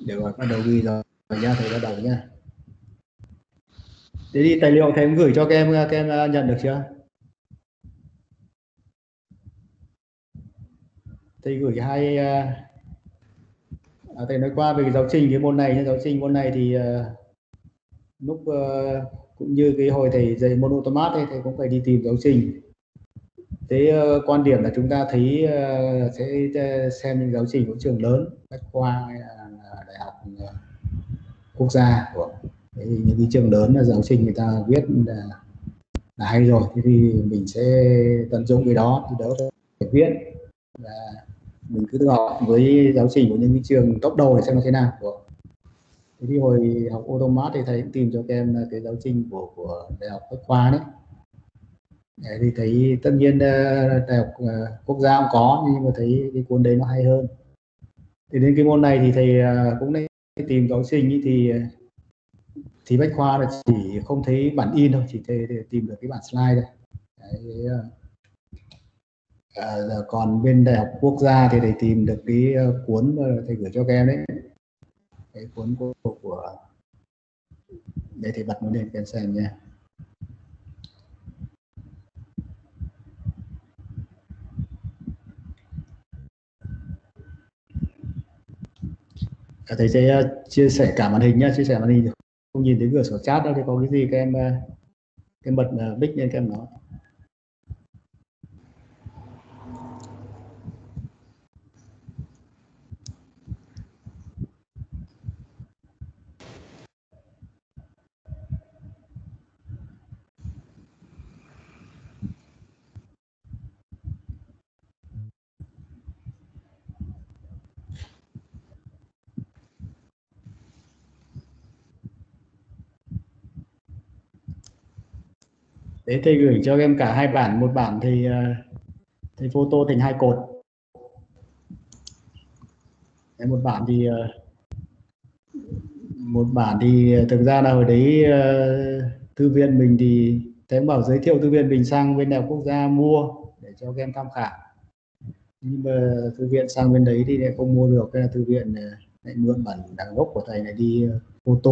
Được rồi, bắt đầu ghi rồi nha, thầy bắt đầu nha. Thế thì tài liệu thầy cũng gửi cho các em nhận được chưa? Thầy gửi hai thầy nói qua về cái giáo trình cái môn này nhé. Giáo trình môn này thì lúc cũng như cái hồi thầy dạy môn automat ấy, thầy cũng phải đi tìm giáo trình. Thế quan điểm là chúng ta thấy sẽ xem những giáo trình của trường lớn, bách khoa hay là đại học quốc gia của những cái trường lớn là giáo trình người ta viết là hay rồi, thế thì mình sẽ tận dụng cái đó thì đỡ phải viết, và mình cứ học với giáo trình của những cái trường top đầu để xem nó thế nào. Thế thì hồi học automat thì thầy cũng tìm cho các em cái giáo trình của đại học bách khoa đấy. Đấy, thì thấy tất nhiên đại học quốc gia cũng có, nhưng mà thấy cái cuốn đấy nó hay hơn. Thì đến cái môn này thì thầy cũng nên tìm giáo trình ý, thì bách khoa là chỉ không thấy bản in thôi, chỉ thầy tìm được cái bản slide đây. Đấy, còn bên đại học quốc gia thì thầy tìm được cái cuốn mà thầy gửi cho các em đấy, cái cuốn của đây, thì bật nó lên các em xem nha. Thầy sẽ chia sẻ cả màn hình nhá, chia sẻ màn hình không nhìn thấy cửa sổ chat đâu, thì có cái gì các em bật mic lên các em nói. Đấy, thầy gửi cho em cả hai bản, một bản thì thầy photo thành hai cột, một bản thì thực ra là hồi đấy thư viện mình thì thầy bảo giới thiệu thư viện mình sang bên đại học quốc gia mua để cho các em tham khảo, nhưng mà thư viện sang bên đấy thì lại không mua được, cái là thư viện lại mượn bản gốc của thầy này đi photo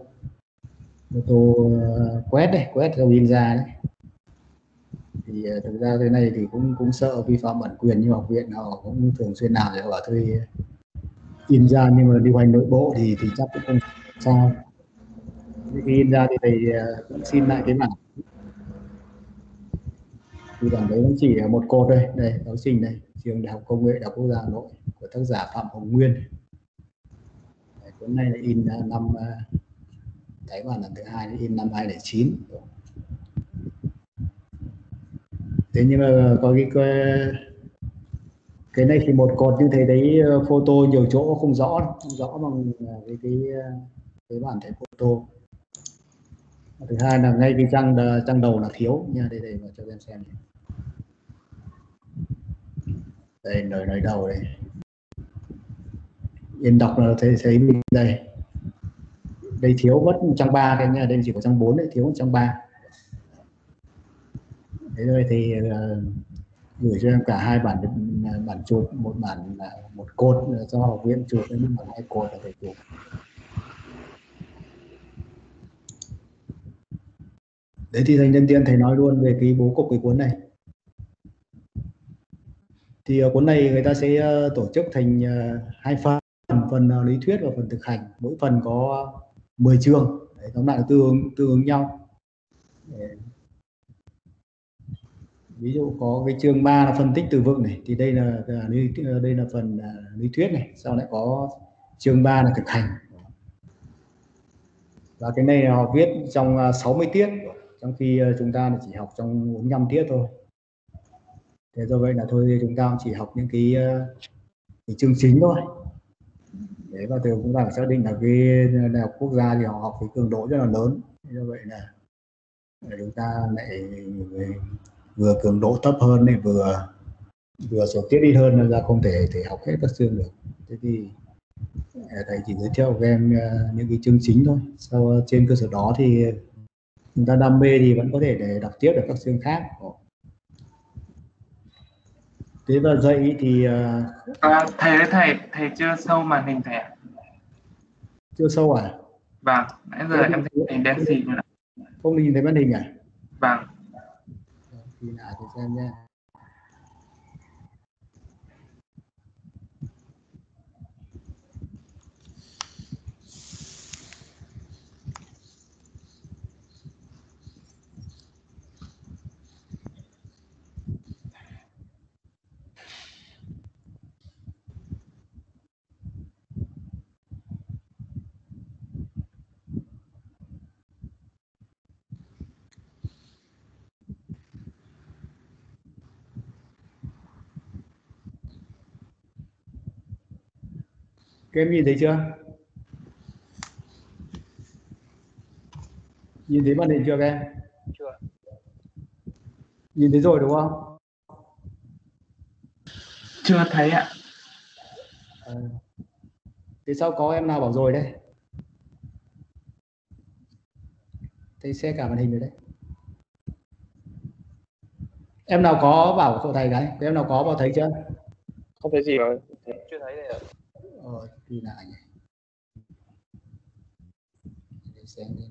quét rồi in ra đấy. Thì thực ra cái này thì cũng sợ vi phạm bản quyền, nhưng học viện họ cũng thường xuyên làm để họ bảo thôi in ra, nhưng mà điều hành nội bộ thì chắc cũng không sao. Khi in ra thì thầy cũng xin lại cái bản, thì bản đấy cũng chỉ là một cột đây, đây giáo trình này, trường đại học công nghệ đại học quốc gia Hà Nội của tác giả Phạm Hồng Nguyên. Đấy, cuốn này là in năm Thái bản lần thứ hai, in năm 2009. Thế nhưng mà có cái này thì một cột như thế đấy, photo nhiều chỗ không rõ bằng cái bản thể photo. Thứ hai là ngay cái trang đầu là thiếu nha, đây mà cho em xem này. Đây lời đầu đây, in đọc là thấy mình đây thiếu mất trang 3 cái nha, đây chỉ có trang 4 đấy, thiếu trang 3. Thế rồi thì gửi cho em cả hai bản chụp, một bản là một cột cho học viên chụp, nhưng mà hai cột là phải chụp. Đấy thì thành nhân tiện thầy nói luôn về cái bố cục cái cuốn này. Thì cuốn này người ta sẽ tổ chức thành hai phần lý thuyết và phần thực hành, mỗi phần có 10 chương. Đấy, tóm lại là tương ứng nhau. Ví dụ có cái chương 3 là phân tích từ vựng này, thì đây là phần lý thuyết này, sau lại có chương 3 là thực hành, và cái này họ viết trong 60 tiết, trong khi chúng ta chỉ học trong 45 tiết thôi. Thế do vậy là thôi chúng ta chỉ học những cái chương chính thôi. Đấy, và từ cũng phải xác định là cái đại học quốc gia thì họ học cái cường độ rất là lớn, do vậy là chúng ta lại vừa cường độ thấp hơn này, vừa số tiết ít hơn, nên ra không thể học hết các chương được. Thế thì thầy chỉ giới thiệu với em những cái chương chính thôi, sau trên cơ sở đó thì chúng ta đam mê thì vẫn có thể để đọc tiếp được các chương khác. Thế và dạy thì thầy chưa show màn hình thầy ạ. Chưa sâu à? Vâng, nãy giờ Thế em thấy hình đen xì luôn ạ. không nhìn thấy màn hình à? Vâng. Thì lại thử xem nha. Các em nhìn thấy chưa? Nhìn thấy màn hình chưa các em? Chưa. Nhìn thấy rồi đúng không? Chưa thấy ạ. Thế sao có em nào bảo rồi đấy? Thấy share cả màn hình rồi đấy. Em nào có bảo cho thầy cái? Em nào có bảo thấy chưa? Không thấy gì mà chưa thấy đây ạ. Thì lại nhỉ. Để xem đi.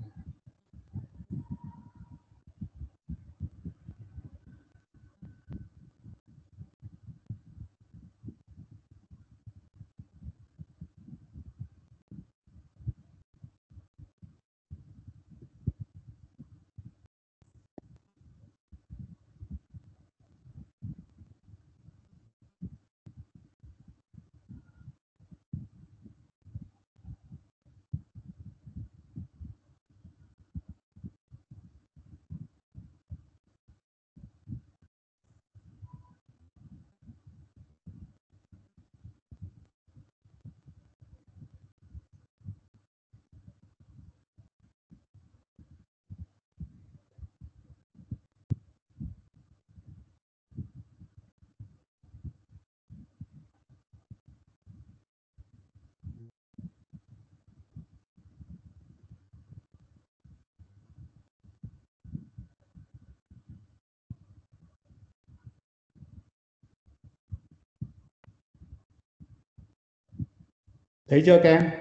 Thấy chưa các em?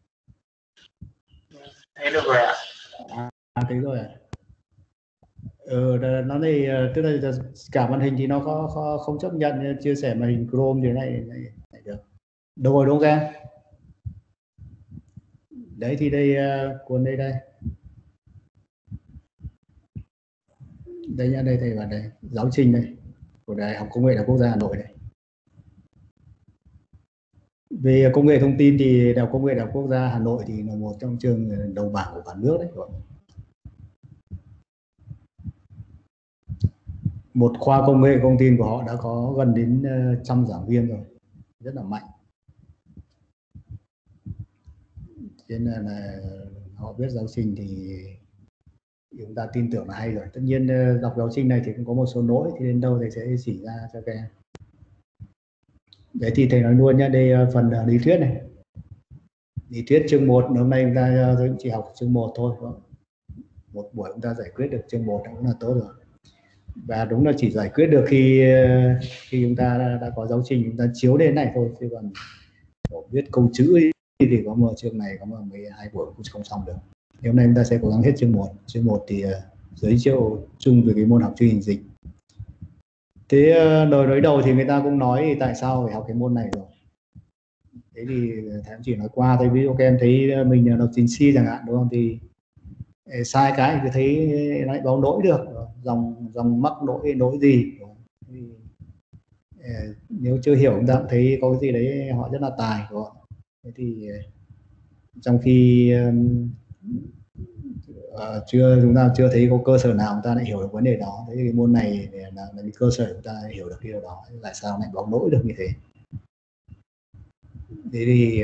Thấy được rồi ạ. Thấy rồi à? Nó này tức là cả màn hình thì nó không chấp nhận chia sẻ màn hình Chrome như này được. Đâu rồi đúng không các em? Đấy thì đây cuốn đây đây nhá, đây thầy vào đây giáo trình đây của Đại học Công nghệ Đại học Quốc gia Hà Nội đây. Về công nghệ thông tin thì Đại học Công nghệ Đại học Quốc gia Hà Nội thì là một trong trường đầu bảng của cả nước đấy. Một khoa công nghệ thông tin của họ đã có gần đến 100 giảng viên rồi, rất là mạnh. Thế nên là họ viết giáo trình thì chúng ta tin tưởng là hay rồi. Tất nhiên đọc giáo trình này thì cũng có một số lỗi, thì đến đâu thầy sẽ chỉ ra cho các em. Đấy thì thầy nói luôn nhé, đây phần lý thuyết này. Lý thuyết chương 1, hôm nay chúng ta chỉ học chương 1 thôi. Một buổi chúng ta giải quyết được chương 1 cũng là tốt rồi. Và đúng là chỉ giải quyết được khi chúng ta đã có giáo trình, chúng ta chiếu đến này thôi, chứ còn viết câu chữ thì có một chương này có mà 12 buổi cũng không xong được. Thì hôm nay chúng ta sẽ cố gắng hết chương 1. Chương 1 thì giới thiệu chung về cái môn học chuyên hình dịch. Thế lời đối đầu thì người ta cũng nói thì tại sao phải học cái môn này rồi. Thế thì thầy chỉ nói qua thôi, ví dụ các em thấy mình đọc chính si chẳng hạn đúng không, thì sai cái thì thấy lại báo lỗi được, dòng mắc lỗi gì. Thì, nếu chưa hiểu chúng ta cũng thấy có cái gì đấy họ rất là tài đúng không? Thế thì trong khi chúng ta chưa thấy có cơ sở nào chúng ta lại hiểu được vấn đề đó. Thế thì cái môn này là cái cơ sở chúng ta hiểu được cái điều đó, tại sao lại báo lỗi được như thế. Thế thì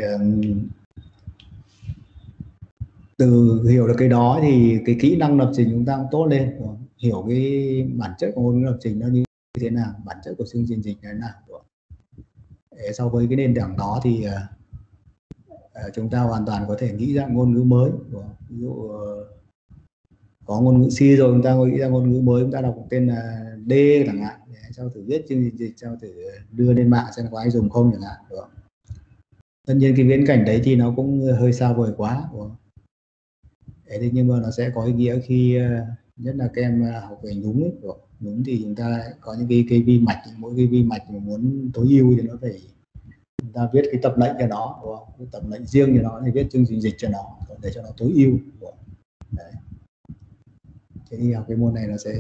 từ hiểu được cái đó thì cái kỹ năng lập trình chúng ta cũng tốt lên, hiểu cái bản chất của ngôn ngữ lập trình nó như thế nào, bản chất của chương trình dịch như thế nào. So với cái nền tảng đó thì chúng ta hoàn toàn có thể nghĩ ra ngôn ngữ mới. Ví dụ có ngôn ngữ C rồi, chúng ta nghĩ ra ngôn ngữ mới, chúng ta đọc tên là D chẳng hạn, cho thử viết chương trình dịch, cho thử đưa lên mạng xem có ai dùng không chẳng hạn. Tất nhiên cái viễn cảnh đấy thì nó cũng hơi xa vời quá. Thế nhưng mà nó sẽ có ý nghĩa khi nhất là các em học về nhúng ấy. Nhúng thì chúng ta có những cái vi mạch, mỗi cái vi mạch mà muốn tối ưu thì nó phải chúng ta viết cái tập lệnh cho nó, đúng không? Cái tập lệnh riêng cho nó thì viết chương trình dịch cho nó để cho nó tối ưu. Đấy. Thế thì học cái môn này nó sẽ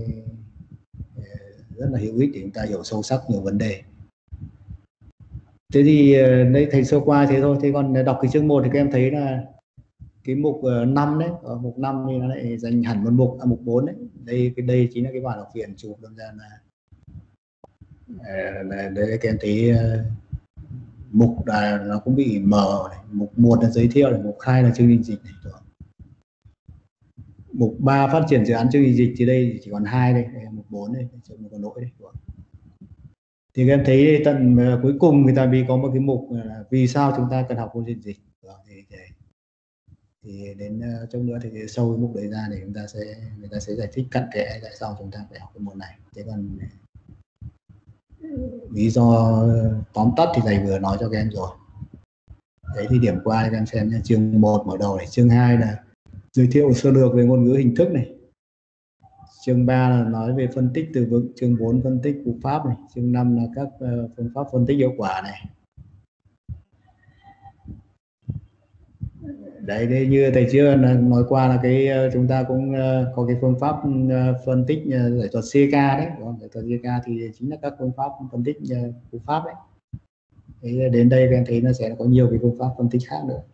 rất là hữu ích để chúng ta hiểu sâu sắc nhiều vấn đề. Thế thì đây thầy sơ qua thế thôi. Thế còn đọc cái chương 1 thì các em thấy là cái mục 5 đấy, ở mục 5 thì nó lại dành hẳn một mục, mục 4 đấy. Đây chính là cái bản học viện chụp đơn giản là đấy các em thấy mục là nó cũng bị mờ này. Mục 1 là giới thiệu này, mục 2 là chương trình dịch này. Mục 3 phát triển dự án chương trình dịch thì đây chỉ còn 2 đây, mục 4 đây, một cái lỗi đây. Thì các em thấy tận cuối cùng người ta bị có một cái mục là vì sao chúng ta cần học môn chương trình dịch. Thì đến trong nữa thì sâu cái mục đấy ra để người ta sẽ giải thích cặn kẽ tại sao chúng ta phải học cái môn này. Thế còn lý do tóm tắt thì thầy vừa nói cho các em rồi. Đấy thì điểm qua các em xem nha. Chương 1 mở đầu này, chương 2 là giới thiệu sơ lược về ngôn ngữ hình thức này, chương 3 là nói về phân tích từ vựng, chương 4 phân tích cú pháp này, chương 5 là các phương pháp phân tích hiệu quả này. Đấy như thầy chưa nói qua là cái chúng ta cũng có cái phương pháp phân tích giải thuật CK đấy, giải thuật CK thì chính là các phương pháp phân tích cú pháp đấy. Thế đến đây các em thấy nó sẽ có nhiều cái phương pháp phân tích khác nữa.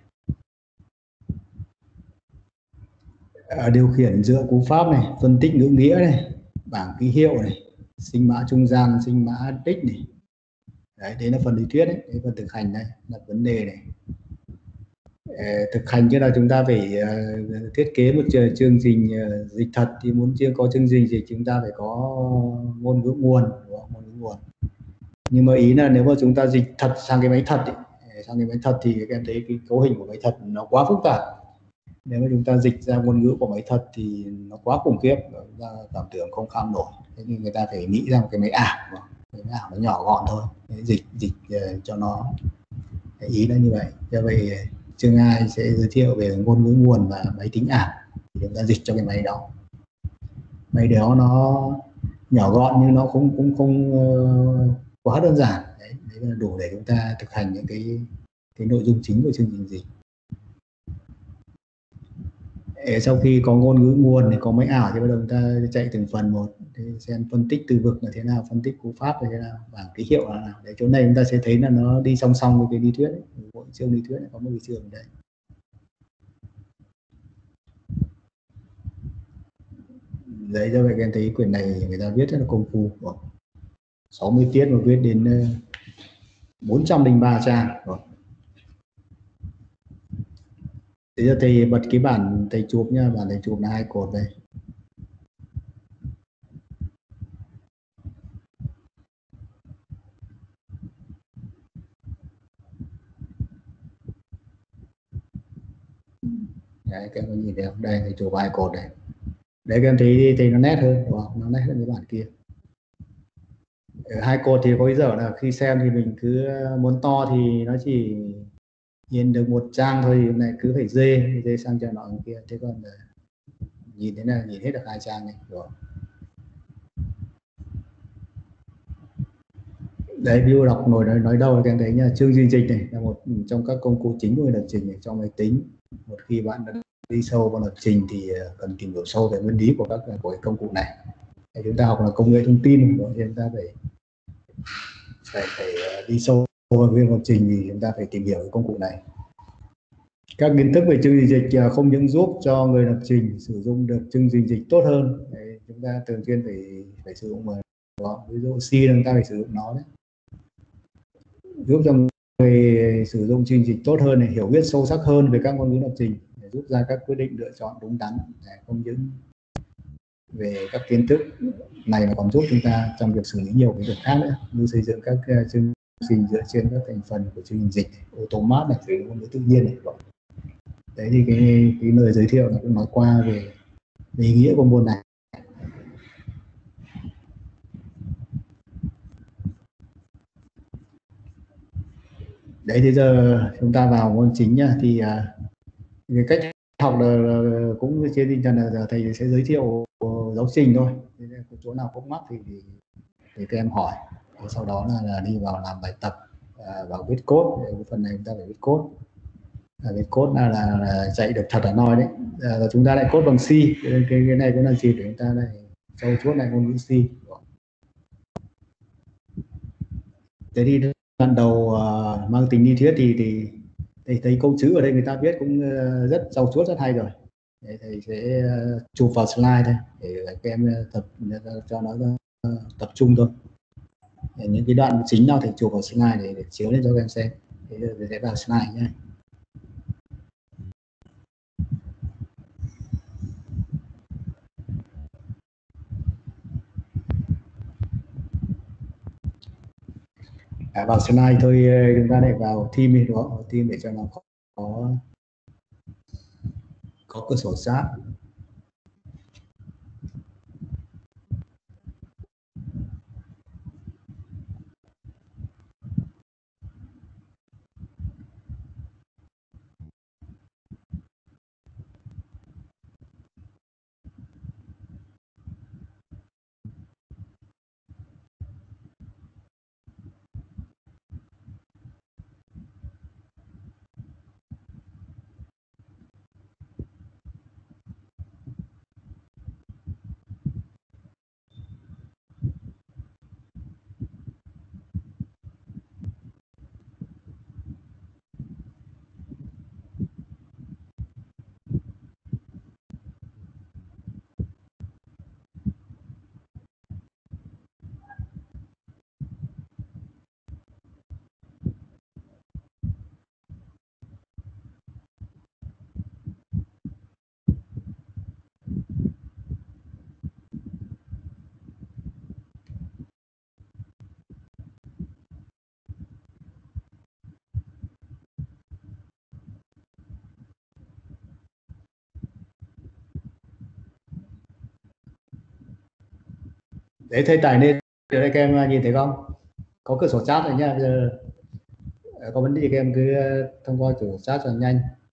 Điều khiển giữa cú pháp này, phân tích ngữ nghĩa này, bảng ký hiệu này, sinh mã trung gian, sinh mã tích này. Đấy là phần lý thuyết đấy, đấy phần thực hành đây, đặt vấn đề này. Thực hành chứ là chúng ta phải thiết kế một chương trình dịch thật, thì muốn chưa có chương trình dịch chúng ta phải có ngôn ngữ nguồn, đúng không? Ngôn ngữ nguồn. Nhưng mà ý là nếu mà chúng ta dịch thật sang cái máy thật thì các em thấy cái cấu hình của máy thật nó quá phức tạp. Nếu mà chúng ta dịch ra ngôn ngữ của máy thật thì nó quá khủng khiếp, chúng ta cảm tưởng không kham nổi. Thế nhưng người ta phải nghĩ ra một cái máy ảo, cái máy ảo nó nhỏ gọn thôi, dịch cho nó, ý là như vậy. Do vậy chương 2 sẽ giới thiệu về ngôn ngữ nguồn và máy tính ảo, thì chúng ta dịch cho cái máy đó. Máy đó nó nhỏ gọn nhưng nó cũng không quá đơn giản. Đấy là đủ để chúng ta thực hành những cái nội dung chính của chương trình dịch. Sau khi có ngôn ngữ nguồn thì có máy ảo thì bắt đầu chúng ta chạy từng phần một để xem phân tích từ vựng là thế nào, phân tích cú pháp là thế nào, bảng ký hiệu là nào. Để chỗ này chúng ta sẽ thấy là nó đi song song với cái lý thuyết ấy. Mỗi chương lý thuyết này có một cái chương đấy. Đấy, do vậy các em thấy quyển này người ta viết rất là công phu, 60 tiết mà viết đến 403 trang. Thế giờ thầy bật cái bản thầy chụp nha, bản thầy chụp là 2 cột đây. Đấy, các em có nhìn thấy không? Đây thầy chụp 2 cột đây. Đấy các em thấy thì nó nét hơn, đúng không? Nó nét hơn cái bản kia. Ở 2 cột thì có ý giờ là khi xem thì mình cứ muốn to thì nó chỉ nhìn được một trang thôi, thì này cứ phải dê sang trang nọ kia. Thế còn nhìn thế nào nhìn hết được 2 trang này rồi. Đấy, view đọc nói đâu thì em thấy nha, chương trình dịch này là một trong các công cụ chính của lập trình này trong máy tính. Một khi bạn đã đi sâu vào lập trình thì cần tìm hiểu sâu về nguyên lý của cái công cụ này. Thì chúng ta học là công nghệ thông tin rồi, chúng ta phải đi sâu vào viên lập trình thì chúng ta phải tìm hiểu cái công cụ này. Các kiến thức về chương trình dịch không những giúp cho người lập trình sử dụng được chương trình dịch tốt hơn. Đấy, chúng ta thường xuyên phải sử dụng đó. Ví dụ C chúng ta phải sử dụng nó đấy, giúp cho người sử dụng chương trình dịch tốt hơn này, hiểu biết sâu sắc hơn về các ngôn ngữ lập trình để giúp ra các quyết định lựa chọn đúng đắn. Không những về các kiến thức này mà còn giúp chúng ta trong việc xử lý nhiều cái việc khác nữa, như xây dựng các chương trình dựa trên các thành phần của chương trình dịch, automat này, sử dụng ngôn ngữ tự nhiên này. Đấy thì cái lời giới thiệu nó cũng nói qua về ý nghĩa của môn này. Đấy, thì giờ chúng ta vào môn chính nhá. Thì cái cách học là cũng trên tinh thần là thầy sẽ giới thiệu giáo trình thôi. Chỗ nào khúc mắc thì các em hỏi. Thế sau đó là đi vào làm bài tập, vào viết code. Cái phần này chúng ta phải viết code. Viết code là dạy được thật là nói đấy. Chúng ta lại code bằng C. Cái này cũng là gì để chúng ta lại sâu chuốt lại ngôn ngữ C. Thế thì đoạn đầu mang tính lý thuyết thì thấy câu chữ ở đây người ta viết cũng rất sâu chuốt, rất hay rồi. Thầy sẽ chụp vào slide đây để các em tập cho nó tập trung thôi. Những cái đoạn chính nào thầy chụp vào slide để chiếu lên cho các em xem. Thế sẽ vào slide nhé. Vào slide thôi, chúng ta lại vào team đi, đúng không? Team để cho nó có cửa sổ sát. Đấy, thầy tải lên để đây các em nhìn thấy không? Có cửa sổ chat rồi nhá. Bây giờ có vấn đề gì các em cứ thông qua cửa sổ chat cho nhanh.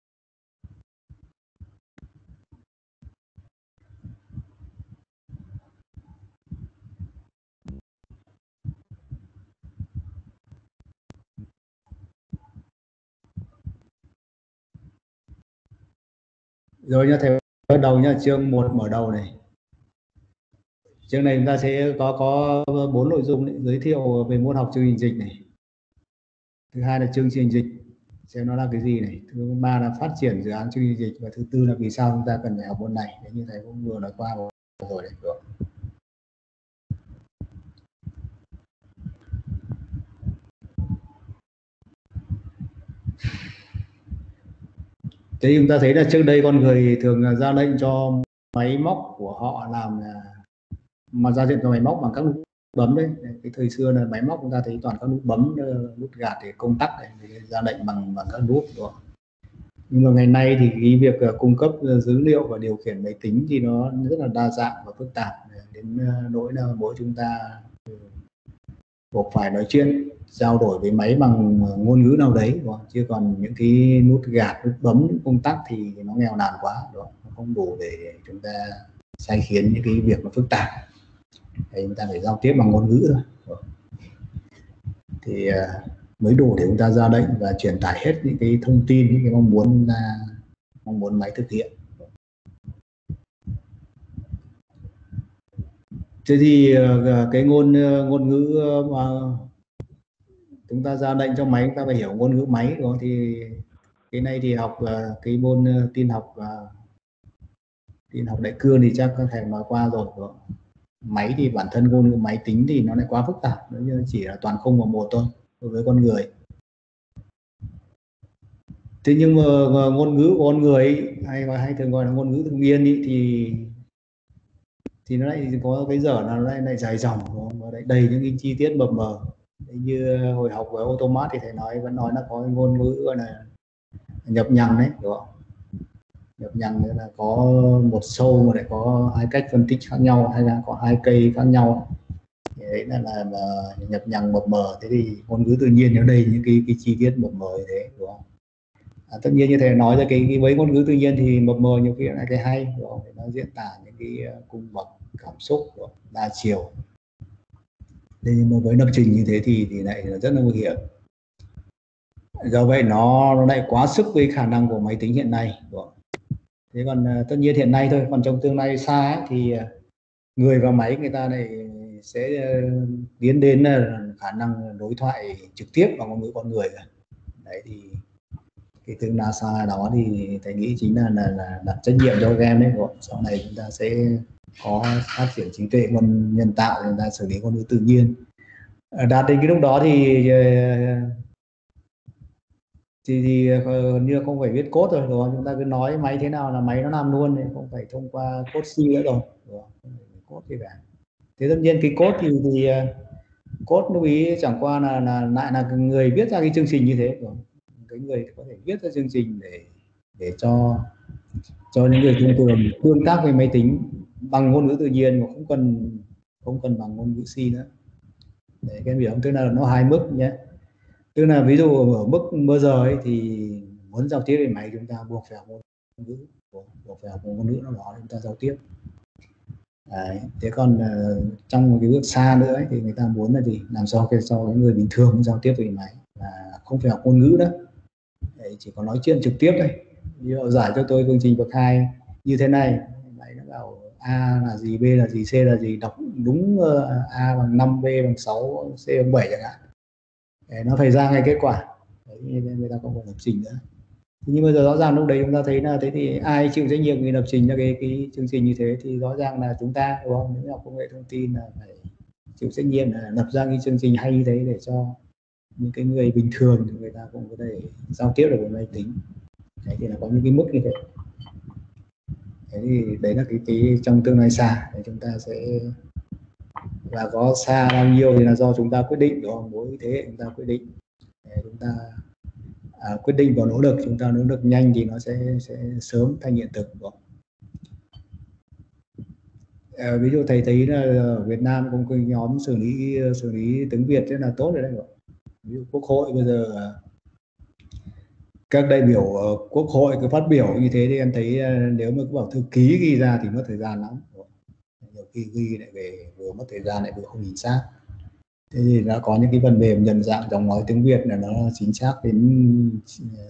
Rồi nha thầy, bắt đầu nha. Chương 1 mở đầu này. Chương này chúng ta sẽ có 4 nội dung đấy. Giới thiệu về môn học chương trình dịch này. Thứ hai là chương trình dịch, xem nó là cái gì này. Thứ ba là phát triển dự án chương trình dịch, và thứ tư là vì sao chúng ta cần phải học môn này. Đấy, như thầy cũng vừa nói qua rồi đấy. Rồi. Thế chúng ta thấy là trước đây con người thường ra lệnh cho máy móc của họ làm, mà ra lệnh cho máy móc bằng các nút bấm đấy. Cái thời xưa là máy móc chúng ta thấy toàn các nút bấm, nút gạt để công tắc này, ra lệnh bằng các nút, đúng không? Nhưng mà ngày nay thì cái việc cung cấp dữ liệu và điều khiển máy tính thì nó rất là đa dạng và phức tạp, đến nỗi là mỗi chúng ta buộc phải nói chuyện trao đổi với máy bằng ngôn ngữ nào đấy, đúng không? Chứ còn những cái nút gạt, nút bấm, công tắc thì nó nghèo nàn quá, đúng không? Nó không đủ để chúng ta sai khiến những cái việc nó phức tạp. Thì chúng ta phải giao tiếp bằng ngôn ngữ thôi, thì mới đủ để chúng ta ra lệnh và truyền tải hết những cái thông tin, những cái mong muốn máy thực hiện. Thế thì cái ngôn ngữ mà chúng ta ra lệnh cho máy, chúng ta phải hiểu ngôn ngữ máy, đúng không? Thì cái này thì học cái môn tin học đại cương thì chắc các thầy nói qua rồi, đúng không? Máy thì bản thân ngôn ngữ máy tính thì nó lại quá phức tạp, nó chỉ là toàn không và một thôi đối với con người. Thế nhưng mà ngôn ngữ của con người hay thường gọi là ngôn ngữ tự nhiên ý, thì nó lại có cái dở là nó lại dài dòng, và lại đầy những cái chi tiết mập mờ. Như hồi học với automat thì thầy vẫn nói là có cái ngôn ngữ gọi là nhập nhằng đấy, đúng không? Nhập nhằng nghĩa là có một sâu mà lại có hai cách phân tích khác nhau, hay là có hai cây khác nhau. Thì đấy là nhập nhằng mập mờ. Thế thì ngôn ngữ tự nhiên nó đầy những cái chi tiết mập mờ như thế, đúng không? Tất nhiên như thế nói ra cái với ngôn ngữ tự nhiên thì mập mờ nhiều khi là cái hay, đúng không? Nó diễn tả những cái cung bậc cảm xúc đa chiều. Thế nhưng mà với lập trình như thế thì lại rất là nguy hiểm. Do vậy nó lại quá sức với khả năng của máy tính hiện nay. Thế còn tất nhiên hiện nay thôi, còn trong tương lai xa ấy, thì người và máy người ta lại sẽ tiến đến khả năng đối thoại trực tiếp bằng ngôn ngữ con người. Đấy thì cái tương lai xa đó thì thầy nghĩ chính là đặt trách nhiệm cho các em đấy. Sau này chúng ta sẽ có phát triển trí tuệ nhân tạo, chúng ta xử lý ngôn ngữ tự nhiên. Đạt đến cái lúc đó thì như không phải viết code rồi, đúng không? Chúng ta cứ nói máy thế nào là máy nó làm luôn, không phải thông qua code C nữa rồi, đúng không? Không phải code gì cả. Thế tất nhiên cái code thì code lưu ý chẳng qua là lại là người viết ra cái chương trình như thế, đúng không? Cái người có thể viết ra chương trình để cho những người thông thường tương tác với máy tính bằng ngôn ngữ tự nhiên mà không cần bằng ngôn ngữ C nữa. Đấy, cái hiểu không? Tức là nó hai mức nhé. Tức là ví dụ ở mức bây giờ ấy, thì muốn giao tiếp với máy chúng ta buộc phải học ngôn ngữ, buộc phải học ngôn ngữ nào đó để chúng ta giao tiếp. Đấy. Thế còn trong một cái bước xa nữa ấy, thì người ta muốn là gì, làm sao cho cái người bình thường giao tiếp với máy là không phải học ngôn ngữ nữa. Đấy, chỉ có nói chuyện trực tiếp thôi. Ví dụ giải cho tôi phương trình bậc 2 như thế này, máy nó bảo A là gì, B là gì, C là gì, đọc đúng A bằng 5, B bằng 6, C bằng 7 chẳng hạn. Để nó phải ra ngay kết quả. Đấy, người ta không phải lập trình nữa. Nhưng bây giờ rõ ràng lúc đấy chúng ta thấy là thế thì ai chịu trách nhiệm khi lập trình cho cái chương trình như thế thì rõ ràng là chúng ta, đúng không? Những học công nghệ thông tin là phải chịu trách nhiệm là lập ra cái chương trình hay như thế để cho những cái người bình thường người ta cũng có thể giao tiếp được với máy tính. Đấy thì là có những cái mức như thế. Thế thì đấy là cái trong tương lai xa thì chúng ta sẽ, và có xa bao nhiêu thì là do chúng ta quyết định, đúng không? Mỗi thế hệ chúng ta quyết định. Để chúng ta quyết định và nỗ lực, chúng ta nỗ lực nhanh thì nó sẽ sớm thành hiện thực. Ví dụ thầy thấy là ở Việt Nam cũng có nhóm xử lý tiếng Việt rất là tốt rồi đấy. Ví dụ Quốc hội bây giờ các đại biểu Quốc hội cứ phát biểu như thế thì em thấy nếu mà cứ bảo thư ký ghi ra thì mất thời gian lắm. Nhiều khi ghi lại về vừa mất thời gian lại vừa không chính xác. Thế thì đã có những cái phần mềm nhận dạng giọng nói tiếng Việt là nó chính xác đến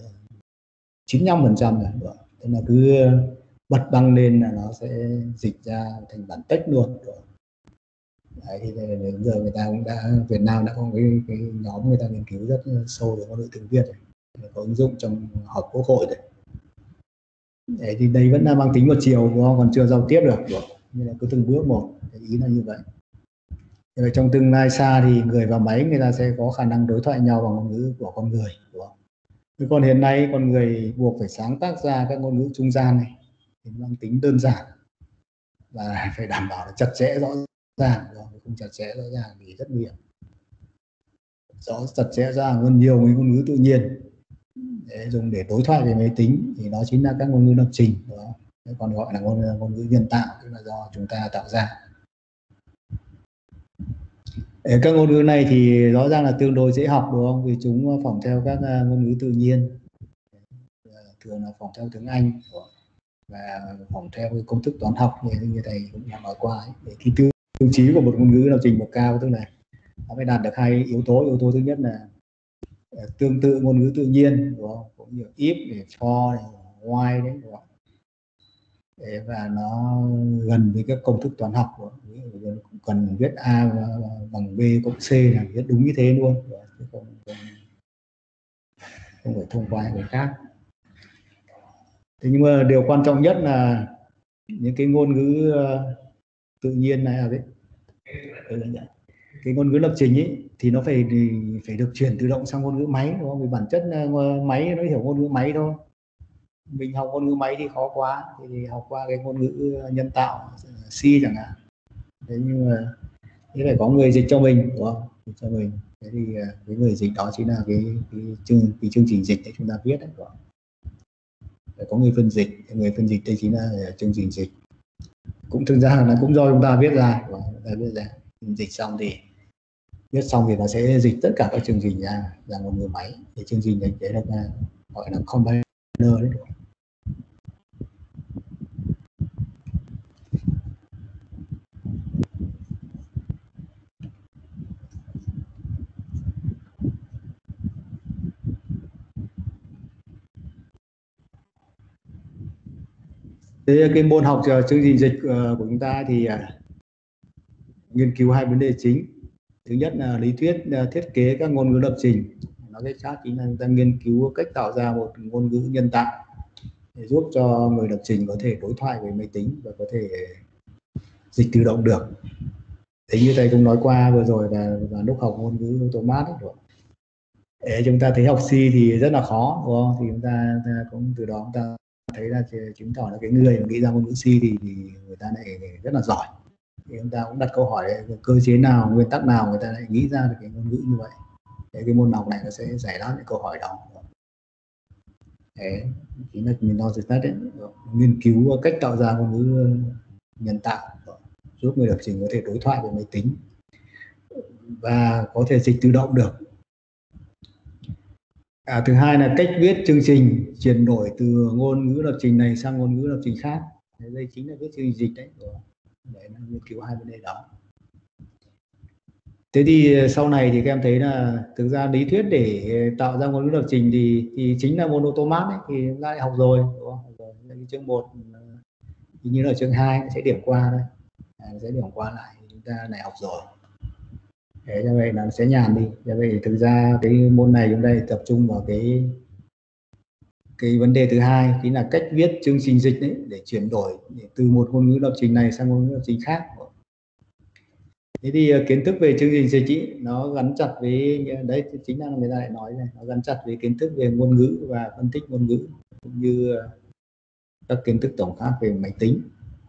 95% rồi. Tức là cứ bật đăng lên là nó sẽ dịch ra thành bản text luôn. Đấy, thì đến giờ người ta cũng Việt Nam đã có cái nhóm người ta nghiên cứu rất sâu về ngôn ngữ tiếng Việt rồi, có ứng dụng trong họp Quốc hội đấy. Đấy thì đây vẫn là mang tính một chiều, còn chưa giao tiếp được, nhưng là cứ từng bước một, ý là như vậy. Và trong tương lai xa thì người và máy người ta sẽ có khả năng đối thoại nhau bằng ngôn ngữ của con người, đúng không? Còn hiện nay con người buộc phải sáng tác ra các ngôn ngữ trung gian này thì mang tính đơn giản và phải đảm bảo là chặt chẽ rõ ràng, không chặt chẽ rõ ràng thì rất nguy hiểm. Chặt chẽ ra hơn nhiều với ngôn ngữ tự nhiên để dùng để đối thoại về máy tính thì đó chính là các ngôn ngữ lập trình, đó. Còn gọi là ngôn ngữ nhân tạo, tức là do chúng ta tạo ra. Các ngôn ngữ này thì rõ ràng là tương đối dễ học, đúng không? Vì chúng phỏng theo các ngôn ngữ tự nhiên, thường là phỏng theo tiếng Anh và phỏng theo cái công thức toán học như thầy cũng đã nói qua ấy. Để cái tiêu chí của một ngôn ngữ lập trình bậc cao tức là nó phải đạt được hai yếu tố. Yếu tố thứ nhất là tương tự ngôn ngữ tự nhiên, đúng không? Cũng như if, for, while đấy, đúng không? Và nó gần với các công thức toán học, cần viết A bằng B cộng C là viết đúng như thế luôn, không phải thông qua người khác. Thế nhưng mà điều quan trọng nhất là những cái ngôn ngữ tự nhiên này là cái ngôn ngữ lập trình ấy thì nó phải được chuyển tự động sang ngôn ngữ máy, đúng không? Vì bản chất máy nó hiểu ngôn ngữ máy thôi. Mình học ngôn ngữ máy thì khó quá, thì học qua cái ngôn ngữ nhân tạo C chẳng hạn. Thế nhưng mà thế phải có người dịch cho mình, đúng không? Dịch cho mình. Thế thì cái người dịch đó chính là cái chương trình dịch để chúng ta viết đấy, đúng không? Phải có người phân dịch đây chính là chương trình dịch. Cũng thực ra là cũng do chúng ta viết ra, dịch xong thì viết xong thì nó sẽ dịch tất cả các chương trình ra ngôn ngữ máy. Thì chương trình này đấy là gọi là compiler đấy. Thế cái môn học chương trình dịch của chúng ta thì nghiên cứu hai vấn đề chính. Thứ nhất là lý thuyết thiết kế các ngôn ngữ lập trình. Nói cách khác chính là chúng ta nghiên cứu cách tạo ra một ngôn ngữ nhân tạo để giúp cho người lập trình có thể đối thoại với máy tính và có thể dịch tự động được. Thế như thầy cũng nói qua vừa rồi và lúc học ngôn ngữ automat ấy, để chúng ta thấy học C thì rất là khó, đúng không? Thì chúng ta cũng từ đó chúng ta thấy là chứng tỏ là cái người mà nghĩ ra ngôn ngữ C thì người ta lại rất là giỏi. Thì chúng ta cũng đặt câu hỏi cơ chế nào, nguyên tắc nào người ta lại nghĩ ra được cái ngôn ngữ như vậy. Thế cái môn học này nó sẽ giải đáp những câu hỏi đó. Đấy, chính là mình nói đấy, nghiên cứu cách tạo ra ngôn ngữ nhân tạo giúp người lập trình có thể đối thoại với máy tính và có thể dịch tự động được. Thứ hai là cách viết chương trình chuyển đổi từ ngôn ngữ lập trình này sang ngôn ngữ lập trình khác. Đây chính là viết chương trình dịch đấy. Để nghiên cứu hai vấn đề đó. Thế thì sau này thì các em thấy là thực ra lý thuyết để tạo ra ngôn ngữ lập trình thì chính là môn automat ấy, thì chúng ta lại học rồi, đúng không? Chương 1 như là chương 2 sẽ điểm qua đây, sẽ điểm qua lại chúng ta lại học rồi. Thế cho vậy là nó sẽ nhàn đi. Cho vậy thực ra cái môn này chúng ta tập trung vào cái vấn đề thứ hai, chính là cách viết chương trình dịch đấy, để chuyển đổi từ một ngôn ngữ lập trình này sang ngôn ngữ lập trình khác. Thế thì kiến thức về chương trình dịch ý, nó gắn chặt với đấy, chính là người ta lại nói này, nó gắn chặt với kiến thức về ngôn ngữ và phân tích ngôn ngữ cũng như các kiến thức tổng khác về máy tính.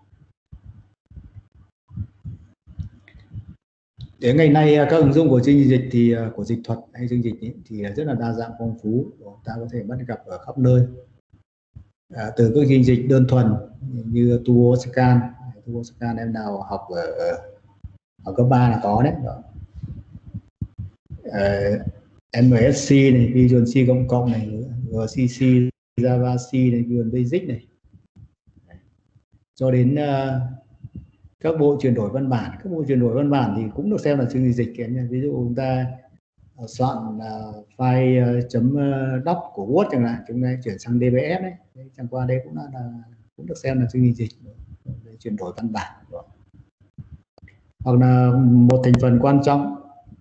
Đến ngày nay các ứng dụng của chương trình dịch thì của dịch thuật hay chương trình ấy, thì rất là đa dạng phong phú, ta có thể bắt gặp ở khắp nơi. Từ các chương trình đơn thuần như TurboScan em nào học ở cấp 3 là có đấy. MSC này, Visual C cộng này, GCC, Java C này, Visual Basic này, cho đến các bộ chuyển đổi văn bản. Các bộ chuyển đổi văn bản thì cũng được xem là chương trình dịch kém nha. Ví dụ chúng ta soạn file .doc của Word chẳng hạn, chúng ta chuyển sang DBF đấy, chẳng qua đây cũng được xem là chương trình dịch để chuyển đổi văn bản. Hoặc là một thành phần quan trọng,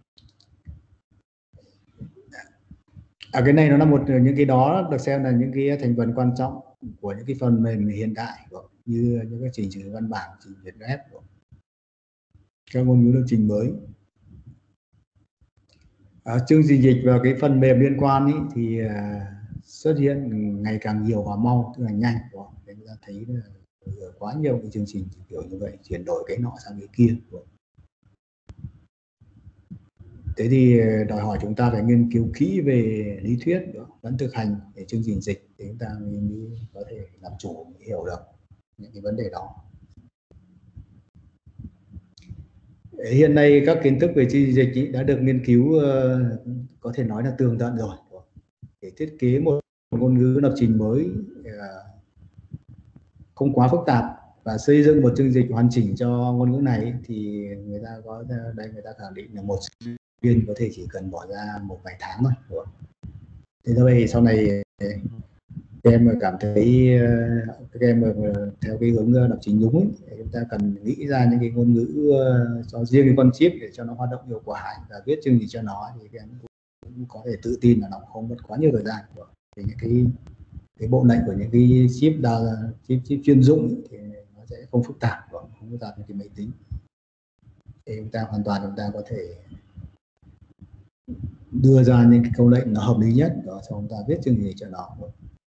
cái này nó là những cái đó được xem là những cái thành phần quan trọng của những cái phần mềm hiện đại, như những cái trình trừ văn bản, trình duyệt web, các ngôn ngữ lập trình mới. Chương trình dịch và cái phần mềm liên quan ý, thì xuất hiện ngày càng nhiều và mau, tức là nhanh. Để chúng ta thấy là quá nhiều cái chương trình kiểu như vậy, chuyển đổi cái nọ sang cái kia. Thế thì đòi hỏi chúng ta phải nghiên cứu kỹ về lý thuyết, vẫn thực hành để chương trình dịch, để chúng ta mới có thể làm chủ, hiểu được những cái vấn đề đó. Hiện nay các kiến thức về chương trình dịch đã được nghiên cứu có thể nói là tường tận rồi. Để thiết kế một ngôn ngữ lập trình mới không quá phức tạp và xây dựng một chương trình hoàn chỉnh cho ngôn ngữ này, thì người ta khẳng định là một sinh viên có thể chỉ cần bỏ ra một vài tháng thôi. Thế do vậy sau này các em cảm thấy các em theo cái hướng lập trình đúng ấy, chúng ta cần nghĩ ra những cái ngôn ngữ cho riêng cái con chip để cho nó hoạt động hiệu quả và viết chương trình cho nó, thì các em cũng có thể tự tin là nó không mất quá nhiều thời gian. Thì những cái bộ lệnh của những cái chip chuyên dụng ấy, thì nó sẽ không phức tạp, không phức tạp như cái máy tính. Thì chúng ta hoàn toàn có thể đưa ra những cái câu lệnh nó hợp lý nhất đó, cho chúng ta viết chương trình cho nó.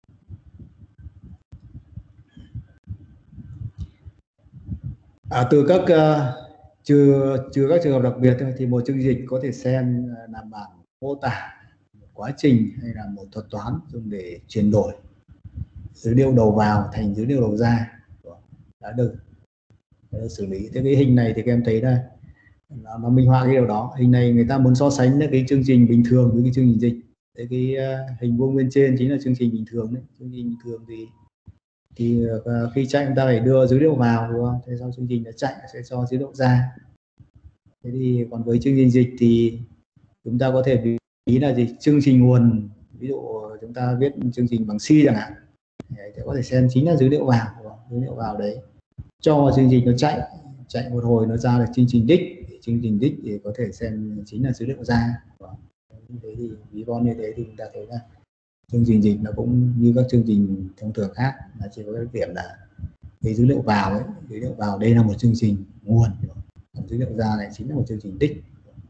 Từ các trừ các trường hợp đặc biệt thì một chương trình dịch có thể xem làm bản mô tả một quá trình hay là một thuật toán dùng để chuyển đổi dữ liệu đầu vào thành dữ liệu đầu ra, đã được xử lý. Thế cái hình này thì các em thấy đây, nó minh họa cái điều đó. Hình này người ta muốn so sánh cái chương trình bình thường với cái chương trình dịch. Thế cái hình vuông bên trên chính là chương trình bình thường đấy. Chương trình bình thường thì khi chạy chúng ta phải đưa dữ liệu vào, đúng không? Thế sau chương trình nó chạy sẽ cho dữ liệu ra. Thế thì còn với chương trình dịch thì chúng ta có thể ví là gì, chương trình nguồn, ví dụ chúng ta viết chương trình bằng C chẳng hạn, thì có thể xem chính là dữ liệu vào, dữ liệu vào đấy cho chương trình nó chạy một hồi nó ra được chương trình đích. Chương trình đích thì có thể xem chính là dữ liệu ra. Thế thì ví von như thế thì chúng ta thấy là chương trình dịch nó cũng như các chương trình thông thường khác, là chỉ có cái điểm là cái dữ liệu vào ấy, dữ liệu vào đây là một chương trình nguồn, còn dữ liệu ra này chính là một chương trình đích.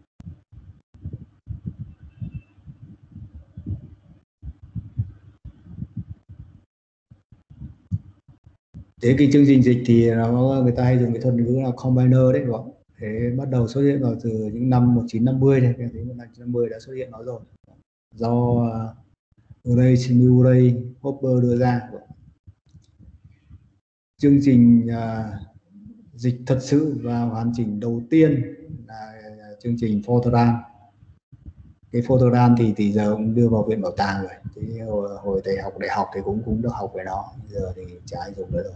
Thế cái chương trình dịch thì người ta hay dùng cái thuật ngữ là combiner đấy, đúng không? Thế bắt đầu xuất hiện vào từ những năm 1950 này, đến 1950 đã xuất hiện nó rồi, do Ray Murray Hopper đưa ra. Chương trình dịch thật sự và hoàn chỉnh đầu tiên là chương trình Fortran. Cái Fortran thì giờ cũng đưa vào viện bảo tàng rồi. Thế hồi thầy học đại học thì cũng được học về nó, giờ thì chả ai dùng nữa rồi.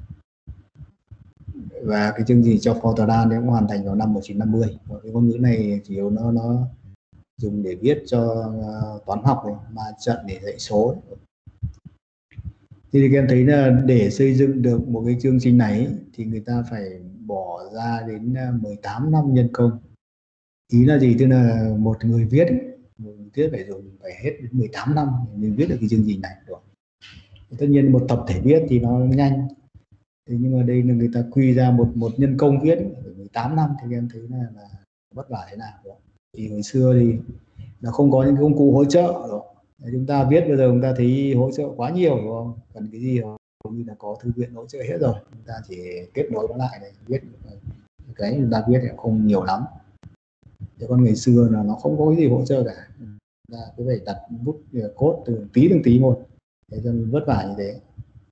Và cái chương trình cho Fortran cũng hoàn thành vào năm 1950. Và cái ngôn ngữ này chủ yếu nó dùng để viết cho toán học này, mà trận để dạy số. Thì các em thấy là để xây dựng được một cái chương trình này thì người ta phải bỏ ra đến 18 năm nhân công. Ý là gì? Tức là một người viết phải hết đến 18 năm mới viết được cái chương trình này. Tất nhiên một tập thể viết thì nó nhanh, thế nhưng mà đây là người ta quy ra một nhân công viết 18 năm thì em thấy là vất vả thế nào. Thì hồi xưa thì nó không có những công cụ hỗ trợ rồi. Chúng ta viết bây giờ chúng ta thấy hỗ trợ quá nhiều, đúng không? Cần cái gì hầu như là có thư viện hỗ trợ hết rồi, chúng ta chỉ kết nối nó lại để viết. Cái chúng ta viết thì không nhiều lắm. Thế còn ngày xưa là nó không có cái gì hỗ trợ cả, là cứ phải đặt bút code từng tí một, thế nên vất vả như thế.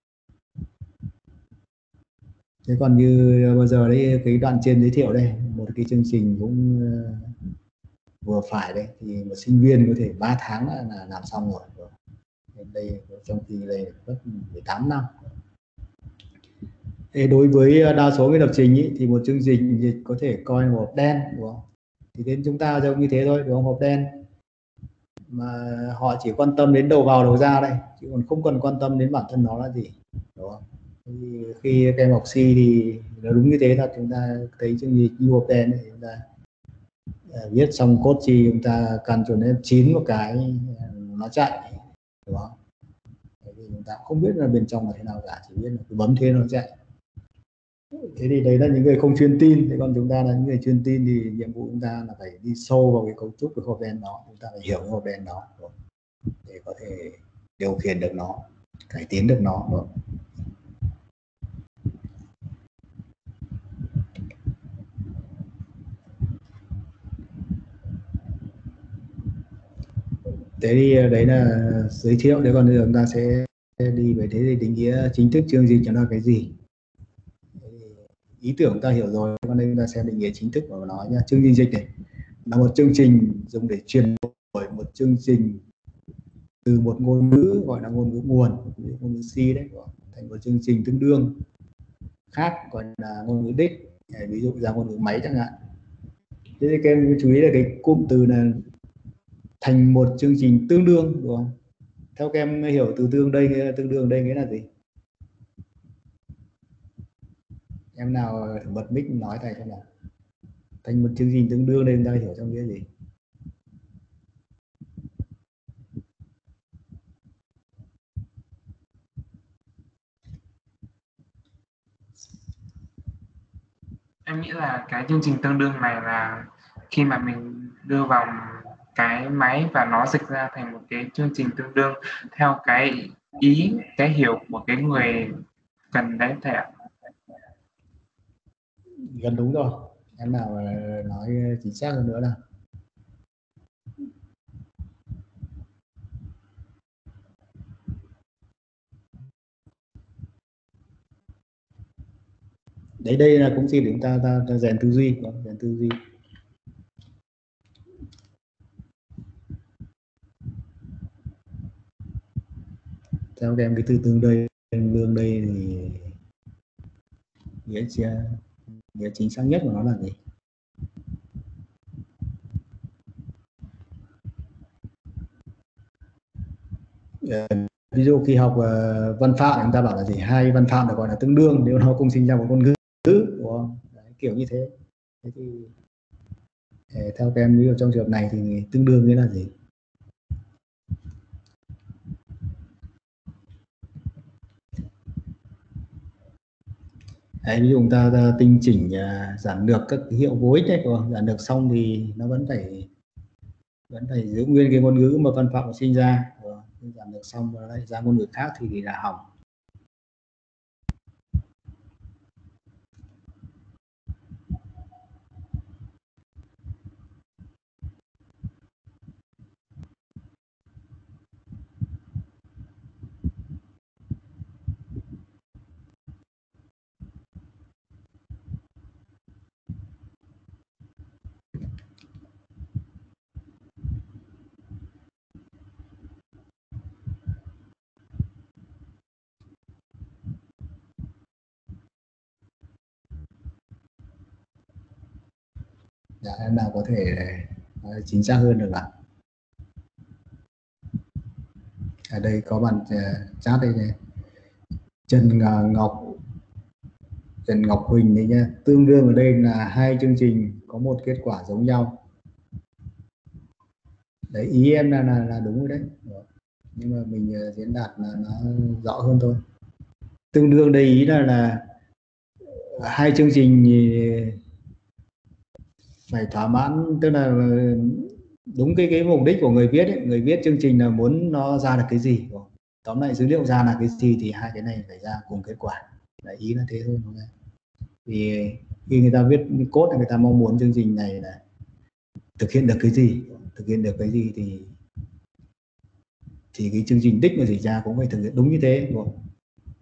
Thế còn như bây giờ đấy, cái đoạn trên giới thiệu đây, một cái chương trình cũng vừa phải đấy, thì một sinh viên có thể 3 tháng là làm xong rồi. Đây trong khi đây mất 18 năm. Thế đối với đa số cái lập trình ý, thì một chương trình dịch có thể coi là một hộp đen, đúng không? Thì đến chúng ta giống như thế thôi, đúng không? Hộp đen mà họ chỉ quan tâm đến đầu vào đầu ra đây, chứ còn không cần quan tâm đến bản thân nó là gì, đúng không? Thì khi các em học C thì nó đúng như thế thật. Chúng ta thấy chương trình như hộp đen này, chúng ta viết xong code chi, chúng ta Ctrl F9 một cái nó chạy, đúng không? Thì chúng ta không biết là bên trong là thế nào cả, chỉ biết là cứ bấm thế nó chạy. Thế thì đấy là những người không chuyên tin. Thế còn chúng ta là những người chuyên tin thì nhiệm vụ chúng ta là phải đi sâu vào cái cấu trúc của hộp đen đó, chúng ta phải hiểu cái hộp đen đó để có thể điều khiển được nó, cải tiến được nó. Thế thì đấy là giới thiệu. Thế còn bây giờ chúng ta sẽ đi về thế thì định nghĩa chính thức chương trình nó là cái gì. Ý tưởng chúng ta hiểu rồi, còn đây chúng ta xem định nghĩa chính thức của nó nhé. Chương trình dịch này là một chương trình dùng để chuyển đổi một chương trình từ một ngôn ngữ gọi là ngôn ngữ nguồn, ngôn ngữ C đấy, thành một chương trình tương đương khác gọi là ngôn ngữ đích, ví dụ ra ngôn ngữ máy chẳng hạn. Thế thì các em chú ý là cái cụm từ là thành một chương trình tương đương, đúng không? Theo các em hiểu từ tương đương đây nghĩa là gì? Em nào bật mic nói thầy xem nào. Thành một chương trình tương đương đây chúng ta hiểu trong nghĩa gì? Em nghĩ là cái chương trình tương đương này là khi mà mình đưa vào cái máy và nó dịch ra thành một cái chương trình tương đương theo cái ý, cái hiểu của cái người cần đấy thầy ạ. Gần đúng rồi. Em nào nói chính xác hơn nữa nào. Đấy, đây là cũng chỉ để chúng ta rèn tư duy, rèn tư duy. theo em cái từ tương đương đây thì nghĩa chính xác nhất của nó là gì? Ví dụ khi học văn phạm chúng ta bảo là gì, hai văn phạm được gọi là tương đương nếu nó cùng sinh ra một ngôn ngữ, đúng không? Đấy, kiểu như thế. Thế thì theo các em ví dụ trong trường hợp này thì tương đương nghĩa là gì? Đấy, ví dụ chúng ta tinh chỉnh giản lược các hiệu vô ích đấy, đúng không? Giản lược xong thì nó vẫn phải giữ nguyên cái ngôn ngữ mà văn phạm sinh ra, đúng không? Giản lược xong và lại ra ngôn ngữ khác thì là hỏng. Dạ, em nào có thể chính xác hơn được ạ? Ở đây có bạn chat đây này. Trần Ngọc Huỳnh đấy nhá, tương đương ở đây là hai chương trình có một kết quả giống nhau. Đấy, ý em là đúng rồi đấy. Nhưng mà mình diễn đạt là nó rõ hơn thôi. Tương đương đây ý là hai chương trình phải thỏa mãn, tức là đúng cái mục đích của người viết ấy. Người viết chương trình là muốn nó ra được cái gì, tóm lại dữ liệu ra là cái gì thì hai cái này phải ra cùng kết quả. Đấy, ý là thế thôi. Vì khi người ta viết code thì người ta mong muốn chương trình này là thực hiện được cái gì, thì cái chương trình đích mà xảy ra cũng phải thực hiện đúng như thế, đúng không?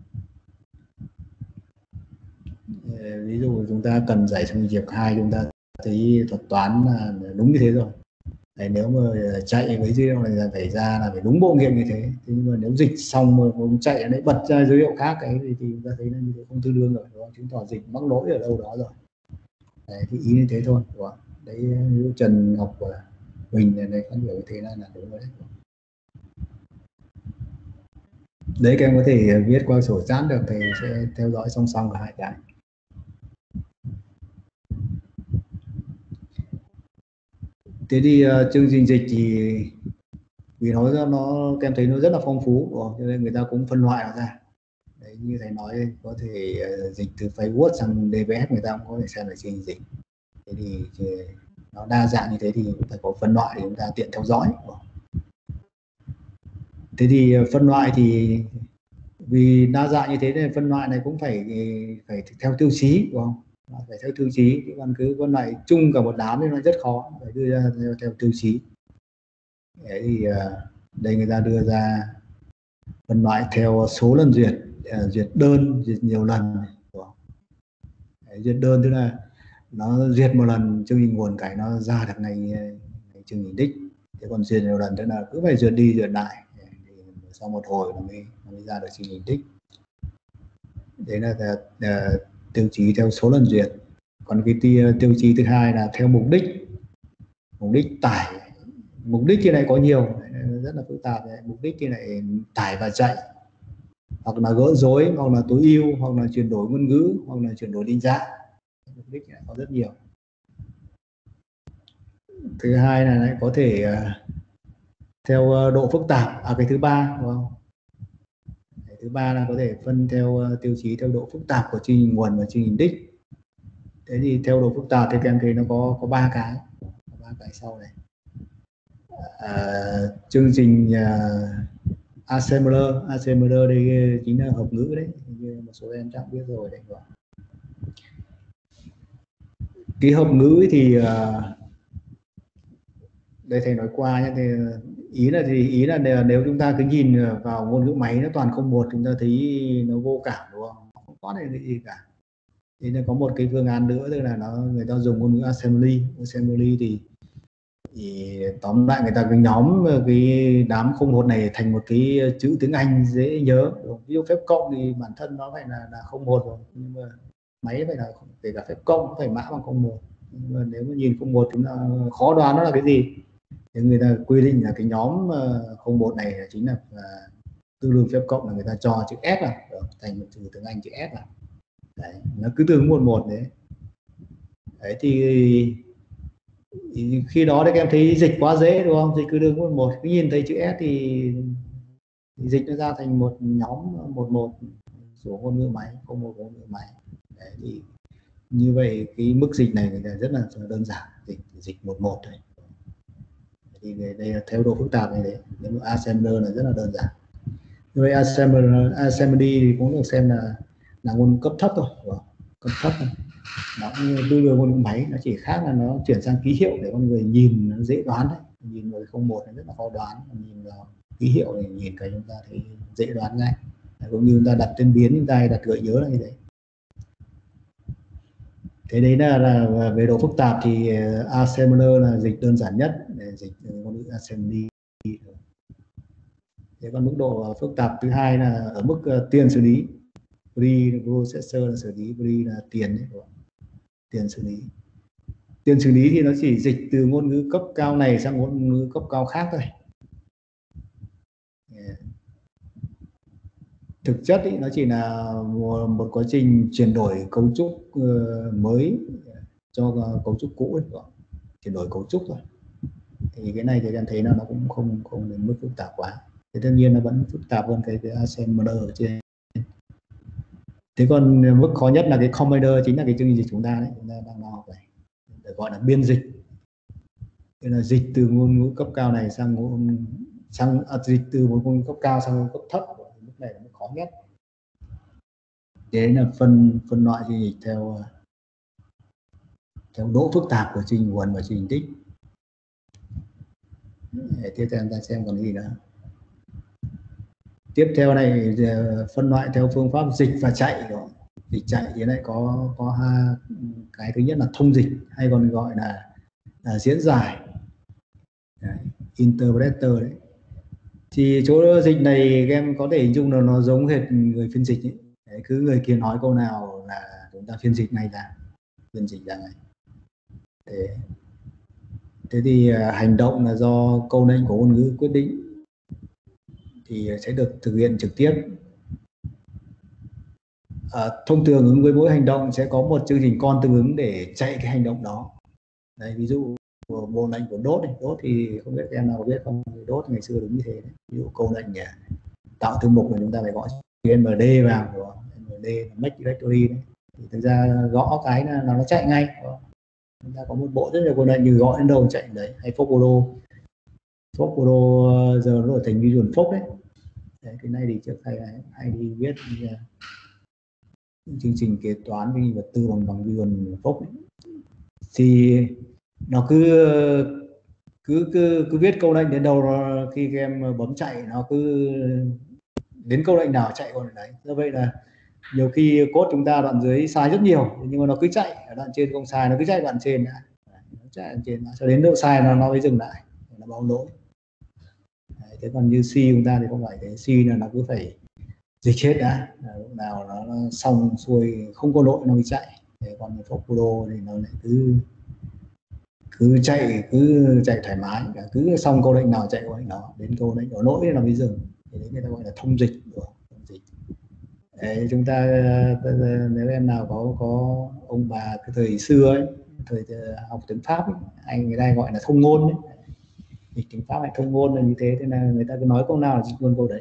Ví dụ chúng ta cần giải xong việc 2, chúng ta thấy thuật toán là đúng như thế rồi. Đấy, nếu mà chạy với dữ liệu này là phải đúng bộ nghiệm như thế. Thế nhưng mà nếu dịch xong mà cũng chạy lấy bật ra dữ liệu khác cái thì chúng ta thấy là như thế không tương đương rồi, đúng không? Chứng tỏ dịch mắc lỗi ở đâu đó rồi. Đấy, thì ý như thế thôi, đúng không? Đấy, như Trần Ngọc và Huỳnh này có hiểu như thế là đúng rồi đấy. Đấy, các em có thể viết qua sổ chat được, thầy sẽ theo dõi song song cả hai cái. Thế thì chương trình dịch thì vì nó các em thấy nó rất là phong phú, cho nên người ta cũng phân loại nó ra. Đấy, như thầy nói có thể dịch từ framework sang DBF, người ta cũng có thể xem là chương trình dịch. Thế thì nó đa dạng như thế thì cũng phải có phân loại để chúng ta tiện theo dõi. Thế thì phân loại thì vì đa dạng như thế nên phân loại này cũng phải theo tiêu chí, đúng không? Phải theo tiêu chí, còn cứ phân loại chung cả một đám thì nó rất khó, phải đưa ra theo tiêu chí. Đấy thì đây người ta đưa ra phân loại theo số lần duyệt đơn, duyệt nhiều lần. Đấy, duyệt đơn tức là nó duyệt một lần chương trình nguồn cái nó ra được ngay chương trình đích. Thế còn duyệt nhiều lần tức là cứ phải duyệt đi duyệt lại, sau một hồi nó mới ra được chương trình đích. Đấy là tiêu chí theo số lần duyệt. Còn cái tiêu chí thứ hai là theo mục đích tải. Mục đích thì lại có nhiều, rất là phức tạp. Mục đích thì lại tải và chạy, hoặc là gỡ rối, hoặc là tối ưu, hoặc là chuyển đổi ngôn ngữ, hoặc là chuyển đổi định dạng. Mục đích lại có rất nhiều. Thứ hai là lại có thể theo độ phức tạp. Cái thứ ba, đúng không? Thứ ba là có thể phân theo tiêu chí theo độ phức tạp của chương trình nguồn và chương trình đích. Thế thì theo độ phức tạp thì các em thấy nó có 3 cái, sau này. Chương trình assembler đây chính là hợp ngữ đấy, như một số em chắc biết rồi đấy. Cái hợp ngữ thì đây thầy nói qua nhé, thì ý là nếu chúng ta cứ nhìn vào ngôn ngữ máy nó toàn 01, chúng ta thấy nó vô cảm, đúng không? Không có cái gì cả. Thì nó có một cái phương án nữa, tức là người ta dùng ngôn ngữ assembly thì Thì tóm lại người ta cái nhóm cái đám không một này thành một cái chữ tiếng Anh dễ nhớ. Ví dụ phép cộng thì bản thân nó phải là không một rồi, nhưng mà máy phải là kể cả phép cộng phải mã bằng không một. Nhưng mà nếu mà nhìn không một chúng ta khó đoán nó là cái gì, thì người ta quy định là cái nhóm không một này chính là tương đương phép cộng, là người ta cho chữ S là thành một từ tiếng Anh chữ S là đấy, nó cứ tương một một đấy. Đấy thì khi đó thì các em thấy dịch quá dễ đúng không? Dịch cứ tương một một, cứ nhìn thấy chữ S thì dịch nó ra thành một nhóm một một số ngôn ngữ máy, không một ngôn ngữ máy. Đấy, thì như vậy cái mức dịch này người ta rất là đơn giản, dịch một một thôi. Thì đây là theo độ phức tạp này đấy. Nếu mà assembler là rất là đơn giản. Như vậy assembly thì cũng được xem là ngôn ngữ cấp thấp thôi, cấp thấp thôi. Nó như tương đương ngôn ngữ máy, nó chỉ khác là nó chuyển sang ký hiệu để con người nhìn nó dễ đoán đấy. Nhìn vào không một nó rất là khó đoán, nhìn vào ký hiệu này nhìn cái chúng ta thấy dễ đoán ngay. Cũng như chúng ta đặt tên biến, chúng ta đặt gợi nhớ là như thế. Thế đấy là về độ phức tạp thì assembler là dịch đơn giản nhất để dịch ngôn ngữ assembly. Thế còn mức độ phức tạp thứ hai là ở mức tiền xử lý. Preprocessor là xử lý, pre là tiền đấy, tiền xử lý. Tiền xử lý thì nó chỉ dịch từ ngôn ngữ cấp cao này sang ngôn ngữ cấp cao khác thôi. Thực chất ý, nó chỉ là một quá trình chuyển đổi cấu trúc mới cho cấu trúc cũ ấy, chuyển đổi cấu trúc thôi. Thì cái này thì em thấy nó cũng không đến mức phức tạp quá. Thế tất nhiên nó vẫn phức tạp hơn cái assembler ở trên. Thế còn mức khó nhất là cái compiler, chính là cái chương trình chúng ta đấy, chúng ta đang học này, được gọi là biên dịch. Tức là dịch từ ngôn ngữ cấp cao này sang dịch từ một ngôn ngữ cấp cao sang ngôn ngữ cấp thấp. Mức này là mức khó nhất. Thế là phân loại chương trình theo độ phức tạp của chương trình nguồn và chương trình tích. Tiếp theo ta xem còn gì nữa. Tiếp theo này phân loại theo phương pháp dịch và chạy. Dịch chạy thì lại có hai cái. Thứ nhất là thông dịch, hay còn gọi là diễn giải. Đấy, interpreter đấy. Thì chỗ dịch này các em có thể hình dung là nó giống hệt người phiên dịch ấy. Đấy, cứ người kia nói câu nào là chúng ta phiên dịch ngay ra, ngay. Thế thì hành động là do câu lệnh của ngôn ngữ quyết định, thì sẽ được thực hiện trực tiếp. Thông thường ứng với mỗi hành động sẽ có một chương trình con tương ứng để chạy cái hành động đó. Đấy, ví dụ bộ lệnh của đốt thì không biết em nào biết không, đốt ngày xưa đúng như thế đấy. Ví dụ câu lệnh tạo thư mục là chúng ta phải gõ md vào, của md make directory đấy. Thì thực ra gõ cái là nó chạy ngay. Chúng ta có một bộ rất là câu lệnh như gọi đến đầu chạy đấy, hay Foxpolo giờ nó đổi thành Visual Fox đấy. Đấy, cái này thì trước hay đi viết chương trình kế toán với vật tư bằng Visual Fox ấy. Thì nó cứ viết câu lệnh đến đâu, khi các em bấm chạy nó cứ đến câu lệnh nào chạy còn đấy. Do vậy là nhiều khi code chúng ta đoạn dưới sai rất nhiều, nhưng mà nó cứ chạy, ở đoạn trên không sai, nó cứ chạy đoạn trên đã. Nó chạy đoạn trên cho đến độ sai nó mới dừng lại, nó báo lỗi. Đấy, thế còn như C chúng ta thì không phải thế. C là nó cứ phải dịch hết đã, lúc nào nó xong xuôi không có lỗi nó mới chạy. Thế còn Foxpolo thì nó lại cứ chạy thoải mái, cứ xong câu lệnh nào chạy câu lệnh đó, đến câu lệnh có lỗi nó mới dừng. Thì đấy người ta gọi là thông dịch. Đấy, chúng ta nếu em nào có ông bà cái thời xưa ấy, thời học tiếng Pháp ấy, anh người ta gọi là thông ngôn ấy. Thì tiếng Pháp hay thông ngôn là như thế, thế là người ta cứ nói câu nào là dịch luôn câu đấy.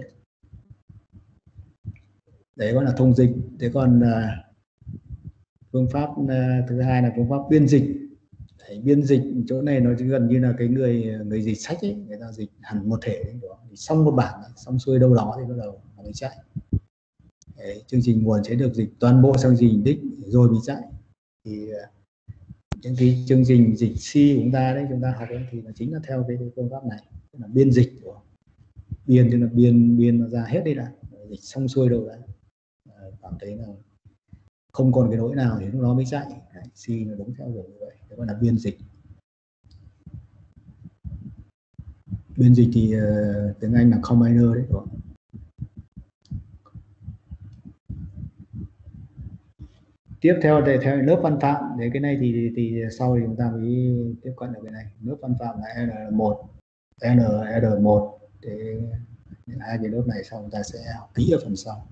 Đấy gọi là thông dịch. Thế còn phương pháp thứ hai là phương pháp biên dịch. Đấy, biên dịch chỗ này nó gần như là cái người dịch sách ấy, người ta dịch hẳn một thể đấy, thì xong một bản xong xuôi đâu đó thì bắt đầu nó mới chạy. Đấy, chương trình nguồn sẽ được dịch toàn bộ sang chương trình đích rồi mới chạy. Thì những cái chương trình dịch C của chúng ta đấy, chúng ta học ấy, thì nó chính là theo cái phương pháp này, tức là biên dịch. Biên tức là biên nó ra hết đi đã, dịch xong xuôi đâu đã, cảm thấy là không còn cái lỗi nào thì lúc đó mới chạy. Đấy, C nó đúng theo kiểu như vậy, đó gọi là biên dịch. Biên dịch thì tiếng Anh là combiner đấy, đúng không? Tiếp theo thì theo lớp văn phạm, để cái này thì sau thì chúng ta mới tiếp cận được cái này. Lớp văn phạm là N1, NR1, để hai cái lớp này sau chúng ta sẽ học kỹ ở phần sau.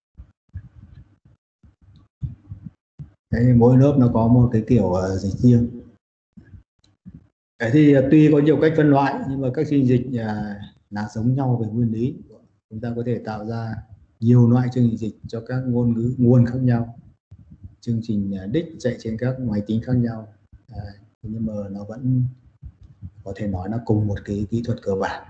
Đấy, mỗi lớp nó có một cái kiểu dịch riêng. Đấy thì tuy có nhiều cách phân loại nhưng mà các chương dịch là giống nhau về nguyên lý. Chúng ta có thể tạo ra nhiều loại chương trình dịch cho các ngôn ngữ nguồn khác nhau, chương trình đích chạy trên các máy tính khác nhau, nhưng mà nó vẫn có thể nói là cùng một cái kỹ thuật cơ bản.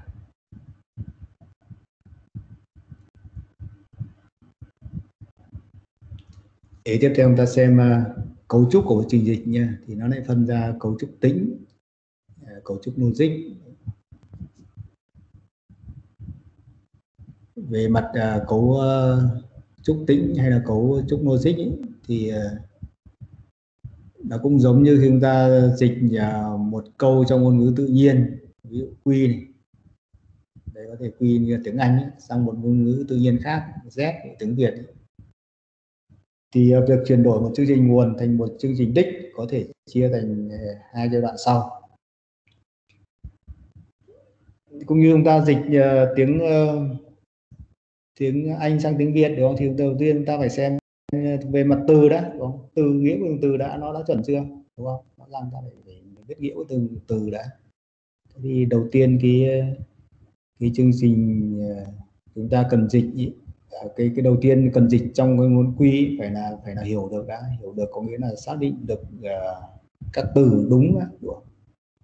Để tiếp theo chúng ta xem cấu trúc của trình dịch nha, thì nó lại phân ra cấu trúc tĩnh, cấu trúc logic. Về mặt cấu trúc tĩnh hay là cấu trúc logic ấy, thì nó cũng giống như khi chúng ta dịch một câu trong ngôn ngữ tự nhiên, ví dụ quy này, đấy có thể quy như tiếng Anh ấy, sang một ngôn ngữ tự nhiên khác, Z tiếng Việt ấy. Thì việc chuyển đổi một chương trình nguồn thành một chương trình đích có thể chia thành hai giai đoạn sau. Cũng như chúng ta dịch tiếng Anh sang tiếng Việt, đúng không? Thì đầu tiên chúng ta phải xem về mặt từ đã, đúng không? Từ, nghĩa của từ nó đã chuẩn chưa, đúng không? Nó làm ta phải biết nghĩa của từng từ đã. Thì đầu tiên cái chương trình chúng ta cần dịch ý, cái đầu tiên cần dịch trong cái ngôn quy phải là hiểu được đã, hiểu được có nghĩa là xác định được các từ đúng đã, đúng không?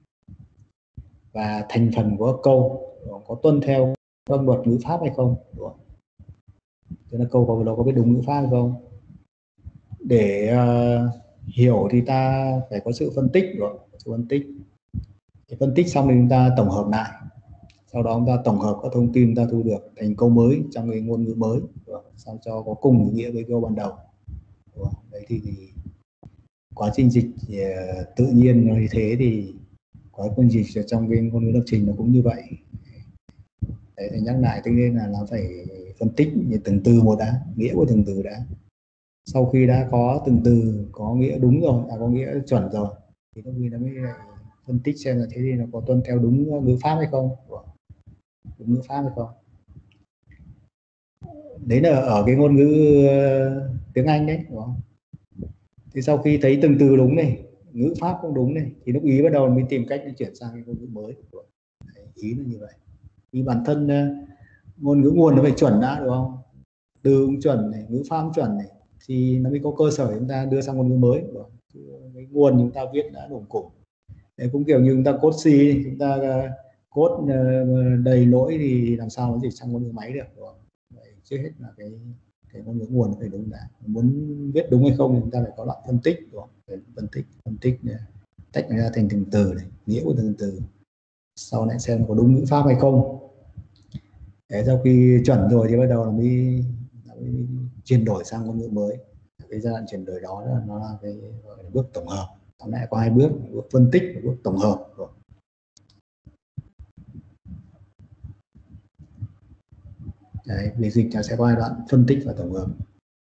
Và thành phần của câu có tuân theo các luật ngữ pháp hay không, đúng không? Thế là câu đó có biết đúng ngữ pháp hay không. Để hiểu thì ta phải có sự phân tích, đúng không? Sự phân tích. Để phân tích xong thì chúng ta tổng hợp lại, sau đó chúng ta tổng hợp các thông tin chúng ta thu được thành câu mới trong cái ngôn ngữ mới, sao cho có cùng nghĩa với câu ban đầu. Đấy thì quá trình dịch thì, tự nhiên như thế thì quá trình dịch trong cái ngôn ngữ lập trình nó cũng như vậy. Đấy, thì nhắc lại, tức là nó phải phân tích từng từ một đã, nghĩa của từng từ đã. Sau khi đã có từng từ có nghĩa đúng rồi, có nghĩa chuẩn rồi, thì lúc khi nó mới phân tích xem là thế thì nó có tuân theo đúng ngữ pháp hay không, đúng ngữ pháp hay không. Đấy là ở cái ngôn ngữ tiếng Anh đấy, đúng không? Thì sau khi thấy từng từ đúng này, ngữ pháp cũng đúng này, thì lúc ý bắt đầu mới tìm cách đi chuyển sang cái ngôn ngữ mới. Đấy, ý là như vậy. Thì bản thân ngôn ngữ nguồn nó phải chuẩn đã, đúng không? Từ cũng chuẩn này, ngữ pháp cũng chuẩn này, thì nó mới có cơ sở chúng ta đưa sang ngôn ngữ mới. Cái nguồn chúng ta viết đã đủ củng. Đấy, cũng kiểu như chúng ta code C, chúng ta code đầy lỗi thì làm sao nó dịch sang ngôn ngữ máy được, đúng không? Vậy, trước hết là cái ngôn ngữ nguồn phải đúng đã. Muốn viết đúng hay không thì chúng ta phải có đoạn phân tích, đúng không? Phải phân tích tách ra thành từng từ này, nghĩa của từng từ, sau lại xem có đúng ngữ pháp hay không. Để sau khi chuẩn rồi thì bắt đầu là mới chuyển đổi sang ngôn ngữ mới. Cái giai đoạn chuyển đổi đó là nó là cái gọi là bước tổng hợp. Nó lại có hai bước, bước phân tích và bước tổng hợp. Đấy, việc dịch sẽ có hai đoạn phân tích và tổng hợp.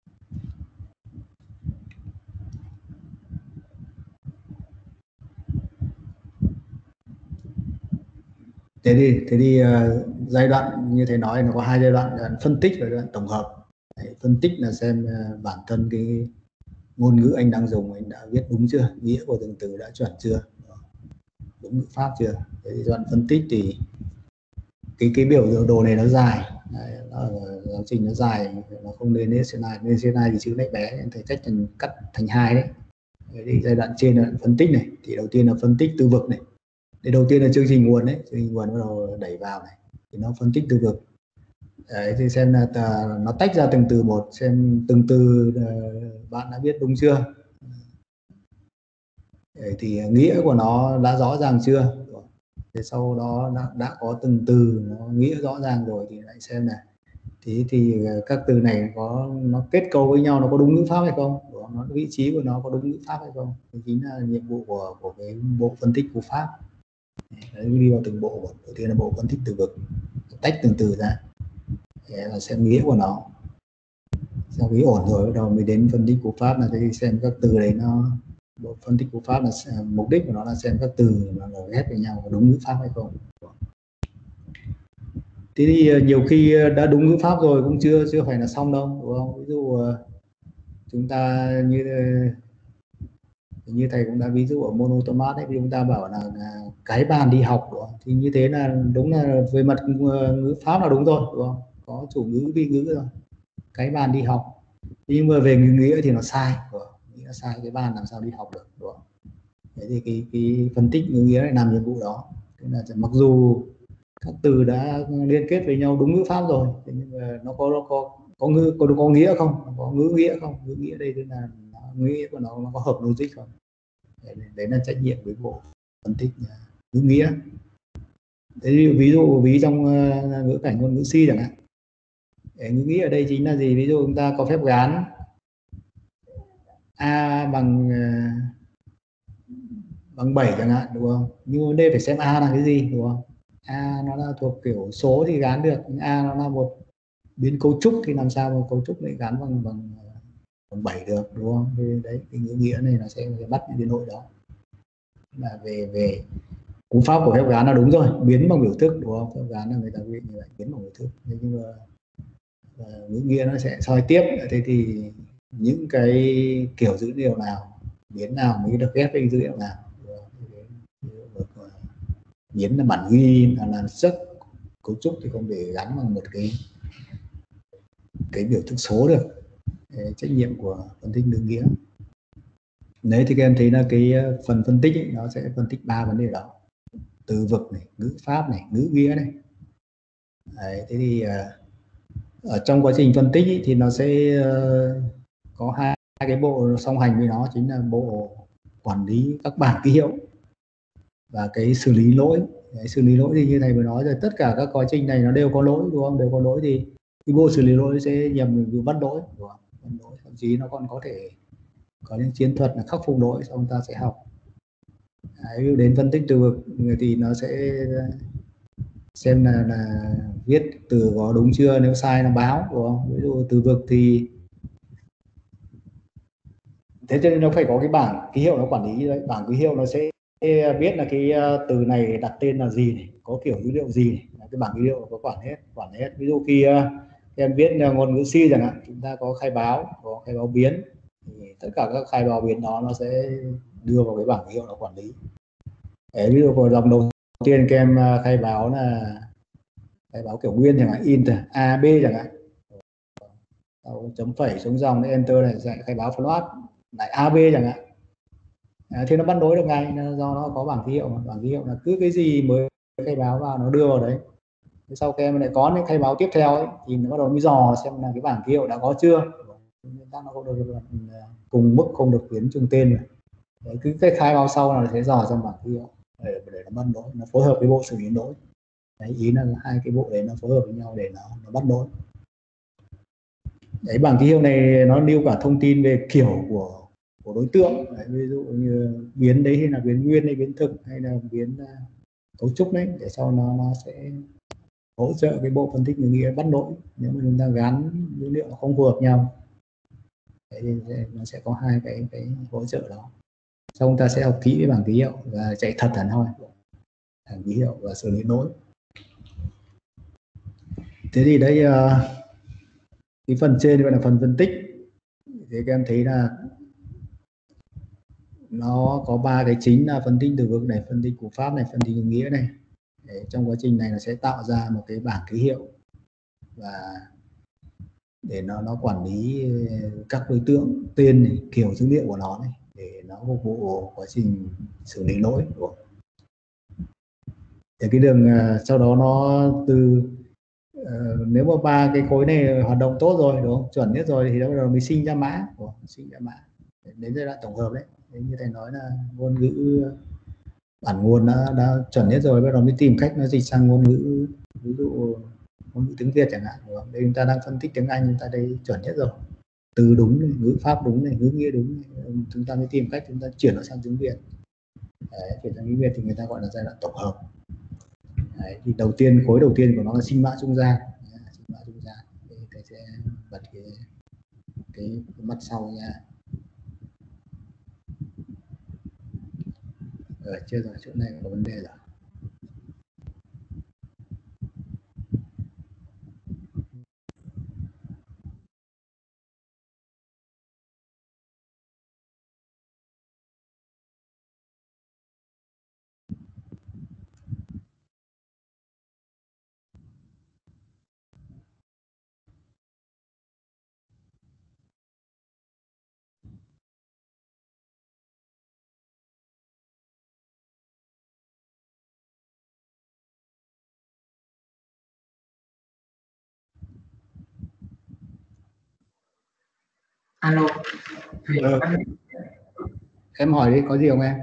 Thế thì giai đoạn như thầy nói nó có hai giai đoạn phân tích và giai đoạn tổng hợp. Đấy, phân tích là xem bản thân cái ngôn ngữ anh đang dùng anh đã viết đúng chưa, nghĩa của từng từ đã chuẩn chưa, đúng ngữ pháp chưa. Thế thì giai đoạn phân tích thì cái biểu đồ này nó dài, giáo trình nó dài, nó không nên slide, nên slide thì chữ lại bé, thầy cắt thành hai đấy. Thế thì giai đoạn trên là phân tích này, thì đầu tiên là phân tích từ vực này. Thì đầu tiên là chương trình nguồn đấy, chương trình nguồn bắt đầu đẩy vào này, thì nó phân tích từ vực. Đấy, thì xem là nó tách ra từng từ một, xem từng từ bạn đã biết đúng chưa. Đấy, thì nghĩa của nó đã rõ ràng chưa. Thế sau đó đã có từng từ nó nghĩa rõ ràng rồi thì lại xem là thì các từ này nó kết cấu với nhau, nó có đúng ngữ pháp hay không, nó vị trí của nó có đúng ngữ pháp hay không. Thì chính là nhiệm vụ của cái bộ phân tích cú pháp. Đấy, đi vào từng bộ. Đầu tiên là bộ phân tích từ vựng, tách từng từ ra và xem nghĩa của nó. Sau khi ổn rồi bắt đầu mới đến phân tích cú pháp, là xem các từ đấy nó, bộ phân tích cú pháp là mục đích của nó là xem các từ nó ghép với nhau có đúng ngữ pháp hay không. Thế thì nhiều khi đã đúng ngữ pháp rồi cũng chưa phải là xong đâu, đúng không? Ví dụ chúng ta như thầy cũng đã ví dụ ở môn automat ấy, chúng ta bảo là cái bàn đi học, đúng không? Thì như thế là đúng là về mặt ngữ pháp là đúng rồi, đúng không? Có chủ ngữ vi ngữ rồi, cái bàn đi học. Nhưng mà về nghĩa thì nó sai, đúng không? Nghĩa sai, cái bàn làm sao đi học được, đúng không? Thế thì cái phân tích ngữ nghĩa lại làm nhiệm vụ đó. Thế là mặc dù các từ đã liên kết với nhau đúng ngữ pháp rồi, nhưng mà nó có nghĩa không, có ngữ nghĩa không, ngữ nghĩa đây tức là ngữ nghĩa của nó có hợp logic không. Đấy là trách nhiệm với bộ phân tích ngữ nghĩa. Thế ví dụ trong ngữ cảnh ngôn ngữ C chẳng hạn, ngữ nghĩa ở đây chính là gì? Ví dụ chúng ta có phép gán a bằng 7 chẳng hạn, đúng không? Nhưng vấn đề phải xem a là cái gì, đúng không? A nó là thuộc kiểu số thì gán được, nhưng a nó là một biến cấu trúc thì làm sao mà cấu trúc lại gắn bằng 7 được, đúng không? Thì đấy, cái ngữ nghĩa này nó sẽ bắt những cái nội đó. Là về cú pháp của phép gán là đúng rồi, biến bằng biểu thức, đúng không? Phép gán là người ta quy định như vậy, biến bằng biểu thức. Nhưng mà ngữ nghĩa nó sẽ soi tiếp. Thế thì những cái kiểu dữ liệu nào, biến nào mới được ghép với dữ liệu nào, biến là bản ghi là rất cấu trúc thì không thể gắn bằng một cái biểu thức số được. Trách nhiệm của phân tích ngữ nghĩa. Đấy thì các em thấy là cái phần phân tích ấy, nó sẽ phân tích 3 vấn đề đó: từ vựng này, ngữ pháp này, ngữ nghĩa này. Đấy, thế thì ở trong quá trình phân tích ấy, thì nó sẽ có hai cái bộ song hành với nó, chính là bộ quản lý các bảng ký hiệu và cái xử lý lỗi. Đấy, xử lý lỗi thì như thầy vừa nói rồi, tất cả các quá trình này nó đều có lỗi, đúng không? Đều có lỗi thì cái bộ xử lý lỗi sẽ nhầm từ bắt lỗi, đúng không? Bắt lỗi, thậm chí nó còn có thể có những chiến thuật là khắc phục lỗi, sau chúng ta sẽ học. Đấy, đến phân tích từ vựng thì nó sẽ xem là viết từ có đúng chưa, nếu sai nó báo, đúng không? Ví dụ từ vựng thì thế cho nên nó phải có cái bảng ký hiệu nó quản lý đấy. Bảng ký hiệu nó sẽ biết là cái từ này đặt tên là gì này, có kiểu dữ liệu gì này. Cái bảng ký hiệu có quản hết. Ví dụ khi em viết ngôn ngữ C chẳng hạn, chúng ta có khai báo, có khai báo biến, thì tất cả các khai báo biến đó nó sẽ đưa vào cái bảng ký hiệu nó quản lý. Đấy, ví dụ vào dòng đầu tiên các em khai báo là khai báo kiểu nguyên chẳng hạn, int a b chẳng hạn, chấm phẩy xuống dòng để enter này sẽ khai báo float lại ab chẳng hạn. Thì nó bắt đối được ngay, do nó có bảng ký hiệu mà. Bảng ký hiệu là cứ cái gì mới khai báo vào nó đưa vào đấy. Thế sau khi em lại có những khai báo tiếp theo ấy, thì nó bắt đầu mới dò xem là cái bảng ký hiệu đã có chưa. Nó không được cùng mức, không được biến chung tên này. Đấy, cứ cái khai báo sau là sẽ dò trong bảng ký hiệu để nó bắt lỗi, nó phối hợp với bộ xử lý lỗi. Đấy, ý là hai cái bộ đấy nó phối hợp với nhau để nó bắt lỗi. Đấy, bảng ký hiệu này nó lưu cả thông tin về kiểu của đối tượng. Đấy, ví dụ như biến đấy hay là biến nguyên hay biến thực hay là biến cấu trúc đấy, để sau nó sẽ hỗ trợ cái bộ phân tích ngữ nghĩa bắt lỗi nếu mà chúng ta gắn dữ liệu không phù hợp nhau. Đấy, thì nó sẽ có hai cái hỗ trợ đó. Sau chúng ta sẽ học kỹ cái bảng ký hiệu và chạy thật hẳn hoi bảng ký hiệu và xử lý lỗi. Thế thì đây cái phần trên gọi là phần phân tích. Thì các em thấy là nó có 3 cái chính là phân tích từ vựng này, phân tích cú pháp này, phân tích ngữ nghĩa này. Để trong quá trình này nó sẽ tạo ra một cái bảng ký hiệu và để nó quản lý các đối tượng, tên này, kiểu dữ liệu của nó này, để nó phục vụ quá trình xử lý lỗi. Thì cái đường sau đó nó từ nếu mà 3 cái khối này hoạt động tốt rồi, đúng không, chuẩn nhất rồi, thì nó bắt đầu mới sinh ra mã, sinh ra mã đến giai đoạn tổng hợp đấy. Thế như thầy nói là ngôn ngữ bản nguồn đã chuẩn nhất rồi, bắt đầu mới tìm cách nó dịch sang ngôn ngữ, ví dụ ngôn ngữ tiếng Việt chẳng hạn, đúng không? Đây chúng ta đang phân tích tiếng Anh, chúng ta đây chuẩn nhất rồi, từ đúng này, ngữ pháp đúng này, ngữ nghĩa đúng này, chúng ta mới tìm cách chúng ta chuyển nó sang tiếng Việt. Đấy, chuyển sang tiếng Việt thì người ta gọi là giai đoạn tổng hợp. Đấy, thì khối đầu tiên của nó là sinh mã trung gian. Sinh mã trung gian. Thầy sẽ bật cái mắt sau nha. Chưa rồi, chỗ này có vấn đề rồi. Alo. Em hỏi đi, có gì không em?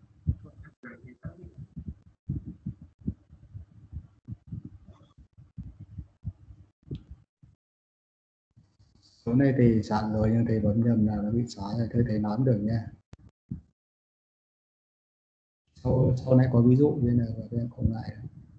Số này thì sẵn rồi nhưng thầy bấm nhầm là nó bị xóa rồi, thôi thầy nói được nha. Sau này có ví dụ nên là em không lại.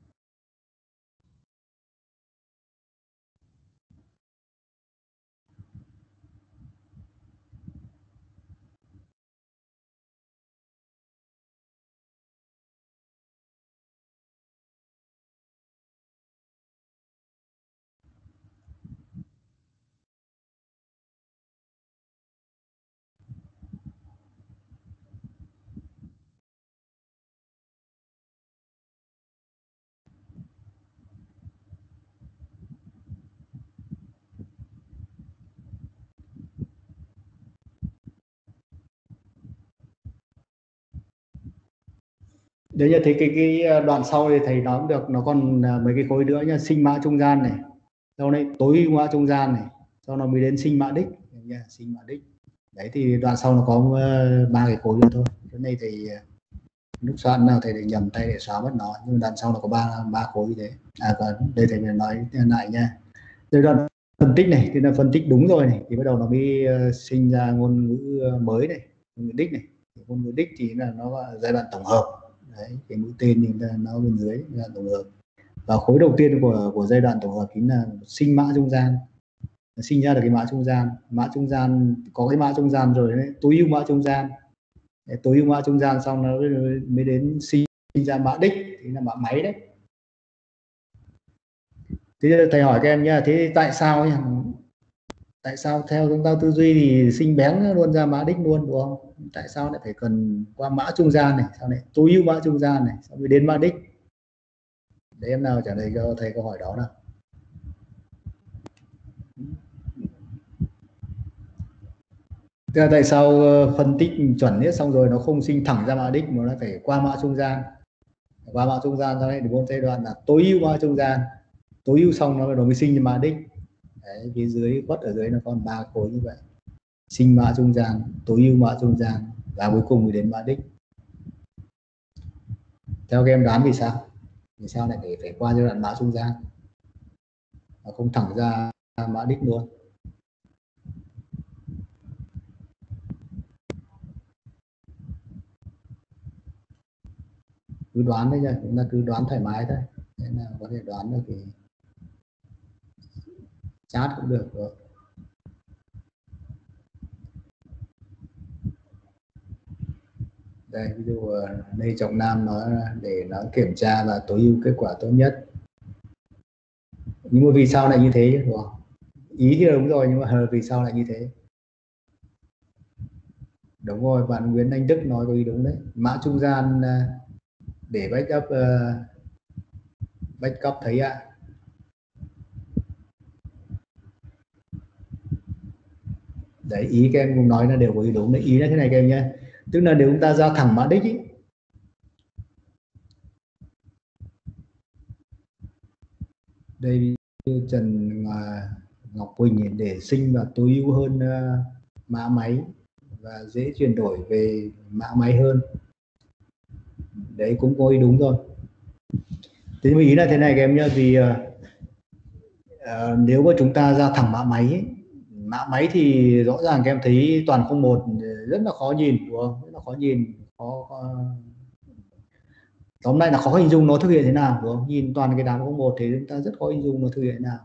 Đấy là thấy cái đoạn sau thì thầy nói được, nó còn mấy cái khối nữa nha, sinh mã trung gian này, sau này tối ưu mã trung gian này, sau nó mới đến sinh mã đích nha, sinh mã đích. Đấy thì đoạn sau nó có 3 cái khối nữa thôi. Cái này thì lúc soạn nào thầy để nhầm tay để xóa mất nó, nhưng đoạn sau nó có ba khối như thế. Đây thầy nói lại nha. Đây đoạn phân tích này thì là phân tích đúng rồi này, thì bắt đầu nó mới sinh ra ngôn ngữ mới này, ngôn ngữ đích này. Ngôn ngữ đích thì là nó là giai đoạn tổng hợp. Đấy, cái mũi tên thì nó bên dưới giai đoạn tổng hợp. Và khối đầu tiên của giai đoạn tổng hợp chính là sinh mã trung gian, sinh ra được cái mã trung gian có cái mã trung gian rồi đấy, tối ưu mã trung gian. Đấy, tối ưu mã trung gian xong nó mới đến sinh ra mã đích, thì là mã máy đấy. Thế thầy hỏi các em nhá, thế tại sao nhá, tại sao theo chúng ta tư duy thì sinh bén luôn ra mã đích luôn, đúng không? Tại sao lại phải cần qua mã trung gian này, sau này tối ưu mã trung gian này, sau mới đến mã đích? Để em nào trả lời cho thầy câu hỏi đó nào. Thế là tại sao phân tích chuẩn nhất xong rồi nó không sinh thẳng ra mã đích mà nó phải qua mã trung gian? Qua mã trung gian sau này bốn giai đoạn là tối ưu mã trung gian, tối ưu xong nó mới sinh ra mã đích. Đấy, phía dưới quất ở dưới nó còn 3 khối như vậy: sinh mã trung gian, tối ưu mã trung gian và cuối cùng mới đến mã đích. Theo các em đoán vì sao? Vì sao lại phải qua giai đoạn mã trung gian mà không thẳng ra mã đích luôn? Cứ đoán đấy nha, chúng ta cứ đoán thoải mái thôi, nên là có thể đoán được thì chat cũng được rồi. Đây, ví dụ Lê Trọng Nam nói để nó kiểm tra và tối ưu kết quả tốt nhất. Nhưng mà vì sao lại như thế, đúng không? Ý thì đúng rồi, nhưng mà vì sao lại như thế? Đúng rồi, bạn Nguyễn Anh Đức nói có ý đúng đấy. Mã trung gian để backup thấy ạ. Đấy, ý các em cũng nói là đều có ý đúng đấy. Ý là thế này các em nhé, tức là nếu chúng ta ra thẳng mã đích ý, đây Trần Ngọc Quỳnh để sinh và tối ưu hơn mã máy và dễ chuyển đổi về mã máy hơn. Đấy cũng có ý đúng rồi. Thế nhưng mà ý là thế này các em nhé, vì nếu mà chúng ta ra thẳng mã máy ấy, mã máy thì rõ ràng các em thấy toàn 01 rất là khó nhìn, đúng không? Rất là khó nhìn, tóm lại là khó hình dung nó thực hiện thế nào, đúng không? Nhìn toàn cái đám 01 thì chúng ta rất khó hình dung nó thực hiện thế nào.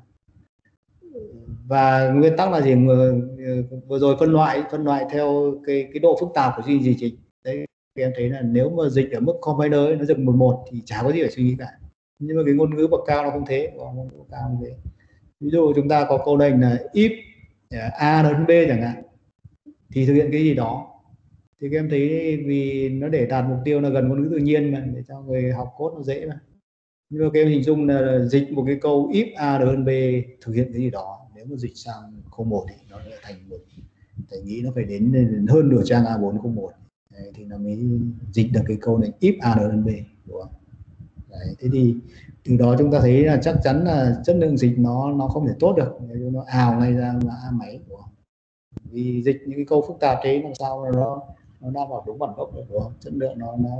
Và nguyên tắc là gì? Vừa rồi phân loại theo cái độ phức tạp của chương trình dịch. Đấy, thì em thấy là nếu mà dịch ở mức combiner ấy, nó dịch 11 thì chả có gì phải suy nghĩ cả. Nhưng mà cái ngôn ngữ bậc cao nó không thế, ngôn ngữ bậc cao không thế. Ví dụ chúng ta có câu lệnh là if a lớn b chẳng hạn thì thực hiện cái gì đó, thì các em thấy vì nó để đạt mục tiêu là gần ngôn ngữ tự nhiên mà, để cho người học code nó dễ mà. Nhưng mà các em hình dung là dịch một cái câu if a lớn b thực hiện cái gì đó, nếu mà dịch sang 01 thì nó lại thành một, thầy nghĩ nó phải đến hơn nửa trang A401 thì nó mới dịch được cái câu này if a lớn b, đúng không? Đấy, thế thì từ đó chúng ta thấy là chắc chắn là chất lượng dịch nó không thể tốt được nếu nó ào ngay ra mã máy, đúng không? Vì dịch những cái câu phức tạp thế làm sao mà nó đảm bảo đúng bản gốc được, đúng không? Chất lượng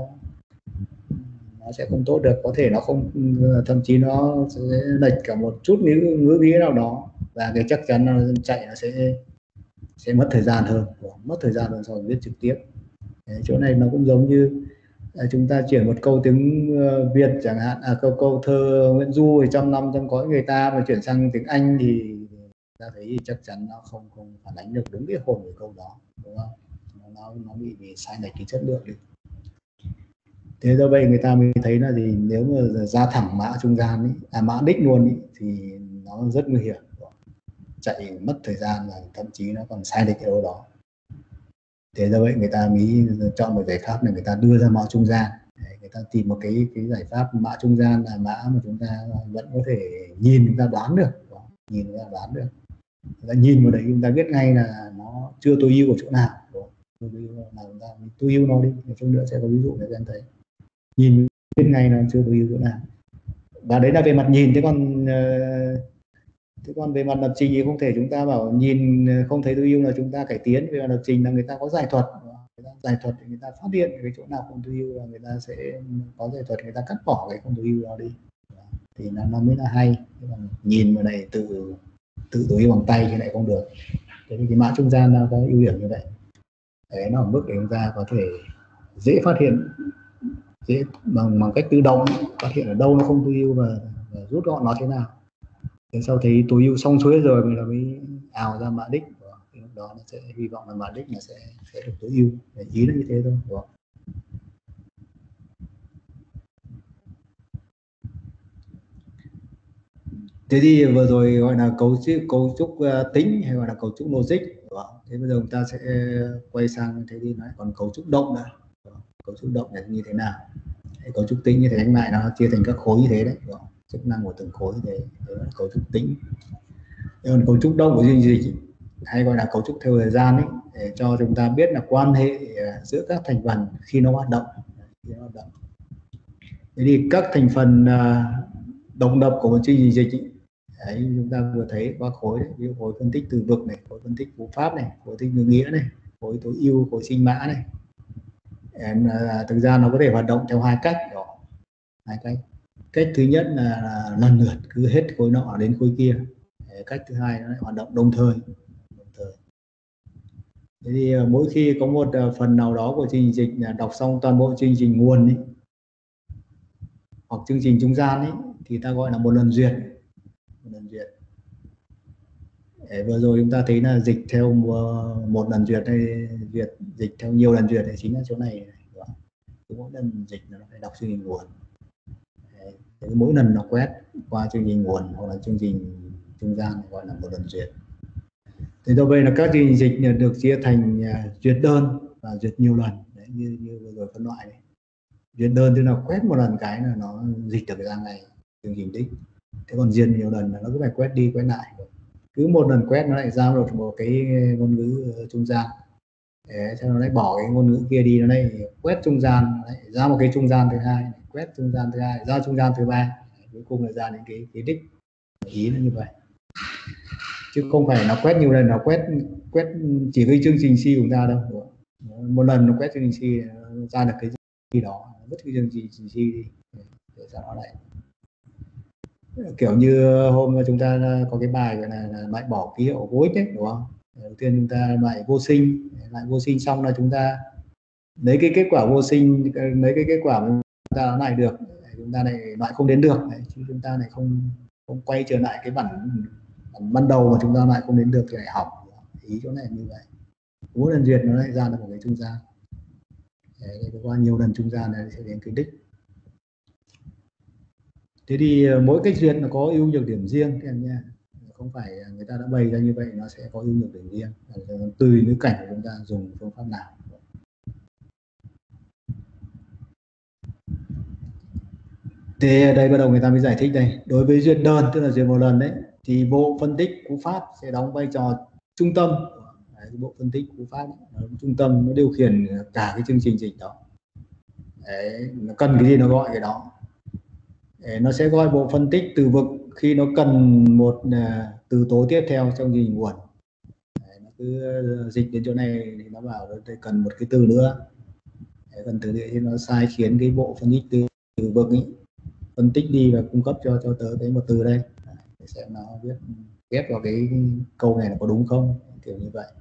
nó sẽ không tốt được, có thể nó không, thậm chí nó sẽ lệch cả một chút ngữ nghĩa nào đó, và cái chắc chắn nó chạy nó sẽ mất thời gian hơn, mất thời gian hơn so với viết trực tiếp. Đấy, chỗ này nó cũng giống như chúng ta chuyển một câu tiếng Việt chẳng hạn, câu thơ Nguyễn Du thì trăm năm trăm cõi người ta, mà chuyển sang tiếng Anh thì ta thấy chắc chắn nó không phản ánh được đúng cái hồn của câu đó, đúng không? Nó bị sai lệch cái chất lượng đi. Thế do vậy người ta mới thấy là gì, nếu mà ra thẳng mã trung gian ấy, mã đích luôn ấy, thì nó rất nguy hiểm, chạy mất thời gian và thậm chí nó còn sai lệch cái đâu đó. Thế do vậy người ta mới chọn một giải pháp là người ta đưa ra mã trung gian. Đấy, người ta tìm một cái giải pháp mã trung gian là mã mà chúng ta vẫn có thể nhìn, chúng ta đoán được, nhìn chúng ta đoán được. Chúng ta nhìn vào đấy chúng ta biết ngay là nó chưa tối ưu ở chỗ nào, chúng ta tối ưu nó đi. Chút nữa sẽ có ví dụ để các em thấy, nhìn biết ngay là chưa tối ưu chỗ nào. Và đấy là về mặt nhìn. Thế còn về mặt lập trình thì không thể chúng ta bảo nhìn không thấy tối ưu là chúng ta cải tiến. Về mặt lập trình là người ta có giải thuật, giải thuật thì người ta phát hiện cái chỗ nào không tối ưu là người ta sẽ có giải thuật, người ta cắt bỏ cái không tối ưu đó đi, thì nó mới là hay. Nhìn vào này tự tối ưu bằng tay thì lại không được. Thế thì cái mã trung gian nó có ưu điểm như vậy. Đấy, nó ở mức để chúng ta có thể dễ phát hiện, dễ bằng cách tự động phát hiện ở đâu nó không tối ưu và rút gọn nó thế nào. Thế sau thấy tối ưu xong xuôi rồi mình là mới ào ra mã đích, thì lúc đó nó sẽ hy vọng là mã đích nó sẽ được tối ưu. Ý là như thế thôi, đúng không? Thế thì vừa rồi gọi là cấu trúc tính hay gọi là cấu trúc logic, đúng không? Thế bây giờ chúng ta sẽ quay sang thế thì nói còn cấu trúc động nữa. Cấu trúc động là như thế nào? Cấu trúc tính như thế anh lại nó chia thành các khối như thế đấy, đúng không? Chức năng của từng khối thế là cấu trúc tính. Còn cấu trúc động của chương trình dịch hay gọi là cấu trúc theo thời gian ấy, để cho chúng ta biết là quan hệ giữa các thành phần khi nó hoạt động. Thế thì các thành phần đồng đập của một chương trình dịch ấy, đấy, chúng ta vừa thấy qua khối đấy, ví dụ khối phân tích từ vực này, khối phân tích cú pháp này, khối phân tích ngữ nghĩa này, khối tối ưu, khối sinh mã này. Thực ra nó có thể hoạt động theo hai cách đó. Cách thứ nhất là lần lượt cứ hết khối nọ đến khối kia. Cách thứ hai nó lại hoạt động đồng thời. Thế thì mỗi khi có một phần nào đó của chương trình dịch đọc xong toàn bộ chương trình nguồn ấy, hoặc chương trình trung gian ấy, thì ta gọi là một lần duyệt. Vừa rồi chúng ta thấy là dịch theo một lần duyệt hay dịch theo nhiều lần duyệt thì chính là chỗ này. Mỗi lần dịch nó phải đọc chương trình nguồn. Mỗi lần nó quét qua chương trình nguồn hoặc là chương trình trung gian gọi là một lần duyệt. Thế do vậy là các chương trình dịch được chia thành duyệt đơn và duyệt nhiều lần. Đấy, như vừa rồi phân loại này. Duyệt đơn tức là quét một lần cái là nó dịch được ra ngay chương trình đích. Thế còn duyệt nhiều lần là nó cứ phải quét đi quét lại. Cứ một lần quét nó lại ra một cái ngôn ngữ trung gian. Thế nó lại bỏ cái ngôn ngữ kia đi, nó lại quét trung gian, lại ra một cái trung gian thứ hai, quét trung gian thứ hai, ra trung gian thứ ba, cuối cùng là ra đến cái đích. Ý là như vậy, chứ không phải nó quét nhiều lần, nó quét chỉ cái chương trình C của chúng ta đâu. Một lần nó quét chương trình C ra được cái gì đó, vứt cái chương trình C đi để ra nó lại. Kiểu như hôm chúng ta có cái bài gọi là loại bỏ ký hiệu vô ích đấy, đúng không? Đầu tiên chúng ta loại vô sinh xong là chúng ta lấy cái kết quả vô sinh, lấy cái kết quả ta nói lại được, chúng ta lại loại không đến được đấy, chứ chúng ta lại không quay trở lại cái bản ban đầu mà chúng ta lại không đến được thì lại hỏng. Ý chỗ này như vậy, mỗi lần duyệt nó lại ra được một cái trung gian. Đấy, qua nhiều lần trung gian này sẽ đến cái đích. Thế thì mỗi cách duyệt nó có ưu nhược điểm riêng các em nha, không phải người ta đã bày ra như vậy nó sẽ có ưu nhược điểm riêng, tùy cái cảnh của chúng ta dùng phương pháp nào. Thế ở đây bắt đầu người ta mới giải thích đây. Đối với duyệt đơn, tức là duyệt một lần đấy, thì bộ phân tích cú pháp sẽ đóng vai trò trung tâm. Đấy, bộ phân tích cú pháp nó trung tâm, nó điều khiển cả cái chương trình dịch đó. Đấy, nó cần cái gì nó gọi cái đó. Đấy, nó sẽ gọi bộ phân tích từ vực khi nó cần một từ tố tiếp theo trong trình nguồn. Đấy, nó cứ dịch đến chỗ này thì nó bảo nó cần một cái từ nữa. Đấy, cần từ nữa thì nó sai khiến cái bộ phân tích từ vực ấy phân tích đi và cung cấp cho tớ cái một từ đây để xem nó viết ghép vào cái câu này là có đúng không, kiểu như vậy.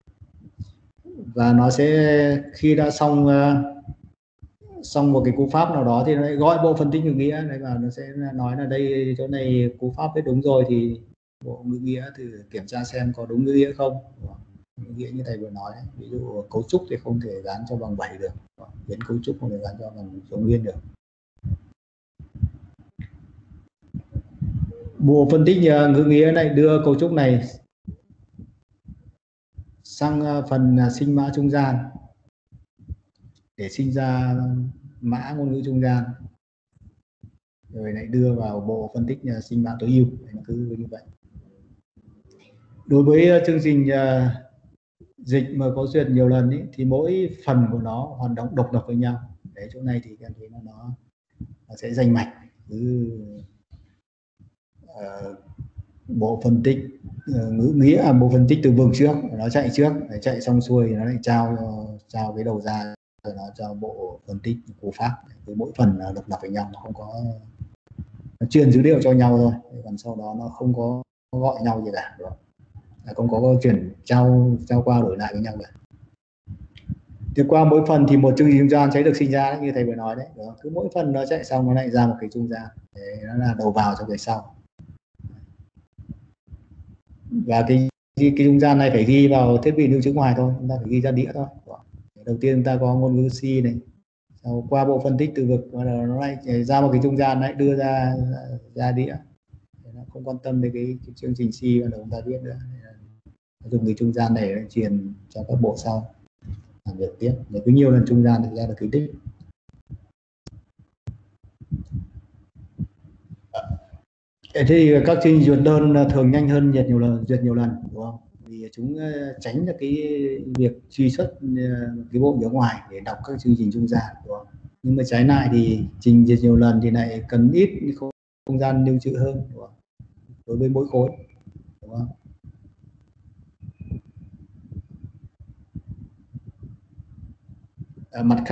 Và nó sẽ khi đã xong một cái cú pháp nào đó thì nó lại gọi bộ phân tích ngữ nghĩa này và nó sẽ nói là đây chỗ này cú pháp viết đúng rồi thì bộ ngữ nghĩa thử kiểm tra xem có đúng ngữ nghĩa không. Ngữ nghĩa như thầy vừa nói, ví dụ cấu trúc thì không thể gắn cho bằng 7 được, biến cấu trúc không thể gắn cho bằng số nguyên được. Bộ phân tích ngữ nghĩa này đưa cấu trúc này sang phần sinh mã trung gian để sinh ra mã ngôn ngữ trung gian, rồi lại đưa vào bộ phân tích sinh mã tối ưu. Nó cứ như vậy. Đối với chương trình dịch mà có duyệt nhiều lần ý, thì mỗi phần của nó hoạt động độc lập với nhau. Đấy, chỗ này thì em thấy nó sẽ rành mạch. Bộ phân tích ngữ nghĩa, bộ phân tích từ vựng trước nó chạy trước, chạy xong xuôi thì nó lại trao cái đầu ra rồi nó cho bộ phân tích cú pháp. Với mỗi phần là độc lập với nhau, nó không có, nó truyền dữ liệu cho nhau thôi, còn sau đó nó không có gọi nhau gì cả, không có chuyển trao qua đổi lại với nhau cả. Thì qua mỗi phần thì một chương trình trung gian sẽ được sinh ra đấy, như thầy vừa nói đấy. Cứ mỗi phần nó chạy xong nó lại ra một cái trung gian, để nó là đầu vào cho cái sau. Và cái trung gian này phải ghi vào thiết bị lưu trữ ngoài thôi, chúng ta phải ghi ra đĩa thôi. Đầu tiên chúng ta có ngôn ngữ C này, sau qua bộ phân tích từ vực nó lại ra một cái trung gian lại đưa ra đĩa. Nó không quan tâm đến cái chương trình C mà chúng ta viết nữa, dùng cái trung gian này để truyền cho các bộ sau làm việc tiếp. Để cứ nhiều lần trung gian thì ra được cái đích. Thế thì các chương trình duyệt đơn thường nhanh hơn duyệt nhiều lần, đúng không? Vì chúng tránh được cái việc truy xuất cái bộ nhớ ngoài để đọc các chương trình trung gian, đúng không? Nhưng mà trái lại thì trình duyệt nhiều lần thì lại cần ít không gian lưu trữ hơn, đúng không? Đối với mỗi khối, đúng không? Mặt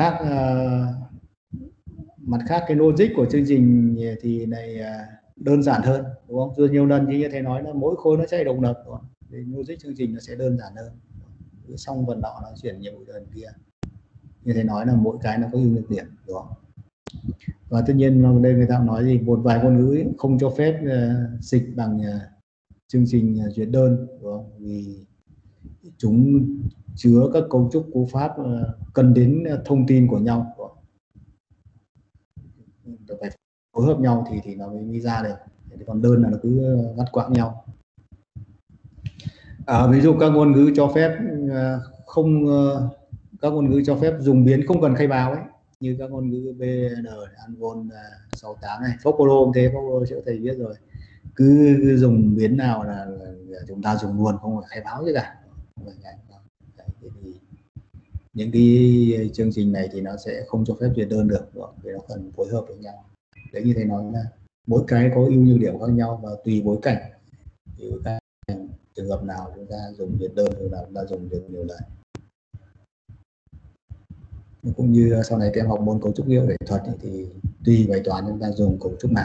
khác cái logic của chương trình thì này đơn giản hơn, đúng không? Rồi nhiều lần như thầy nói là mỗi khối nó chạy độc lập, đúng không? Thì logic chương trình nó sẽ đơn giản hơn. Cứ xong phần nọ nó chuyển nhiệm vụ lần kia. Như thầy nói là mỗi cái nó có ưu nhược điểm, đúng không? Và tất nhiên đây người ta nói gì một vài ngôn ngữ không cho phép dịch bằng chương trình duyệt đơn, đúng không? Vì chúng chứa các cấu trúc cú pháp cần đến thông tin của nhau, đúng không? Phải phối hợp nhau thì nó mới ra được. Còn đơn là nó cứ ngắt quãng nhau. Ví dụ các ngôn ngữ cho phép các ngôn ngữ cho phép dùng biến không cần khai báo ấy, như các ngôn ngữ BN, Anvon 68 này, Fopolo thế, Fopolo chỗ thầy biết rồi, cứ dùng biến nào là chúng ta dùng luôn, không phải khai báo gì cả. Thì những cái chương trình này thì nó sẽ không cho phép duyệt đơn được, vì nó cần phối hợp với nhau. Đấy, như thầy nói là mỗi cái có ưu nhược điểm khác nhau và tùy bối cảnh thì trường hợp nào chúng ta dùng duyệt đơn rồi là chúng ta dùng được nhiều lần. Cũng như sau này các em học môn cấu trúc hiệu nghệ thuật thì tùy bài toán chúng ta dùng cấu trúc nào.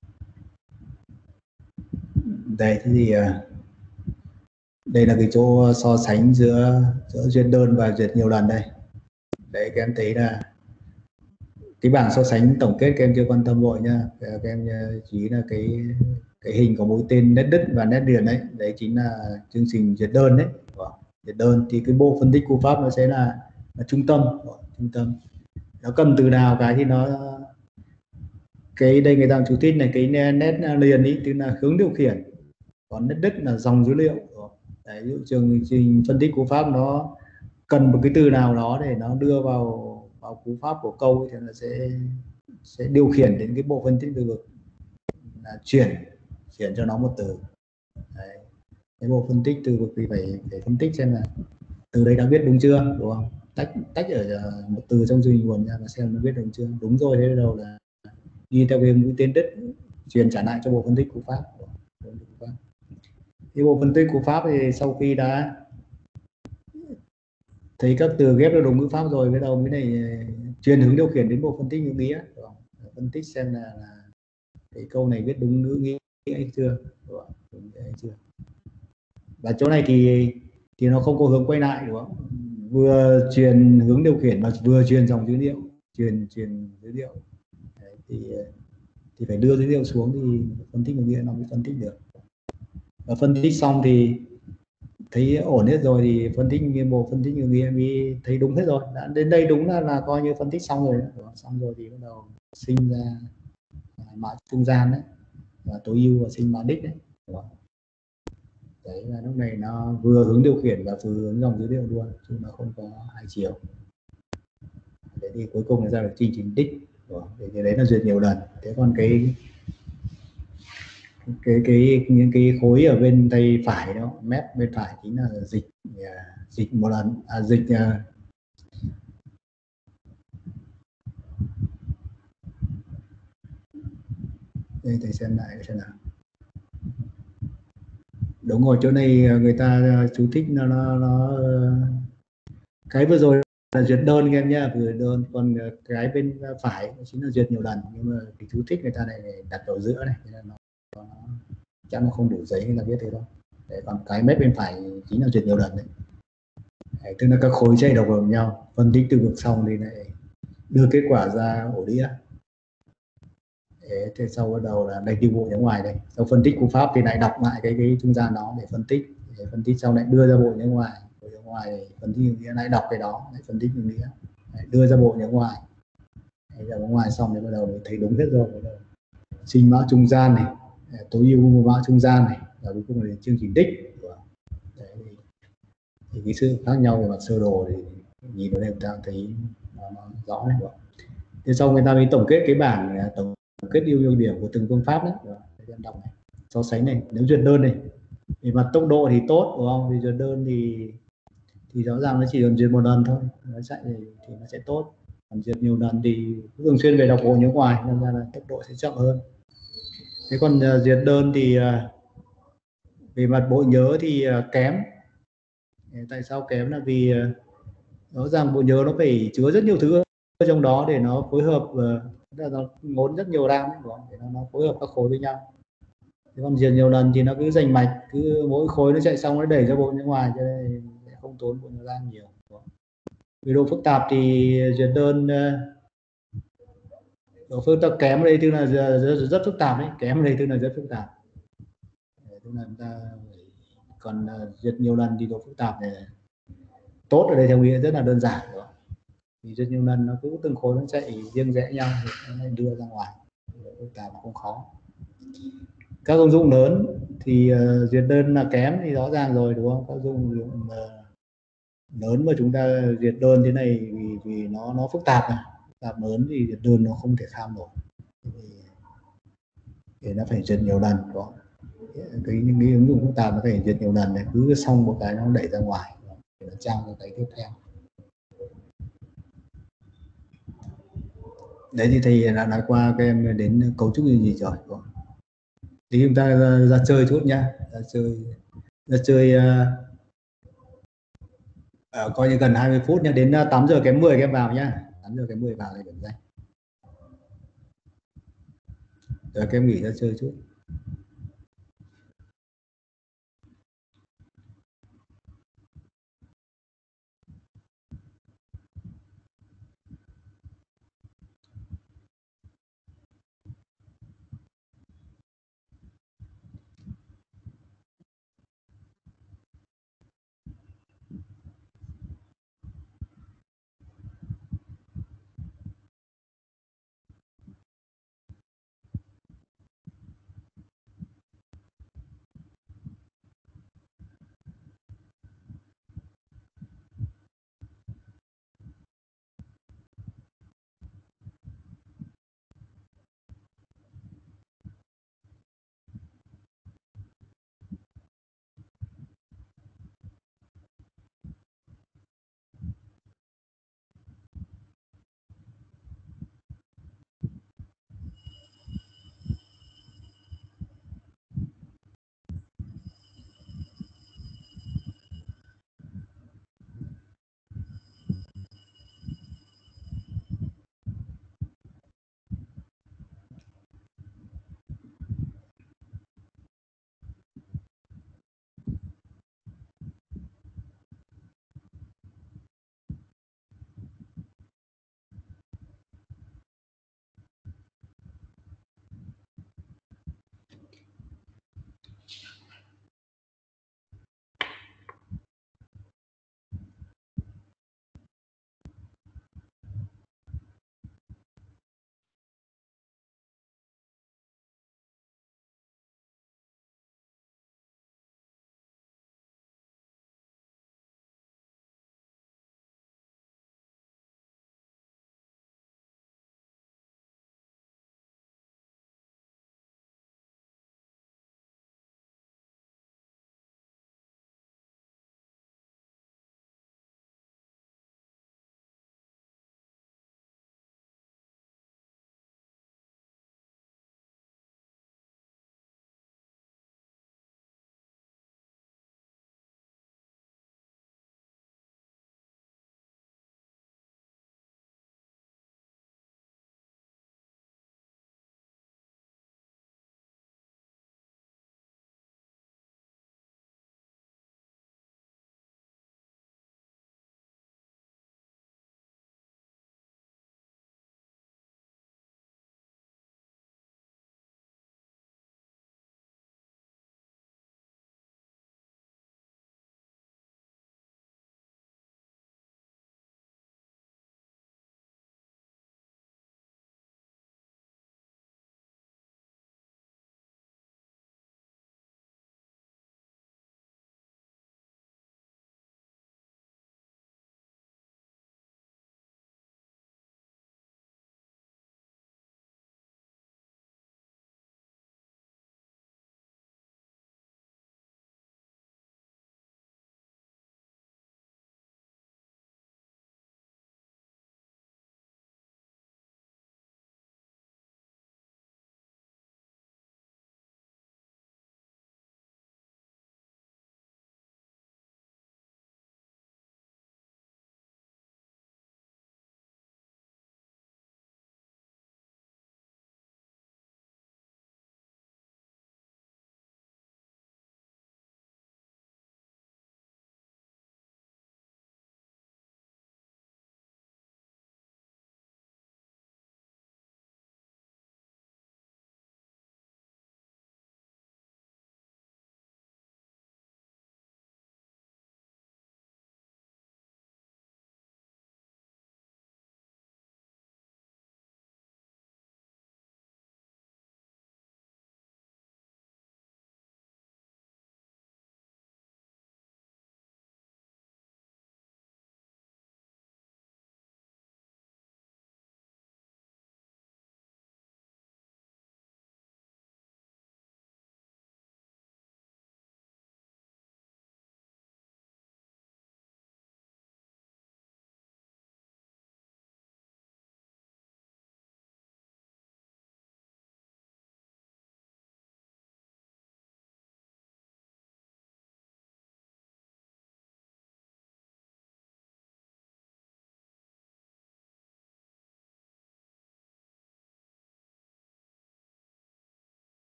Đây thì đây là cái chỗ so sánh giữa duyệt đơn và duyệt nhiều lần đây. Đấy, các em thấy là cái bảng so sánh tổng kết các em chưa quan tâm vội nha, các em chú ý là cái hình có mũi tên nét đứt và nét liền đấy, đấy chính là chương trình duyệt đơn đấy. Duyệt đơn thì cái bộ phân tích cú pháp nó sẽ là trung tâm. Trung tâm nó cầm từ nào cái thì nó, cái đây người ta chú thích này, cái nét liền ý tức là hướng điều khiển, còn nét đứt là dòng dữ liệu. Đấy, ví dụ chương trình phân tích cú pháp nó cần một cái từ nào đó để nó đưa vào cú pháp của câu ấy, thì nó sẽ điều khiển đến cái bộ phân tích từ vựng là chuyển cho nó một từ. Đấy. Cái bộ phân tích từ vựng thì phải phân tích xem là từ đây đã viết đúng chưa, đúng không, tách ở một từ trong dữ nguồn ra và xem nó viết đúng chưa, đúng rồi thế đầu là đi theo cái mũi tên đứt truyền trả lại cho bộ phân tích cú pháp. Cái bộ phân tích cú pháp thì sau khi đã thấy các từ ghép được đúng ngữ pháp rồi, cái đầu mới này truyền hướng điều khiển đến bộ phân tích ngữ nghĩa, phân tích xem là cái câu này viết đúng ngữ nghĩa hay chưa, đúng hay chưa. Và chỗ này thì nó không có hướng quay lại, đúng không, vừa truyền hướng điều khiển và vừa truyền dòng dữ liệu, truyền dữ liệu. Đấy, thì phải đưa dữ liệu xuống thì phân tích ngữ nghĩa nó mới phân tích được. Và phân tích xong thì thấy ổn hết rồi thì phân tích bộ phân tích ngữ nghĩa mới thấy đúng hết rồi, đã đến đây đúng là coi như phân tích xong rồi. Xong rồi thì bắt đầu sinh ra mã trung gian đấy, và tối ưu và sinh mã đích đấy. Đấy là lúc này nó vừa hướng điều khiển và vừa hướng dòng dữ liệu luôn, chứ nó không có hai chiều. Đấy thì cuối cùng là ra được chương trình đích. Thì đấy là duyệt nhiều lần. Thế còn những cái khối ở bên tay phải đó, mép bên phải chính là dịch một lần, đây thầy xem lại xem nào. Đúng rồi, chỗ này người ta chú thích nó cái vừa rồi là duyệt đơn các em nhá, vừa đơn, còn cái bên phải chính là duyệt nhiều lần, nhưng mà cái chú thích người ta này đặt ở giữa này, nên là nó chắc nó không đủ giấy người ta viết thế đâu. Đấy, còn cái mép bên phải chính là duyệt nhiều lần đấy. Đấy, tức là các khối chạy độc vào nhau, phân tích từ vực xong thì lại đưa kết quả ra ổ đĩa. Thế sau bắt đầu là đây đi bộ ra ngoài đây, sau phân tích cú pháp thì lại đọc lại cái trung gian đó để phân tích xong lại đưa ra bộ ra ngoài, phân tích nghĩa lại đọc cái đó, lại phân tích nghĩa, đưa ra bộ ra ngoài. Ra ngoài xong thì bắt đầu thấy đúng hết rồi, bắt đầu sinh mã trung gian này, tối ưu mã trung gian này, và cuối cùng là chương trình đích. Đấy, thì cái sự khác nhau về mặt sơ đồ thì nhìn vào đây chúng ta thấy nó rõ này. Thế sau người ta mới tổng kết cái bảng tổng kết ưu điểm của từng phương pháp đấy. Em đọc này, so sánh này, nếu duyệt đơn này về mặt tốc độ thì tốt, đúng không, vì duyệt đơn thì rõ ràng nó chỉ cần duyệt một lần thôi, nó chạy thì nó sẽ tốt, còn duyệt nhiều lần thì thường xuyên về đọc bộ nhớ ngoài nên ra là tốc độ sẽ chậm hơn. Thế còn duyệt đơn thì về mặt bộ nhớ thì kém. Tại sao kém là vì rõ ràng bộ nhớ nó phải chứa rất nhiều thứ ở trong đó để nó phối hợp, nó ngốn rất nhiều RAM ấy, để nó phối hợp các khối với nhau. Thế còn duyệt nhiều lần thì nó cứ rành mạch, cứ mỗi khối nó chạy xong nó đẩy ra bộ nhớ ngoài, cho nên không tốn bộ nhớ RAM nhiều. Vì độ phức tạp thì duyệt đơn độ phức tạp kém ở đây tức là rất phức tạp đấy, kém ở đây tức là rất phức tạp. Tức là chúng ta còn duyệt nhiều lần thì độ phức tạp này tốt ở đây theo nghĩa rất là đơn giản đó. Thì rất nhiều lần nó cứ từng khối nó chạy riêng rẽ nhau thì nó đưa ra ngoài, phức tạp không khó. Các ứng dụng lớn thì duyệt đơn là kém thì rõ ràng rồi, đúng không, các ứng dụng lớn mà chúng ta duyệt đơn thế này vì nó phức tạp này, phức tạp lớn thì duyệt đơn nó không thể kham nổi, thì nó phải duyệt nhiều lần. Có những cái ứng dụng phức tạp nó phải duyệt nhiều lần này, cứ xong một cái nó đẩy ra ngoài để nó trang cho cái tiếp theo. Đấy thì thầy đã nói qua các em đến cấu trúc gì rồi. Thì chúng ta ra chơi chút nhá, ra chơi coi như gần 20 phút nhá, đến 8 giờ kém 10 các em vào nhá, 8 giờ kém 10 vào thì điểm danh. Rồi các em nghỉ ra chơi chút.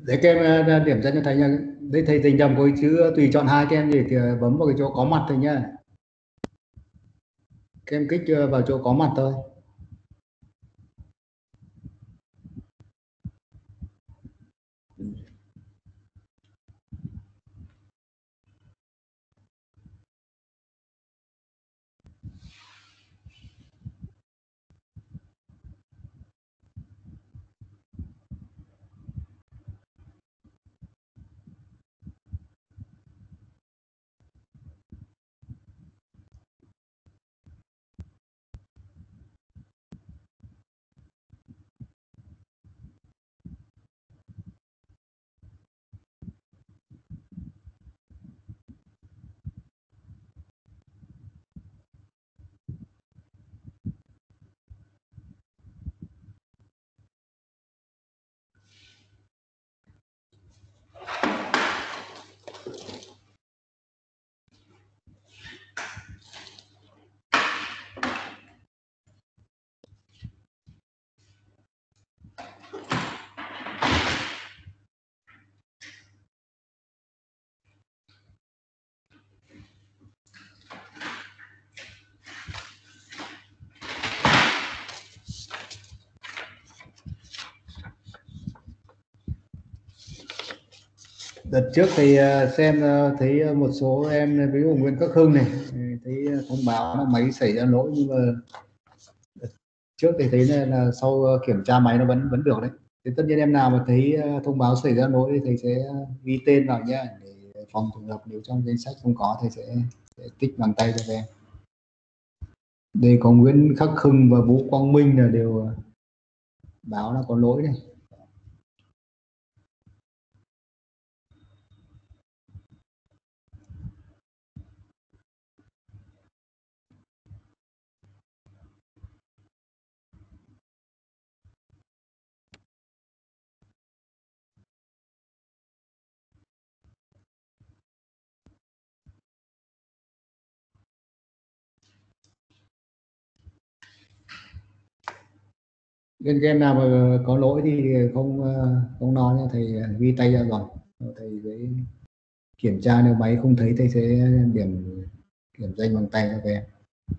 Để các em điểm danh cho thầy nha. Đấy thầy tình nhầm cái chữ tùy chọn hai, các em thì bấm vào cái chỗ có mặt thôi nhá. Các em kích vào chỗ có mặt thôi. Đợt trước thì xem thấy một số em ví dụ Nguyễn Khắc Hưng này thấy thông báo là máy xảy ra lỗi, nhưng mà trước thì thấy là sau kiểm tra máy nó vẫn được đấy. Thì tất nhiên em nào mà thấy thông báo xảy ra lỗi thì thầy sẽ ghi tên vào nhé, để phòng trường hợp nếu trong danh sách không có thầy sẽ tích bằng tay cho em. Đây có Nguyễn Khắc Hưng và Vũ Quang Minh là đều báo là có lỗi này. Bên game nào mà có lỗi thì không nói nha, thầy ghi tay ra rồi, thầy sẽ kiểm tra, nếu máy không thấy thầy sẽ điểm danh bằng tay cho các em.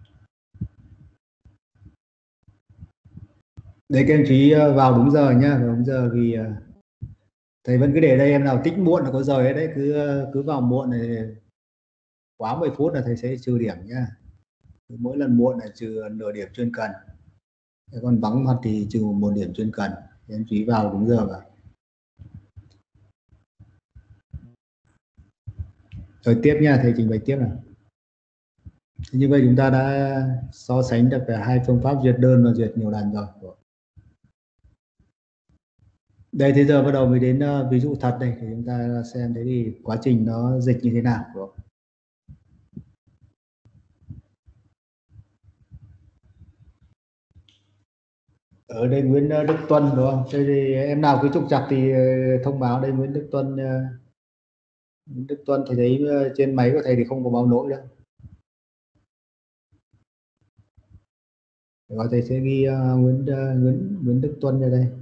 Đây các em chí vào đúng giờ nhá, vào đúng giờ, vì thầy vẫn cứ để đây, em nào tích muộn là có giờ ấy đấy, cứ vào muộn này quá 10 phút là thầy sẽ trừ điểm nhá. Mỗi lần muộn là trừ nửa điểm chuyên cần, còn vắng mặt thì trừ 1 điểm chuyên cần. Em chí vào đúng giờ vào. Rồi tiếp nha, thầy trình bày tiếp nào. Như vậy chúng ta đã so sánh được cả hai phương pháp duyệt đơn và duyệt nhiều lần rồi. Đây thì giờ bắt đầu mới đến ví dụ thật đây, thì chúng ta xem thế thì quá trình nó dịch như thế nào. Ở đây Nguyễn Đức Tuân đúng không? Thế thì em nào cứ trục trặc thì thông báo đây Nguyễn Đức Tuân. Nguyễn Đức Tuân thì thấy trên máy của thầy thì không có báo lỗi đâu. Rồi thầy sẽ ghi Nguyễn Đức Tuân ra đây.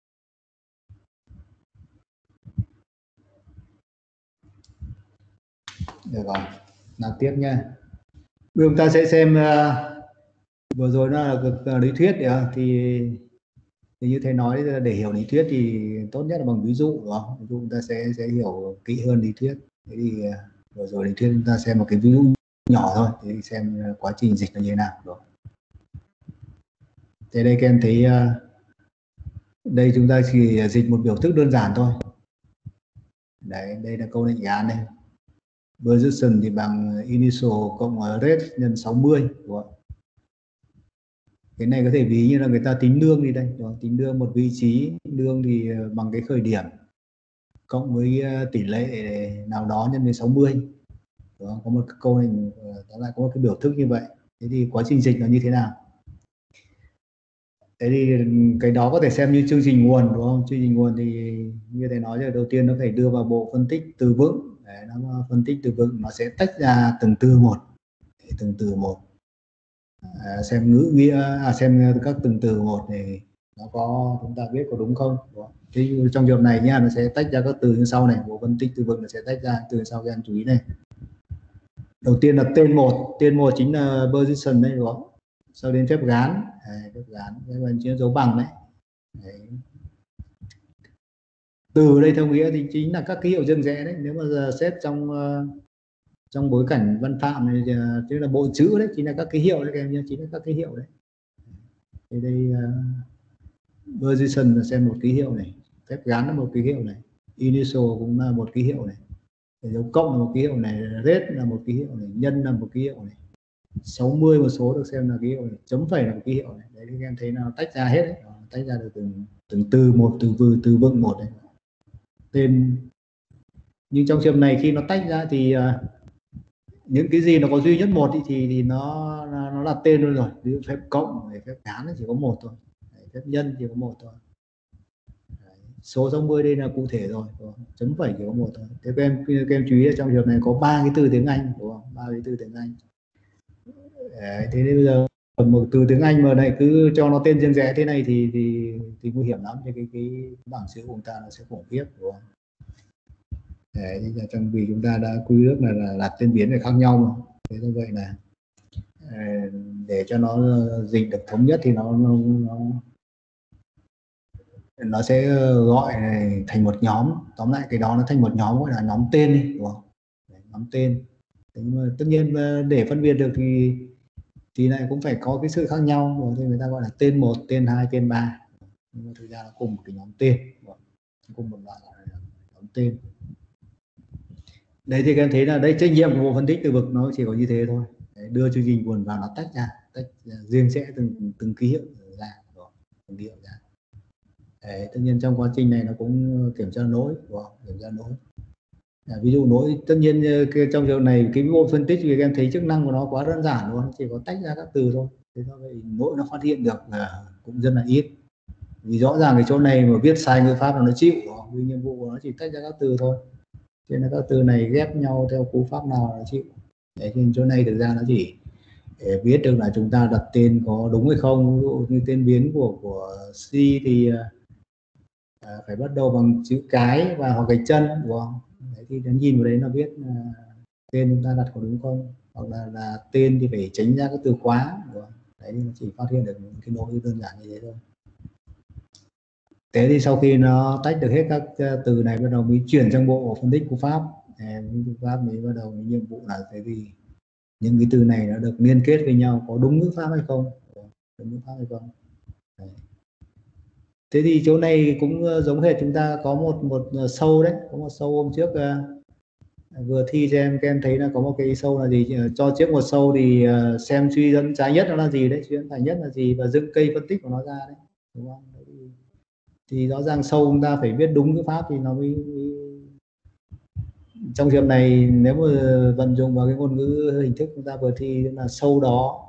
Được rồi, nào tiếp nha. Bây giờ chúng ta sẽ xem vừa rồi nó là lý thuyết thì như thầy nói, để hiểu lý thuyết thì tốt nhất là bằng ví dụ, đúng không? Ví dụ chúng ta sẽ hiểu kỹ hơn lý thuyết. Thế thì vừa rồi lý thuyết chúng ta xem một cái ví dụ nhỏ thôi, thì xem quá trình dịch là như thế nào. Đúng không? Thế đây các em thấy đây chúng ta chỉ dịch một biểu thức đơn giản thôi. Đấy, đây là câu lệnh án đây. Position thì bằng initial cộng rate nhân 60, đúng không? Cái này có thể ví như là người ta tính lương đi đây, đúng không? Tính lương một vị trí, lương thì bằng cái khởi điểm cộng với tỷ lệ nào đó nhân với 60. Đúng không? Có một cái câu này nó lại có một cái biểu thức như vậy. Thế thì quá trình dịch nó như thế nào? Thế thì cái đó có thể xem như chương trình nguồn, đúng không? Chương trình nguồn thì như thầy nói, đầu tiên nó phải đưa vào bộ phân tích từ vựng. Để nó phân tích từ vựng, nó sẽ tách ra từng từ một, xem ngữ nghĩa, xem các từng từ một này nó có chúng ta biết có đúng không, đúng không? Thì trong trường này nha, nó sẽ tách ra các từ như sau này, bộ phân tích từ vựng nó sẽ tách ra từ sau, các em chú ý này. Đầu tiên là tên một chính là position đấy, đúng không? Sau đến phép gán, phép gán bên chữ dấu bằng đấy. Từ đây theo nghĩa thì chính là các ký hiệu riêng rẽ đấy. Nếu mà xét trong bối cảnh văn phạm này, tức là bộ chữ đấy chính là các ký hiệu đấy các em nhé, chính là các ký hiệu đấy. Thì đây position là xem một ký hiệu này, phép gán là một ký hiệu này, initial cũng là một ký hiệu này, dấu cộng là một ký hiệu này, rate là một ký hiệu này, nhân là một ký hiệu này, 60 một số được xem là ký hiệu này, chấm phẩy là một ký hiệu này. Đấy thì các em thấy nó tách ra hết đấy. Tách ra được từng từ một, từ vựng một này. Tên, nhưng trong trường này khi nó tách ra thì những cái gì nó có duy nhất một thì nó là tên luôn rồi. Ví dụ phép cộng, phép gán chỉ có một thôi, phép nhân chỉ có một thôi. Số 60 đây là cụ thể rồi, chấm phẩy chỉ có một thôi. Thế các em chú ý trong trường này có 3 cái từ tiếng Anh, đúng không? 3 cái từ tiếng Anh. Đấy, thế nên bây giờ một từ tiếng Anh mà lại cứ cho nó tên riêng rẽ thế này thì nguy hiểm lắm, cho cái bảng chữ của chúng ta nó sẽ khủng khiếp, đúng không? Đấy, thì trong vì chúng ta đã quy ước là đặt tên biến phải khác nhau mà. Thế như vậy là để cho nó dịch được thống nhất thì nó sẽ gọi thành một nhóm, tóm lại cái đó nó thành một nhóm gọi là nhóm tên đi, đúng không? Đấy, nhóm tên. Nhưng mà tất nhiên để phân biệt được thì lại cũng phải có cái sự khác nhau, rồi thì người ta gọi là tên 1, tên 2, tên 3. Nhưng mà thực ra nó cùng một cái nhóm tên, cùng một loại gọi là nhóm tên. Đấy thì các em thấy là đây trách nhiệm của bộ phân tích từ vựng nó chỉ có như thế thôi. Đấy, đưa chương trình nguồn vào nó tách ra riêng rẽ từng ký hiệu ra, từng ký hiệu ra. Đấy, tất nhiên trong quá trình này nó cũng kiểm tra lỗi, kiểm tra lỗi. Ví dụ lỗi, tất nhiên trong trường này cái bộ phân tích thì các em thấy chức năng của nó quá đơn giản luôn, chỉ có tách ra các từ thôi. Thế do vậy lỗi nó phát hiện được cũng rất là ít. Vì rõ ràng cái chỗ này mà viết sai ngữ pháp là nó chịu, vì nhiệm vụ của nó chỉ tách ra các từ thôi. Cho nên các từ này ghép nhau theo cú pháp nào nó chịu. Đấy, nên chỗ này thực ra nó chỉ để biết được là chúng ta đặt tên có đúng hay không. Ví dụ như tên biến của C thì phải bắt đầu bằng chữ cái và hoặc gạch chân, đúng không? Đấy, thì nhìn vào đấy nó biết tên chúng ta đặt có đúng không, hoặc là tên thì phải tránh ra các từ khóa, đúng không? Đấy, nó chỉ phát hiện được những cái lỗi đơn giản như thế thôi. Thế thì sau khi nó tách được hết các từ này, bắt đầu mới chuyển sang bộ phân tích cú pháp. Cú pháp mới bắt đầu với nhiệm vụ là thế thì những cái từ này nó được liên kết với nhau có đúng ngữ pháp hay không, đúng ngữ pháp hay không. Đấy. Thế thì chỗ này cũng giống hệt chúng ta có một sâu đấy, có một sâu hôm trước vừa thi cho các em thấy là có một cái sâu là gì, cho trước một sâu thì xem suy dẫn trái nhất nó là gì đấy, suy dẫn phải nhất là gì và dựng cây phân tích của nó ra đấy, đúng không? Đấy, thì rõ ràng sâu chúng ta phải biết đúng ngữ pháp thì nó mới trong trường này nếu mà vận dụng vào cái ngôn ngữ hình thức chúng ta vừa thi là sâu đó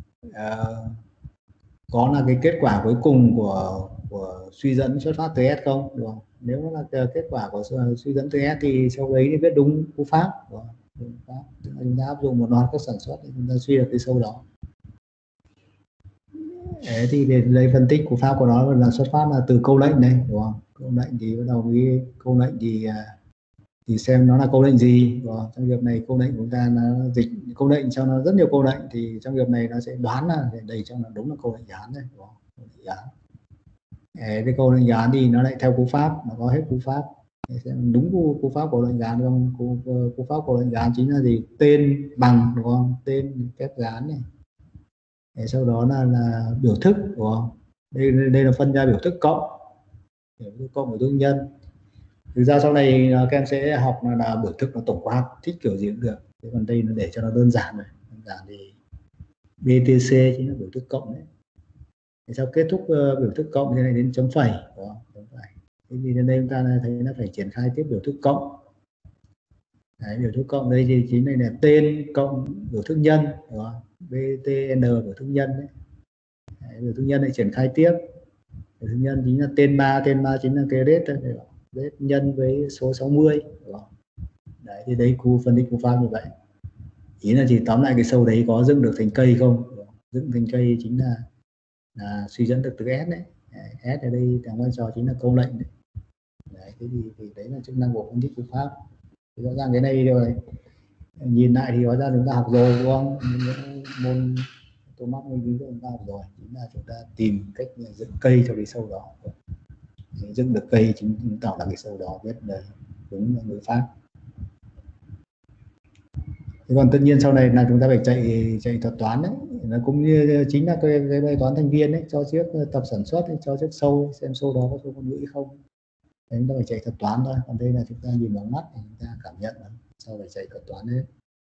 có là cái kết quả cuối cùng của suy dẫn xuất phát từ S không, đúng không? Nếu nó là kết quả của suy dẫn từ S thì sau đấy thì biết đúng cú pháp, đúng không? Đúng pháp. Chúng ta áp dụng một loạt các sản xuất để chúng ta suy được cái sâu đó. Đấy, thì để lấy phân tích của pháp của nó là xuất phát là từ câu lệnh này, đúng không? Câu lệnh thì bắt đầu với câu lệnh thì xem nó là câu lệnh gì, đúng không? Trong việc này câu lệnh của chúng ta nó dịch câu lệnh cho nó rất nhiều câu lệnh, thì trong việc này nó sẽ đoán là để đầy cho nó đúng là câu lệnh án này, đúng không? Câu lệnh án. Cái câu lệnh án thì nó lại theo cú pháp, nó có hết cú pháp. Để xem đúng cú pháp của lệnh án không. Cú pháp của lệnh án chính là gì? Tên bằng, đúng không? Tên phép gán này. Sau đó là biểu thức, đúng không? Đây là phân ra biểu thức cộng, biểu thức cộng của tương nhân. Thực ra sau này các em sẽ học là biểu thức nó tổng quát, thích kiểu gì cũng được. Thế còn đây nó để cho nó đơn giản này, đơn giản thì BTC chính là biểu thức cộng đấy. Thì sau kết thúc biểu thức cộng thế này đến chấm phẩy, đúng không? Chấm phẩy. Thế thì đến đây chúng ta thấy nó phải triển khai tiếp biểu thức cộng. Đấy, biểu thức cộng đây thì chính này là tên cộng biểu thức nhân, đúng không? BTN biểu thức nhân đấy. Đấy, biểu thức nhân lại triển khai tiếp. Biểu thức nhân chính là tên 3 chính là cái rate nhân với số 60, đúng không? Đấy, thì đấy phân tích cú pháp như vậy. Ý là chỉ tóm lại cái sâu đấy có dựng được thành cây không, dựng thành cây chính là suy dẫn được từ S đấy. S ở đây đóng vai trò chính là câu lệnh đấy. Đấy, thế thì đấy là chức năng của phân tích cú pháp. Thì rõ ràng cái này rồi nhìn lại thì hóa ra chúng ta học rồi đúng không? Những môn automat nguyên lý chúng ta học rồi, chính là chúng ta tìm cách dựng cây cho cái sâu đó. Dựng được cây chính tạo là cái sâu đó, biết là đúng là ngữ pháp. Thế còn tất nhiên sau này là chúng ta phải chạy thuật toán đấy, nó cũng như chính là cái bài toán thành viên đấy, cho trước tập sản xuất ấy, cho trước sâu xem sâu đó có sâu ngôn ngữ không. Đấy, chúng ta phải chạy thuật toán thôi, còn đây là chúng ta nhìn bằng mắt thì chúng ta cảm nhận rồi, sau phải chạy thuật toán đấy.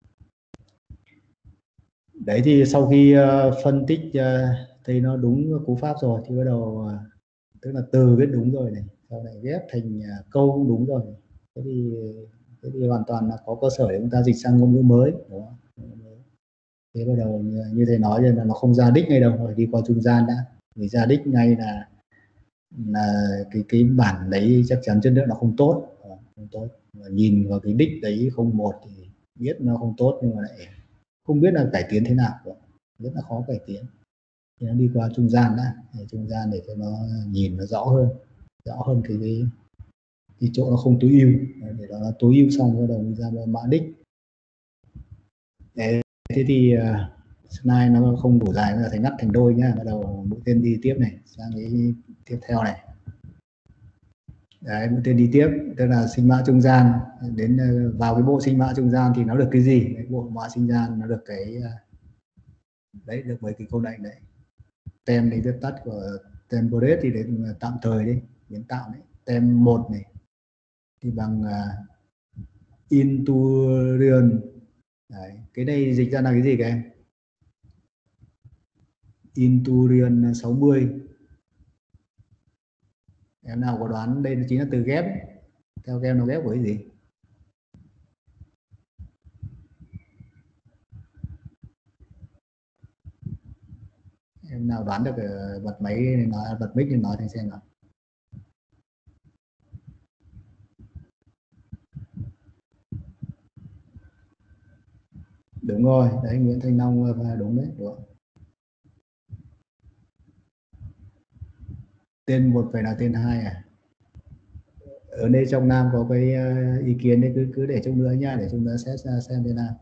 Đấy thì sau khi phân tích thấy nó đúng cú pháp rồi thì bắt đầu tức là từ viết đúng rồi này, sau này ghép thành câu cũng đúng rồi. Thế thì hoàn toàn là có cơ sở để chúng ta dịch sang ngôn ngữ mới, đúng không? Thế bắt đầu như thầy nói là nó không ra đích ngay đâu, phải đi qua trung gian đã. Vì ra đích ngay là cái bản đấy chắc chắn chất lượng nó không tốt, không tốt. Mà nhìn vào cái đích đấy 01 thì biết nó không tốt, nhưng mà lại không biết là cải tiến thế nào, rất là khó cải tiến. Thì nó đi qua trung gian đã, trung gian để cho nó nhìn nó rõ hơn cái chỗ nó không tối ưu, để nó tối ưu xong bắt đầu đi ra mã đích. Thế thì slide nó không đủ dài nữa, thầy ngắt thành đôi nhá, bắt đầu mũi tên đi tiếp này sang cái tiếp theo này. Đấy, mũi tên đi tiếp tức là sinh mã trung gian, đến vào cái bộ sinh mã trung gian thì nó được cái gì? Đấy, bộ mã sinh gian nó được cái đấy, được mấy cái câu lệnh đấy. Tem thì viết tắt của template thì đấy là tạm thời đấy, biến tạo đấy. Tem 1 này thì bằng Inturion. Đấy, cái này dịch ra là cái gì các em? Inturion 60. Em nào có đoán đây chính là từ ghép ấy. Theo em nó ghép với gì? Em nào đoán được bật máy nói, bật mic lên nói thành xem nào. Đúng rồi, đấy Nguyễn Thanh Long đúng đấy, đúng. Tên 1 phải là tên 2 à? Ở đây trong Nam có cái ý kiến đấy, cứ để trong nữa nha, để chúng ta xét ra xem thế nào.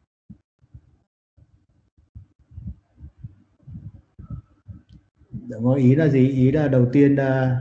Đúng rồi, ý là gì? Ý là đầu tiên là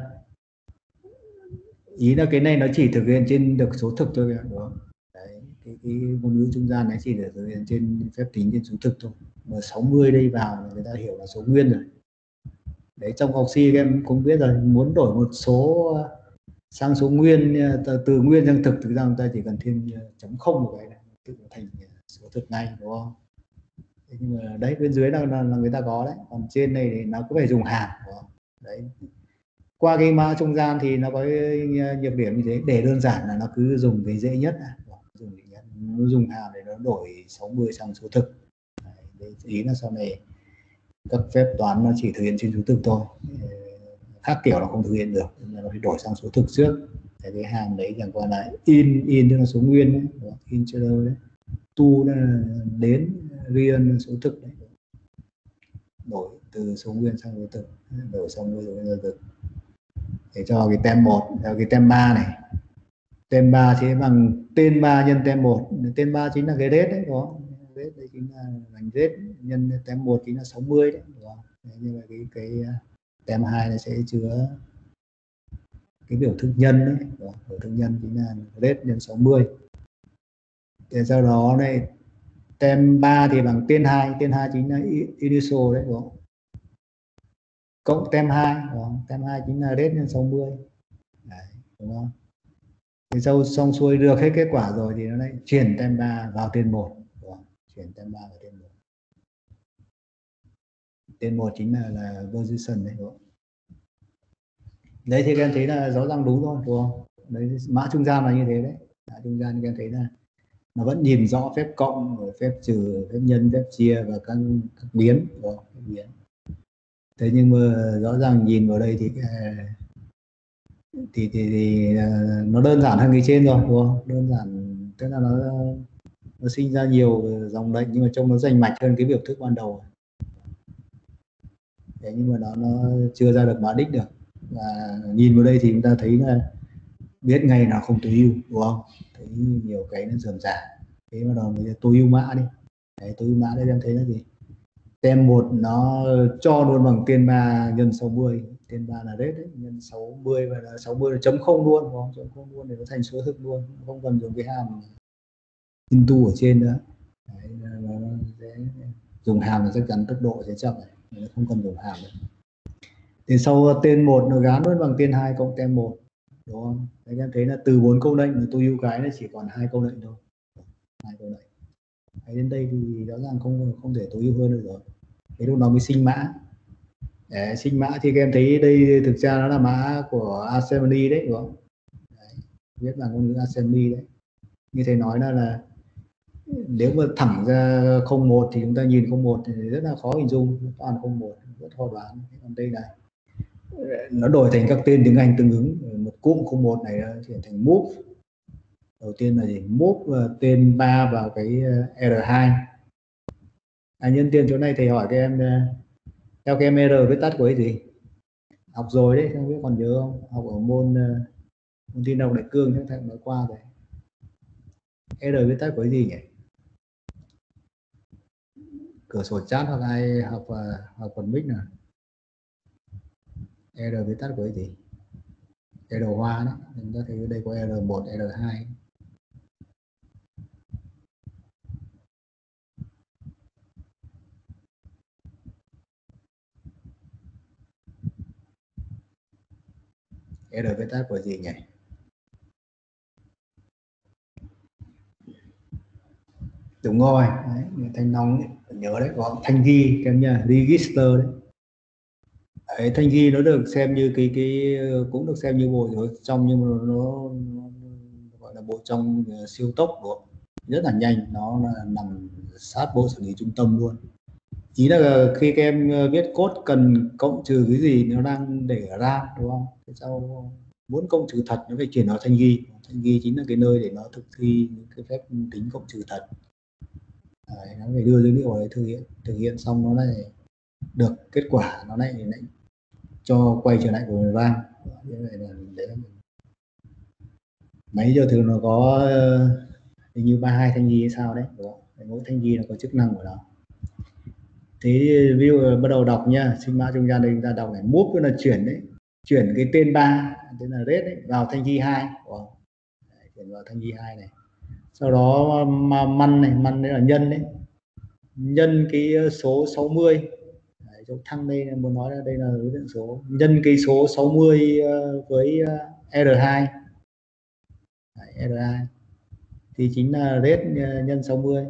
ý là cái này nó chỉ thực hiện trên được số thực thôi, đúng không? Đấy, cái ngôn ngữ trung gian này chỉ được thực hiện trên phép tính trên số thực thôi. Mà 60 đây vào người ta hiểu là số nguyên rồi. Đấy, trong học sinh các em cũng biết rồi, muốn đổi một số sang số nguyên, từ nguyên sang thực ra chúng ta chỉ cần thêm chấm không một cái này tự thành số thực ngay, đúng không? Thế nhưng mà đấy bên dưới là người ta có đấy, còn trên này thì nó cứ phải dùng hàm, đúng không? Đấy, qua cái mã trung gian thì nó có nhược điểm như thế, để đơn giản là nó cứ dùng cái dễ nhất, nó dùng hàm để nó đổi 60 sang số thực. Đấy, ý là sau này các phép toán nó chỉ thực hiện trên số thực thôi, khác kiểu nó không thực hiện được, nên nó phải đổi sang số thực trước. Thế cái hàm đấy chẳng qua là in tức là số nguyên đấy, integer đấy, to là đến, real là số thực đấy, đổi từ số nguyên sang số thực, đổi xong rồi số thực. Để cho cái tem 1, theo cái tem 3 này, tem 3 sẽ bằng tên 3 nhân tem 1, tên 3 chính là cái rết đấy, đúng không? Rết đấy chính là ngành rết nhân tem 1 chính là 60 đấy, đúng không? Đấy, như là cái tem 2 này sẽ chứa cái biểu thức nhân đấy, đúng không? Biểu thức nhân chính là rết nhân 60. Thế sau đó này, tem 3 thì bằng tên 2 chính là initial đấy, đúng không? Cộng tem 2, đúng không? Tem 2 chính là rết nhân 60. Đấy, đúng không? Thì sau xong xuôi được hết kết quả rồi thì nó lại chuyển tem 3 vào tên 1, đúng không? Chuyển tem 3 vào tên 1. Tên 1 chính là position đấy, đúng không? Đấy thì các em thấy là rõ ràng đúng thôi, đúng không? Đấy, mã trung gian là như thế đấy. Mã trung gian các em thấy là nó vẫn nhìn rõ phép cộng, rồi phép trừ, phép nhân, phép chia và các biến, đúng không? Các biến. Thế nhưng mà rõ ràng nhìn vào đây thì nó đơn giản hơn cái trên rồi, đúng không? Đơn giản tức là nó sinh ra nhiều dòng lệnh nhưng mà trông nó rành mạch hơn cái biểu thức ban đầu. Đấy, nhưng mà nó chưa ra được mã đích được. Và nhìn vào đây thì chúng ta thấy là biết ngay nào không tối ưu, đúng không? Thấy nhiều cái nó rườm rà. Thế bắt đầu mình tối ưu mã đi. Đấy, tối ưu mã đây em thấy là gì? Tem 1 nó cho luôn bằng tiền 3 nhân 60. Tiền 3 là rết đấy, nhân 60 và là 60 là chấm không luôn, đúng không? Chấm không luôn để nó thành số thực luôn, không cần dùng cái hàm into ở trên nữa. Đấy, nó sẽ dùng hàm là chắc chắn tốc độ sẽ chậm này, nó không cần dùng hàm nữa. Thì sau tên 1 nó gán luôn bằng tên 2 cộng tem 1, đúng không? Đấy, em thấy là từ 4 câu lệnh mà tôi ưu cái nó chỉ còn 2 câu lệnh thôi, 2 câu lệnh. Đấy, đến đây thì rõ ràng không thể tối ưu hơn được rồi. Thế lúc đó mới sinh mã. Để sinh mã thì các em thấy đây thực ra nó là mã của assembly đấy, đúng không? Đấy, viết bằng ngôn ngữ assembly đấy. Như thầy nói là nếu mà thẳng ra 01 thì chúng ta nhìn 01 thì rất là khó hình dung, toàn 01 rất khó đoán. Còn đây là nó đổi thành các tên tiếng Anh tương ứng. Một cụm 01 này nó chuyển thành move. Đầu tiên là gì? Move tên 3 vào cái R2. Nhân tiền chỗ này thầy hỏi các em, theo các em R viết tắt của cái gì? Học rồi đấy, không biết còn nhớ không? Học ở môn tin học đại cương chắc thầy nói qua rồi. R viết tắt của cái gì nhỉ? Cửa sổ chat hoặc ai học phần mic nào. R viết tắt của cái gì? R hoa đấy, chúng ta thấy ở đây có R1, R2. R viết tắt của gì nhỉ? Đúng rồi, đấy, Thanh Long ấy, nhớ đấy, có thanh ghi các em nhá, register đấy. Đấy, thanh ghi nó được xem như cái cũng được xem như bộ trong, nhưng mà nó gọi là bộ trong siêu tốc, đúng không? Rất là nhanh, nó là nằm sát bộ xử lý trung tâm luôn. Ý là khi các em viết code cần cộng trừ cái gì nó đang để ở RAM, đúng không? Thế sau muốn cộng trừ thật nó phải chuyển vào thanh ghi. Thanh ghi chính là cái nơi để nó thực thi những cái phép tính cộng trừ thật. Đấy, nó phải đưa dữ liệu đấy thực hiện xong nó lại được kết quả, nó lại cho quay trở lại của RAM. Đấy là máy giờ thường nó có hình như 32 thanh ghi hay sao đấy, đúng không? Mỗi thanh ghi nó có chức năng của nó. Thế view bắt đầu đọc nha, sinh mã trung gian đây chúng ta đọc này, move là chuyển đấy, chuyển cái tên 3 tên là red đấy vào thanh ghi 2, đấy, chuyển vào thanh ghi 2 này. Sau đó man này, man đấy là nhân đấy, nhân cái số 60. Đấy, chỗ thăng đây là muốn nói là đây là đối tượng số, nhân cái số 60 với R2. Đấy, R2 thì chính là red nhân 60.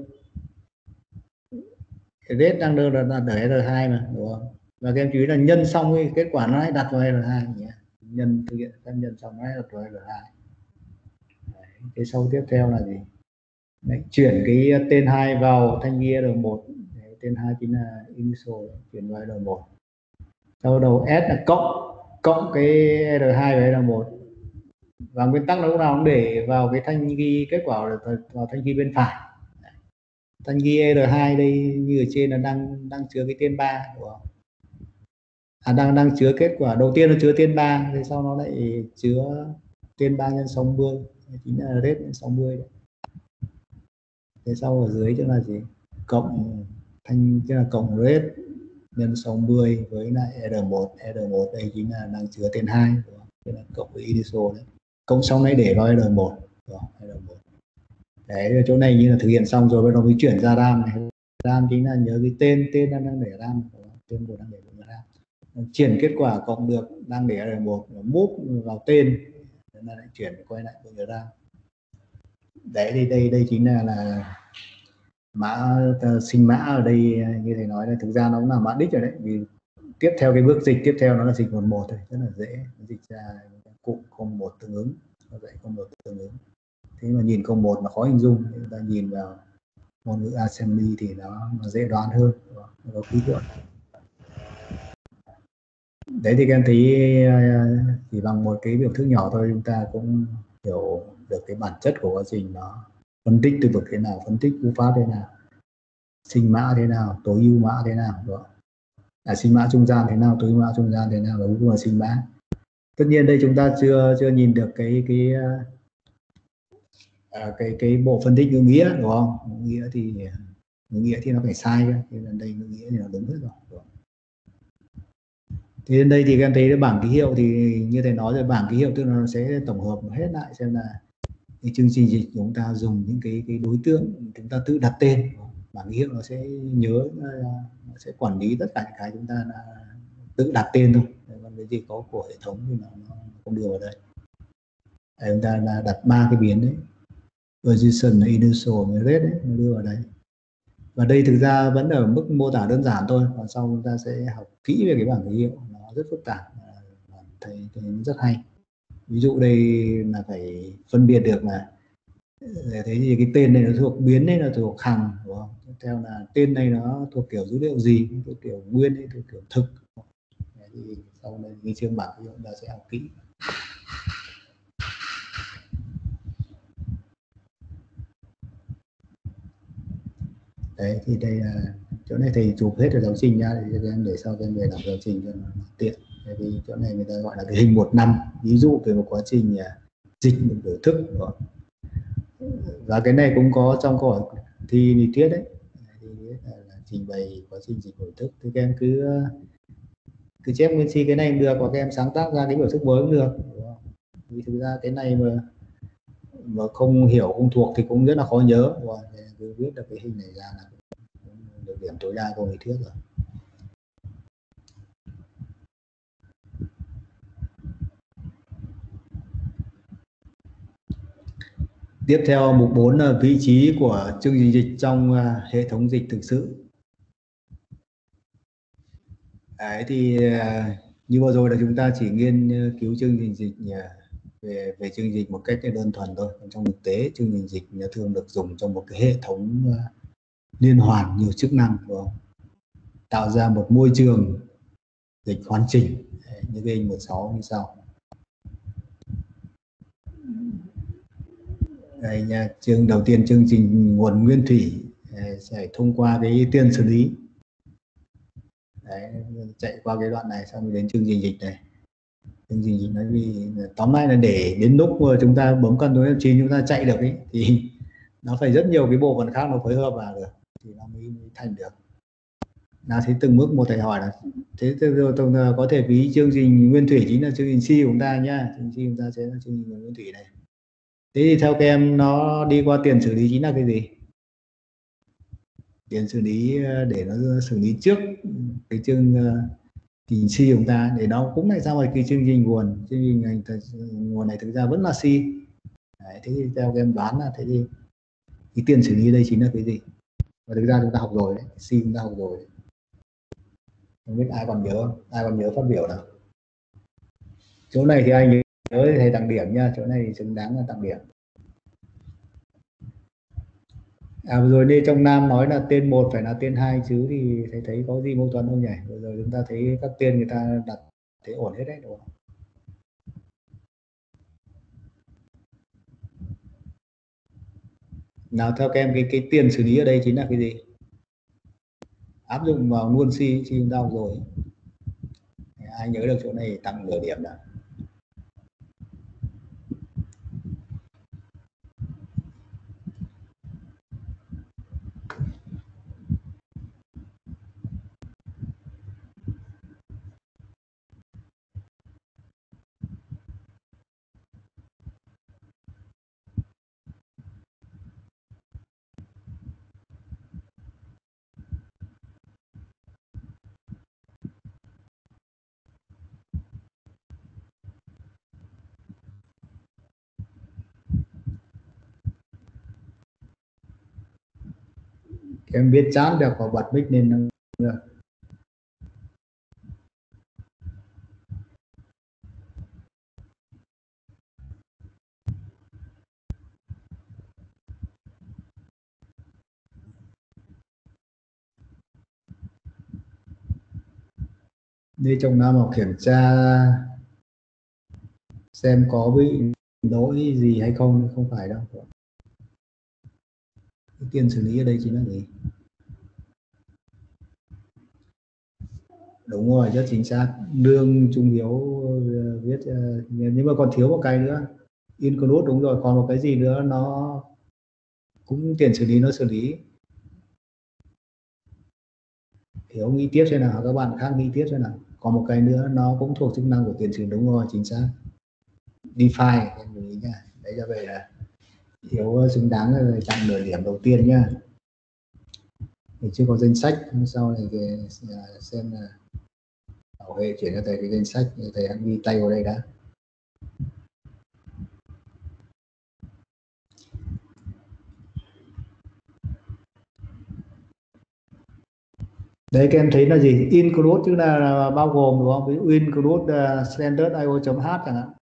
Red đang đưa là ở R2 mà, đúng không? Và các em chú ý là nhân xong thì kết quả nó lại đặt vào R2 nhé. Nhân thực hiện các nhân xong nó lại đặt vào R2. Đấy, cái sau tiếp theo là gì? Đấy, chuyển cái tên 2 vào thanh ghi R1. Đấy, tên 2 chính là initial, chuyển vào R1. Sau đầu S là cộng cái R2 với R1. Và nguyên tắc nó lúc nào cũng để vào cái thanh ghi kết quả vào thanh ghi bên phải. Thanh ghi R2 đây như ở trên là đang chứa cái tên 3, đúng không? Đang chứa kết quả đầu tiên nó chứa tên 3, thì sau nó lại chứa tên 3 nhân 60, chính là red nhân 60 đấy. Thế sau ở dưới chỗ là gì? Cộng thanh, tức là cộng red nhân 60 với lại R1 đây chính là đang chứa tên 2, đúng không? Tức là cộng với initial đấy. Cộng xong này để vào R1, đúng không? R1. Đấy, chỗ này như là thực hiện xong rồi bắt đầu mới chuyển ra RAM này. RAM chính là nhớ cái tên đang để RAM, tên của đang để RAM. Chuyển kết quả cộng được đang để R1 move vào tên là lại chuyển quay lại với RAM. Đấy thì đây chính là mã sinh mã ở đây, như thầy nói là thực ra nó cũng là mã đích rồi đấy, vì tiếp theo cái bước dịch tiếp theo nó là dịch 11 thôi, rất là dễ, dịch ra cụm 01 tương ứng, nó dạy 01 tương ứng. Thế mà nhìn 01 mà khó hình dung, chúng ta nhìn vào ngôn ngữ assembly thì nó dễ đoán hơn, nó có ký hiệu. Đấy thì các em thấy chỉ bằng một cái biểu thức nhỏ thôi chúng ta cũng hiểu được cái bản chất của quá trình nó phân tích từ vực thế nào, phân tích cú pháp thế nào, sinh mã thế nào, tối ưu mã thế nào, đúng không? sinh mã trung gian thế nào, tối ưu mã trung gian thế nào, và cuối cùng là sinh mã. Tất nhiên đây chúng ta chưa nhìn được cái bộ phân tích ngữ nghĩa, đúng không? Ngữ nghĩa thì nó phải sai cơ, thế lần đây ngữ nghĩa thì nó đúng hết rồi. Thì đến đây thì các em thấy cái bảng ký hiệu thì như thầy nói rồi, bảng ký hiệu tức là nó sẽ tổng hợp hết lại xem là cái chương trình dịch chúng ta dùng những cái đối tượng chúng ta tự đặt tên. Bảng ký hiệu nó sẽ nhớ, nó sẽ quản lý tất cả những cái chúng ta là tự đặt tên thôi, còn cái gì có của hệ thống thì nó không đưa vào đây. Chúng ta là đặt 3 cái biến đấy, position, initial, rate đấy, nó đưa vào đây. Và đây thực ra vẫn ở mức mô tả đơn giản thôi, còn sau chúng ta sẽ học kỹ về cái bảng ký hiệu, nó rất phức tạp, thấy rất hay. Ví dụ đây là phải phân biệt được là thế thì cái tên này nó thuộc biến này, là thuộc hằng, đúng không? Tiếp theo là tên này nó thuộc kiểu dữ liệu gì, thuộc kiểu nguyên hay thuộc kiểu thực. Thì sau này cái chương bảng ký hiệu chúng ta sẽ học kỹ. Đấy thì đây là chỗ này thầy chụp hết rồi giáo trình ra để cho em, để sau em về làm giáo trình cho nó tiện. Tại vì chỗ này người ta gọi là cái hình 1/5, ví dụ về một quá trình dịch một biểu thức. Và cái này cũng có trong câu hỏi thi lý thuyết đấy, thì là trình bày quá trình dịch biểu thức. Thì các em cứ chép nguyên si cái này cũng được, hoặc các em sáng tác ra cái biểu thức mới cũng được, đúng không? Vì thực ra cái này mà không hiểu, không thuộc thì cũng rất là khó nhớ. Cứ viết được cái hình này ra là được điểm tối đa câu lý thuyết rồi. Tiếp theo mục 4 là vị trí của chương trình dịch trong hệ thống dịch thực sự. Đấy thì như vừa rồi là chúng ta chỉ nghiên cứu chương trình dịch về chương trình dịch một cách đơn thuần thôi. Trong thực tế chương trình dịch nó thường được dùng trong một cái hệ thống liên hoàn nhiều chức năng, đúng không? Tạo ra một môi trường dịch hoàn chỉnh như cái hình 16 như sau. Đây nha, chương đầu tiên, chương trình nguồn nguyên thủy sẽ thông qua cái tiền xử lý. Đấy, chạy qua cái đoạn này xong rồi đến chương trình dịch này. Chương trình dịch nói vì tóm lại là để đến lúc mà chúng ta bấm cần số F9 chúng ta chạy được ấy, thì nó phải rất nhiều cái bộ phận khác nó phối hợp vào được thì nó mới thành được. Nào thế từng mức một thầy hỏi là thế có thể ví chương trình nguyên thủy chính là chương trình C của chúng ta nhá, chương trình C chúng ta sẽ là chương trình nguyên thủy này. Thế thì theo các em nó đi qua tiền xử lý chính là cái gì? Tiền xử lý để nó xử lý trước cái chương trình C của chúng ta, để nó cũng lại ra một cái chương trình nguồn, chương trình nguồn này thực ra vẫn là C. Đấy, thế thì theo các em đoán là thế thì cái tiền xử lý đây chính là cái gì? Và thực ra chúng ta học rồi đấy, C chúng ta học rồi đấy. Không biết ai còn nhớ không? Ai còn nhớ phát biểu nào? Chỗ này thì ai nhớ thì thầy tặng điểm nha, chỗ này thì xứng đáng là tặng điểm. Vừa rồi đây trong Nam nói là tên 1 phải là tên 2 chứ, thì thầy thấy có gì mâu thuẫn không nhỉ? Vừa rồi chúng ta thấy các tên người ta đặt thế ổn hết đấy, đúng không? Nào theo các em cái tiền xử lý ở đây chính là cái gì? Áp dụng vào luôn C chúng ta học rồi. Ai nhớ được chỗ này tăng nửa điểm nào. Em biết chat được và bật mic lên được. Đi trong Nam học kiểm tra xem có bị lỗi gì hay không, không phải đâu. Cái tiền xử lý ở đây chính là gì? Đúng rồi, rất chính xác. Lương Trung Hiếu viết nhưng mà còn thiếu một cái nữa, include đúng rồi, còn một cái gì nữa nó cũng tiền xử lý nó xử lý. Hiếu nghĩ tiếp xem nào, các bạn khác nghĩ tiếp xem nào. Còn một cái nữa nó cũng thuộc chức năng của tiền xử, đúng rồi, chính xác. DeFi em lưu ý nha. Đấy, cho vậy là Hiếu xứng đáng là chặng nửa điểm đầu tiên nhá. Thì chưa có danh sách, sau này về xem là bảo vệ chuyển cho thầy cái danh sách, thầy hãy ghi tay vào đây đã. Đấy, các em thấy là gì? Include tức là bao gồm, đúng không? Ví dụ include standard io.h chẳng hạn.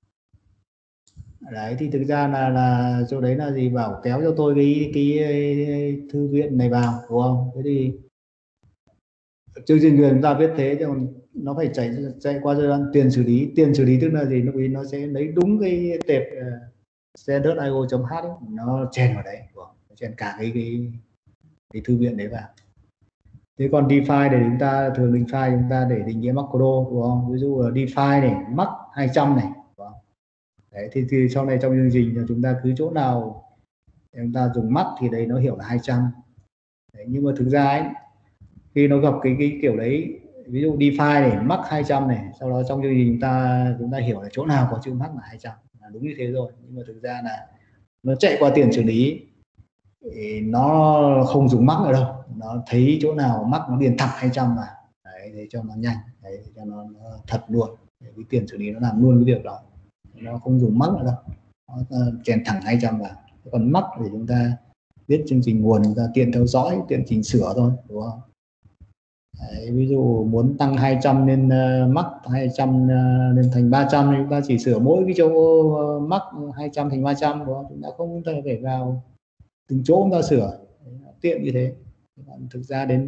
Đấy thì thực ra là chỗ đấy là gì, bảo kéo cho tôi cái thư viện này vào, đúng không? Thế thì chương trình người chúng ta viết thế, chứ còn nó phải chạy qua giai đoạn tiền xử lý. Tiền xử lý tức là gì? Lúc ý nó sẽ lấy đúng cái tệp standard io.h ấy, nó chèn vào đấy, đúng không? Nó chèn cả cái thư viện đấy vào. Thế còn DeFi để chúng ta thường DeFi chúng ta để định nghĩa macro, đúng không? Ví dụ là DeFi này mắc 200 này, đúng không? Đấy thì sau này trong chương trình là chúng ta cứ chỗ nào chúng ta dùng mắc thì đấy nó hiểu là 200. Đấy, nhưng mà thực ra ấy, khi nó gặp cái kiểu đấy, ví dụ DeFi này mắc 200 này, sau đó trong chương trình chúng ta hiểu là chỗ nào có chữ mắc là 200, là đúng như thế rồi. Nhưng mà thực ra là nó chạy qua tiền xử lý thì nó không dùng mắc nữa đâu, nó thấy chỗ nào mắc nó điền thẳng 200 vào đấy, để cho nó nhanh, đấy, để cho nó thật luôn. Để cái tiền xử lý nó làm luôn cái việc đó, nó không dùng mắc nữa đâu, nó chèn thẳng 200 vào. Còn mắc thì chúng ta viết chương trình nguồn, chúng ta tiện theo dõi, tiện chỉnh sửa thôi, đúng không? Đấy, ví dụ muốn tăng 200 lên mắc 200 lên thành 300 thì chúng ta chỉ sửa mỗi cái chỗ mắc 200 thành 300, đúng không? Chúng ta không thể phải vào từng chỗ chúng ta sửa, tiện như thế. Thực ra đến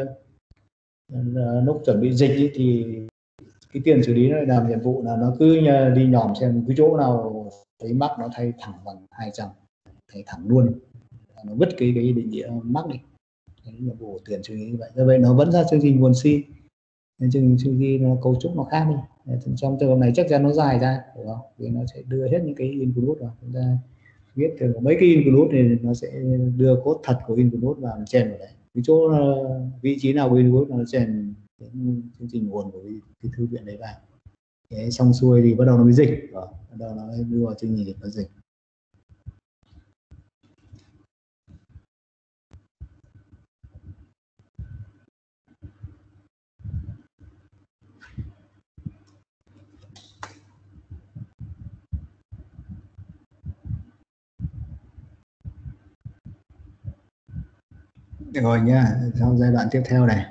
lúc chuẩn bị dịch ý, thì cái tiền xử lý nó làm nhiệm vụ là nó cứ đi nhòm xem cái chỗ nào thấy mắc nó thay thẳng bằng 200, thay thẳng luôn, nó vứt cái định nghĩa mắc đi. Cái nhiệm vụ tiền xử lý như vậy. Do vậy nó vẫn ra chương trình nguồn C, chương trình nó cấu trúc nó khác đi. Trong trường hợp này chắc chắn nó dài ra, đúng không? Vì nó sẽ đưa hết những cái include vào, chúng ta viết từ mấy cái include thì nó sẽ đưa code thật của include vào chèn vào đấy. Cái chỗ vị trí nào của include nó chèn chương trình nguồn của cái thư viện đấy vào. Thế xong xuôi thì bắt đầu nó mới dịch, bắt đầu nó mới đưa vào chương trình dịch, nó dịch. Rồi nhá, trong giai đoạn tiếp theo này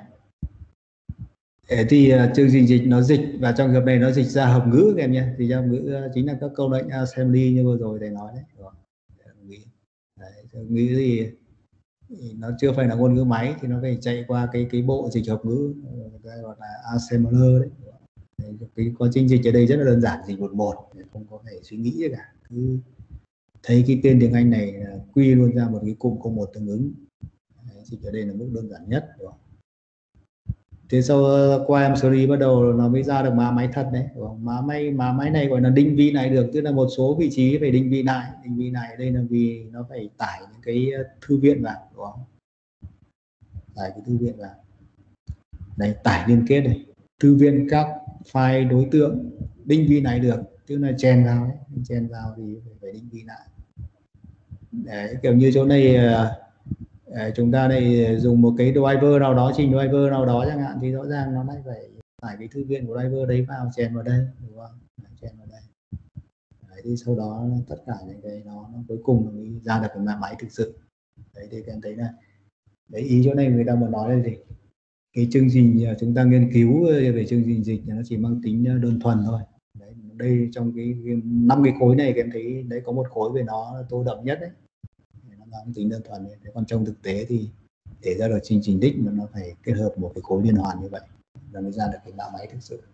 thì chương trình dịch nó dịch, và trong trường hợp này nó dịch ra hợp ngữ các em nhé. Thì ra hợp ngữ chính là các câu lệnh assembly như vừa rồi thầy nói đấy, đúng không? Hợp ngữ thì nó chưa phải là ngôn ngữ máy, thì nó phải chạy qua cái bộ dịch hợp ngữ, gọi là assembler đấy. Cái quá trình dịch ở đây rất là đơn giản, dịch một, không có phải suy nghĩ gì cả, cứ thấy cái tên tiếng Anh này quy luôn ra một cái cụm câu một tương ứng. Dịch ở đây là mức đơn giản nhất, đúng không? Thế sau qua em series bắt đầu nó mới ra được mã máy thật đấy, đúng không? Mã máy này gọi là định vị lại được, tức là một số vị trí phải định vị lại. Định vị lại ở đây là vì nó phải tải những cái thư viện vào, đúng không? Tải cái thư viện vào đây, tải liên kết này, thư viện các file đối tượng định vị lại được, tức là chèn vào đấy. Chèn vào thì phải định vị lại. Đấy, kiểu như chỗ này chúng ta đây dùng một cái driver nào đó, trình driver nào đó chẳng hạn, thì rõ ràng nó lại phải tải cái thư viện của driver đấy vào, chèn vào đây, đúng không? Chèn vào đây. Đấy, thì sau đó tất cả những cái nó cuối cùng mới ra được cái mã máy thực sự. Đấy, thì các em thấy là đấy, ý chỗ này người ta muốn nói là gì, cái chương trình chúng ta nghiên cứu về chương trình dịch nó chỉ mang tính đơn thuần thôi. Đấy, đây trong cái 5 cái khối này các em thấy đấy, có một khối về nó tô đậm nhất đấy, nó mang tính đơn thuần. Thế còn trong thực tế thì để ra được chương trình đích mà nó phải kết hợp một cái khối liên hoàn như vậy là mới ra được cái mã máy thực sự.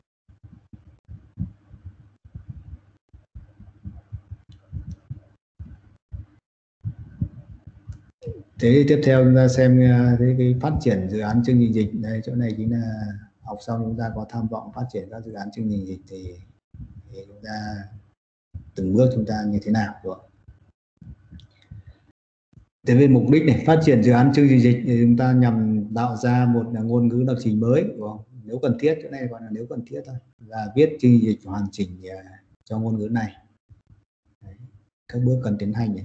Thế tiếp theo chúng ta xem cái phát triển dự án chương trình dịch. Đây, chỗ này chính là học xong chúng ta có tham vọng phát triển các dự án chương trình dịch thì chúng ta từng bước chúng ta như thế nào, đúng không? Thế về mục đích này, phát triển dự án chương trình dịch thì chúng ta nhằm tạo ra một ngôn ngữ lập trình mới, đúng không? Nếu cần thiết, cái này gọi là nếu cần thiết thôi, là viết chương trình dịch hoàn chỉnh cho ngôn ngữ này. Đấy, các bước cần tiến hành này.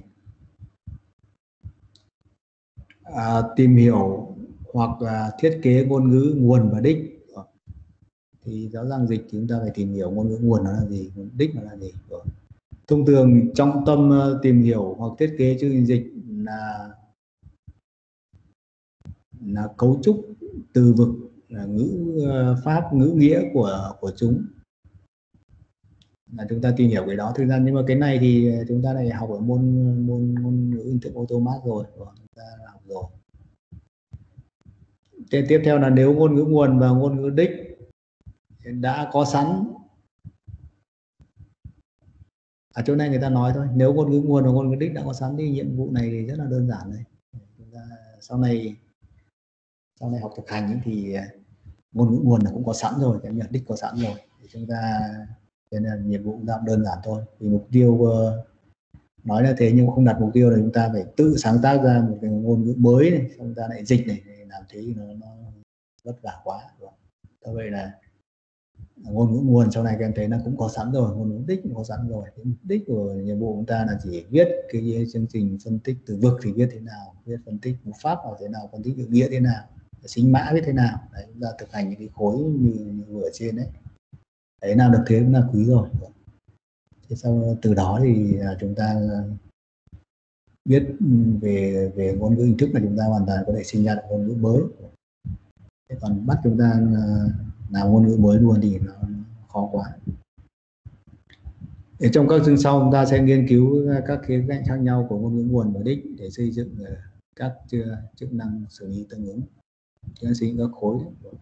Tìm hiểu hoặc thiết kế ngôn ngữ nguồn và đích. Thì rõ ràng dịch thì chúng ta phải tìm hiểu ngôn ngữ nguồn nó là gì, đích nó là gì. Thông thường trọng tâm tìm hiểu hoặc thiết kế chương trình dịch là cấu trúc, từ vựng, là ngữ pháp, ngữ nghĩa của chúng, là chúng ta tìm hiểu cái đó. Thực ra nhưng mà cái này thì chúng ta lại học ở môn ngôn ngữ hình thức automat rồi, chúng ta học rồi. Tiếp theo là nếu ngôn ngữ nguồn và ngôn ngữ đích đã có sẵn, ở chỗ này người ta nói thôi, nếu ngôn ngữ nguồn và ngôn ngữ đích đã có sẵn thì nhiệm vụ này thì rất là đơn giản đấy. Chúng ta sau này học thực hành thì ngôn ngữ nguồn là cũng có sẵn rồi, cái nhận đích có sẵn rồi, thì chúng ta nên là nhiệm vụ cũng đơn giản thôi. Vì mục tiêu nói là thế nhưng không đặt mục tiêu là chúng ta phải tự sáng tác ra một cái ngôn ngữ mới này, chúng ta lại dịch này, làm thế thì nó vất vả quá. Do vậy là ngôn ngữ nguồn sau này các em thấy nó cũng có sẵn rồi, ngôn ngữ đích cũng có sẵn rồi. Cái mục đích của nhiệm vụ chúng ta là chỉ viết cái chương trình phân tích từ vựng thì viết thế nào, viết phân tích một pháp là thế nào, phân tích ngữ nghĩa thế nào, sinh mã viết thế nào. Đấy, chúng ta thực hành những cái khối như vừa ở trên đấy. Đấy, nào được thế cũng là quý rồi. Thế sau từ đó thì chúng ta biết về ngôn ngữ hình thức là chúng ta hoàn toàn có thể sinh ra được ngôn ngữ mới. Thế còn bắt chúng ta làm ngôn ngữ mới luôn thì nó khó quá. Để trong các chương sau chúng ta sẽ nghiên cứu các khía cạnh khác nhau của ngôn ngữ nguồn và đích để xây dựng các chức năng xử lý tương ứng, xây dựng các khối.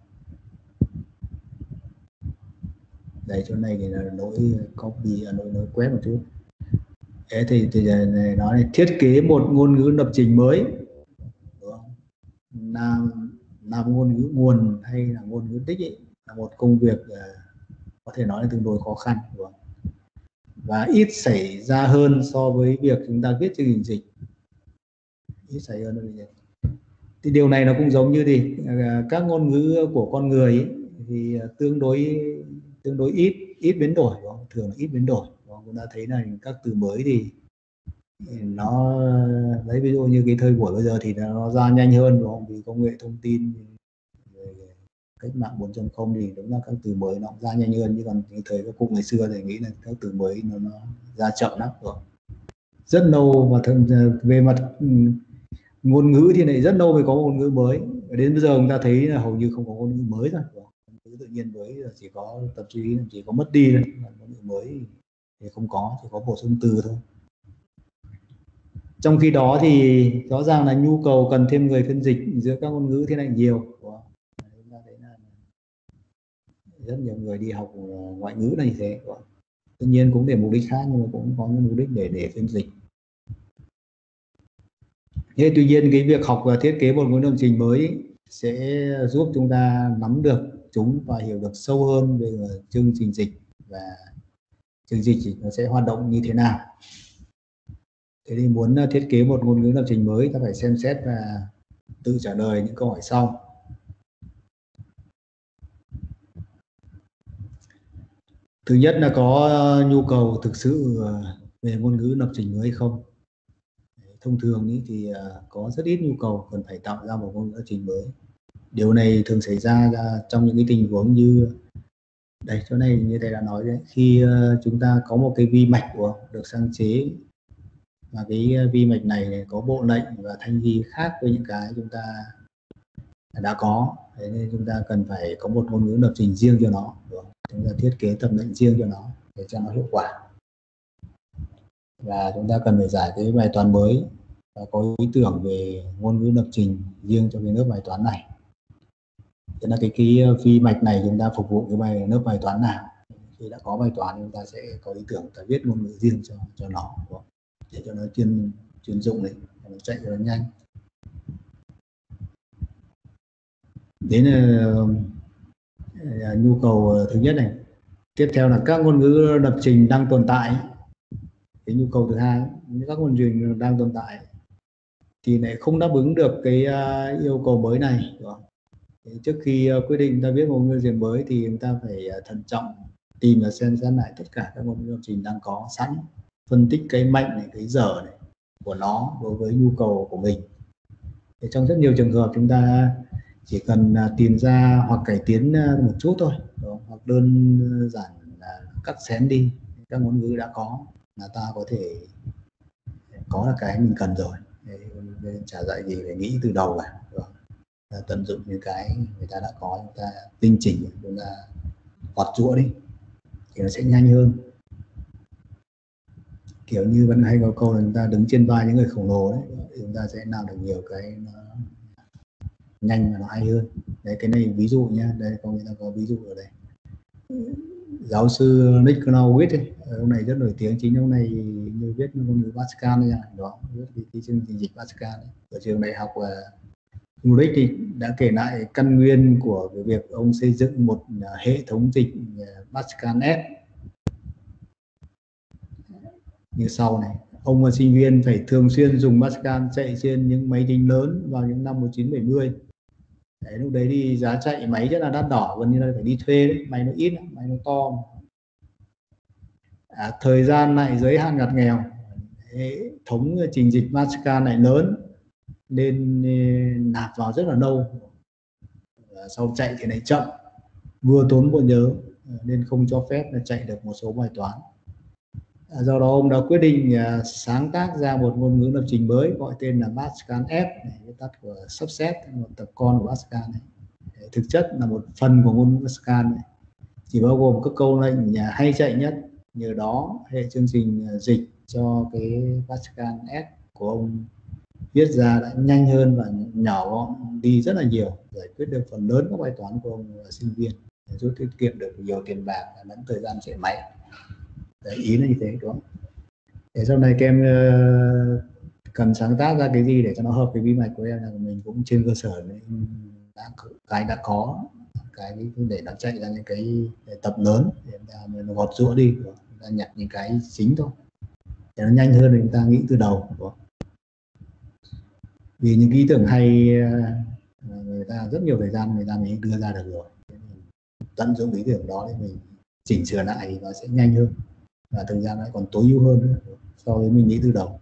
Đây chỗ này thì là lỗi copy, lỗi quét một chút. Thế thì nói là thiết kế một ngôn ngữ lập trình mới, đúng không? Làm ngôn ngữ nguồn hay là ngôn ngữ đích ấy, là một công việc có thể nói là tương đối khó khăn, đúng không? Và ít xảy ra hơn so với việc chúng ta viết chương trình dịch. Ít xảy hơn hơn dịch. Thì điều này nó cũng giống như thì các ngôn ngữ của con người ấy, thì tương đối ít biến đổi, đúng không? Thường là ít biến đổi. Chúng ta thấy là các từ mới thì nó đấy, ví dụ như cái thời buổi bây giờ thì nó ra nhanh hơn, đúng không? Vì công nghệ thông tin, cách mạng 4.0 thì đúng là các từ mới nó ra nhanh hơn, chứ còn cái thời các cụ ngày xưa thì nghĩ là các từ mới nó ra chậm lắm rồi, rất lâu. Và về mặt ngôn ngữ thì lại rất lâu mới có ngôn ngữ mới. Đến bây giờ chúng ta thấy là hầu như không có ngôn ngữ mới rồi. Ngôn ngữ tự nhiên mới chỉ có tập trí, chỉ có mất đi thôi. Ngôn ngữ mới thì không có, chỉ có bổ sung từ thôi. Trong khi đó thì rõ ràng là nhu cầu cần thêm người phiên dịch giữa các ngôn ngữ thế này nhiều. Chúng ta thấy là rất nhiều người đi học ngoại ngữ là như thế. Tất nhiên cũng để mục đích khác, nhưng mà cũng có những mục đích để phiên dịch. Thế tuy nhiên cái việc học và thiết kế một ngôn ngữ lập trình mới sẽ giúp chúng ta nắm được chúng và hiểu được sâu hơn về chương trình dịch và chương trình dịch nó sẽ hoạt động như thế nào. Thế thì muốn thiết kế một ngôn ngữ lập trình mới, ta phải xem xét và tự trả lời những câu hỏi sau. Thứ nhất là có nhu cầu thực sự về ngôn ngữ lập trình mới không? Thông thường ý thì có rất ít nhu cầu cần phải tạo ra một ngôn ngữ lập trình mới. Điều này thường xảy ra trong những cái tình huống như đây, chỗ này như thầy đã nói đấy, khi chúng ta có một cái vi mạch được sáng chế, và cái vi mạch này có bộ lệnh và thanh ghi khác với những cái chúng ta đã có. Thế nên chúng ta cần phải có một ngôn ngữ lập trình riêng cho nó, chúng ta thiết kế tập lệnh riêng cho nó để cho nó hiệu quả. Và chúng ta cần phải giải cái bài toán mới và có ý tưởng về ngôn ngữ lập trình riêng cho cái lớp bài toán này. Thế là cái vi mạch này chúng ta phục vụ cái lớp bài toán nào. Khi đã có bài toán chúng ta sẽ có ý tưởng ta viết ngôn ngữ riêng cho nó, để cho nó chuyên dụng đấy, nó chạy cho nó nhanh. Đến nhu cầu thứ nhất này. Tiếp theo là các ngôn ngữ lập trình đang tồn tại. Cái nhu cầu thứ hai, các ngôn ngữ lập trình đang tồn tại thì lại không đáp ứng được cái yêu cầu mới này. Trước khi quyết định ta viết một ngôn ngữ lập trình mới thì chúng ta phải thận trọng tìm và xem xét lại tất cả các ngôn ngữ lập trình đang có sẵn, phân tích cái mạnh này, cái dở này của nó đối với nhu cầu của mình. Thì trong rất nhiều trường hợp chúng ta chỉ cần tìm ra hoặc cải tiến một chút thôi, hoặc đơn giản là cắt xén đi các ngôn ngữ đã có là ta có thể có là cái mình cần rồi. Chả dạy gì phải nghĩ từ đầu cả, tận dụng những cái người ta đã có, chúng ta tinh chỉnh, chúng ta gọt giũa đi thì nó sẽ nhanh hơn. Kiểu như vẫn hay có câu là chúng ta đứng trên vai những người khổng lồ đấy, chúng ta sẽ làm được nhiều cái nó nhanh và nó hay hơn. Đấy, cái này ví dụ nhé, đây có người ta có ví dụ ở đây. Giáo sư Nick Knowles ấy, ông này rất nổi tiếng, chính ông này như viết ngôn ngữ Pascal này, đó, viết cái chương trình dịch Pascal ấy. Ở trường đại học Ulrich thì đã kể lại căn nguyên của cái việc ông xây dựng một hệ thống dịch Pascal S như sau này. Ông và sinh viên phải thường xuyên dùng Pascal chạy trên những máy tính lớn vào những năm 1970. Đấy, lúc đấy thì giá chạy máy rất là đắt đỏ, gần như là phải đi thuê đấy, máy nó ít, máy nó to. Thời gian lại giới hạn ngặt nghèo, hệ thống trình dịch Pascal lại lớn nên nạp vào rất là lâu, sau chạy thì lại chậm, vừa tốn bộ nhớ nên không cho phép là chạy được một số bài toán. Do đó ông đã quyết định sáng tác ra một ngôn ngữ lập trình mới gọi tên là Pascal F, viết tắt của subset, một tập con của Pascal này. Thực chất là một phần của ngôn ngữ Pascal này, chỉ bao gồm các câu lệnh hay chạy nhất. Nhờ đó hệ chương trình dịch cho cái Pascal S của ông viết ra đã nhanh hơn và nhỏ gọn đi rất là nhiều, giải quyết được phần lớn các bài toán của ông và sinh viên, giúp tiết kiệm được nhiều tiền bạc và lẫn thời gian chạy máy. Đấy, ý là như thế, đúng không? Để sau này các em cần sáng tác ra cái gì để cho nó hợp với vi mạch của em là mình cũng trên cơ sở đã có cái để nó chạy ra những cái tập lớn để nó gọt giũa đi, chúng ta nhặt những cái chính thôi để nó nhanh hơn, chúng ta nghĩ từ đầu. Vì những ý tưởng hay người ta rất nhiều thời gian người ta mới đưa ra được rồi, tận dụng ý tưởng đó để mình chỉnh sửa lại thì nó sẽ nhanh hơn và thời gian lại còn tối ưu hơn nữa so với mình nghĩ từ đầu.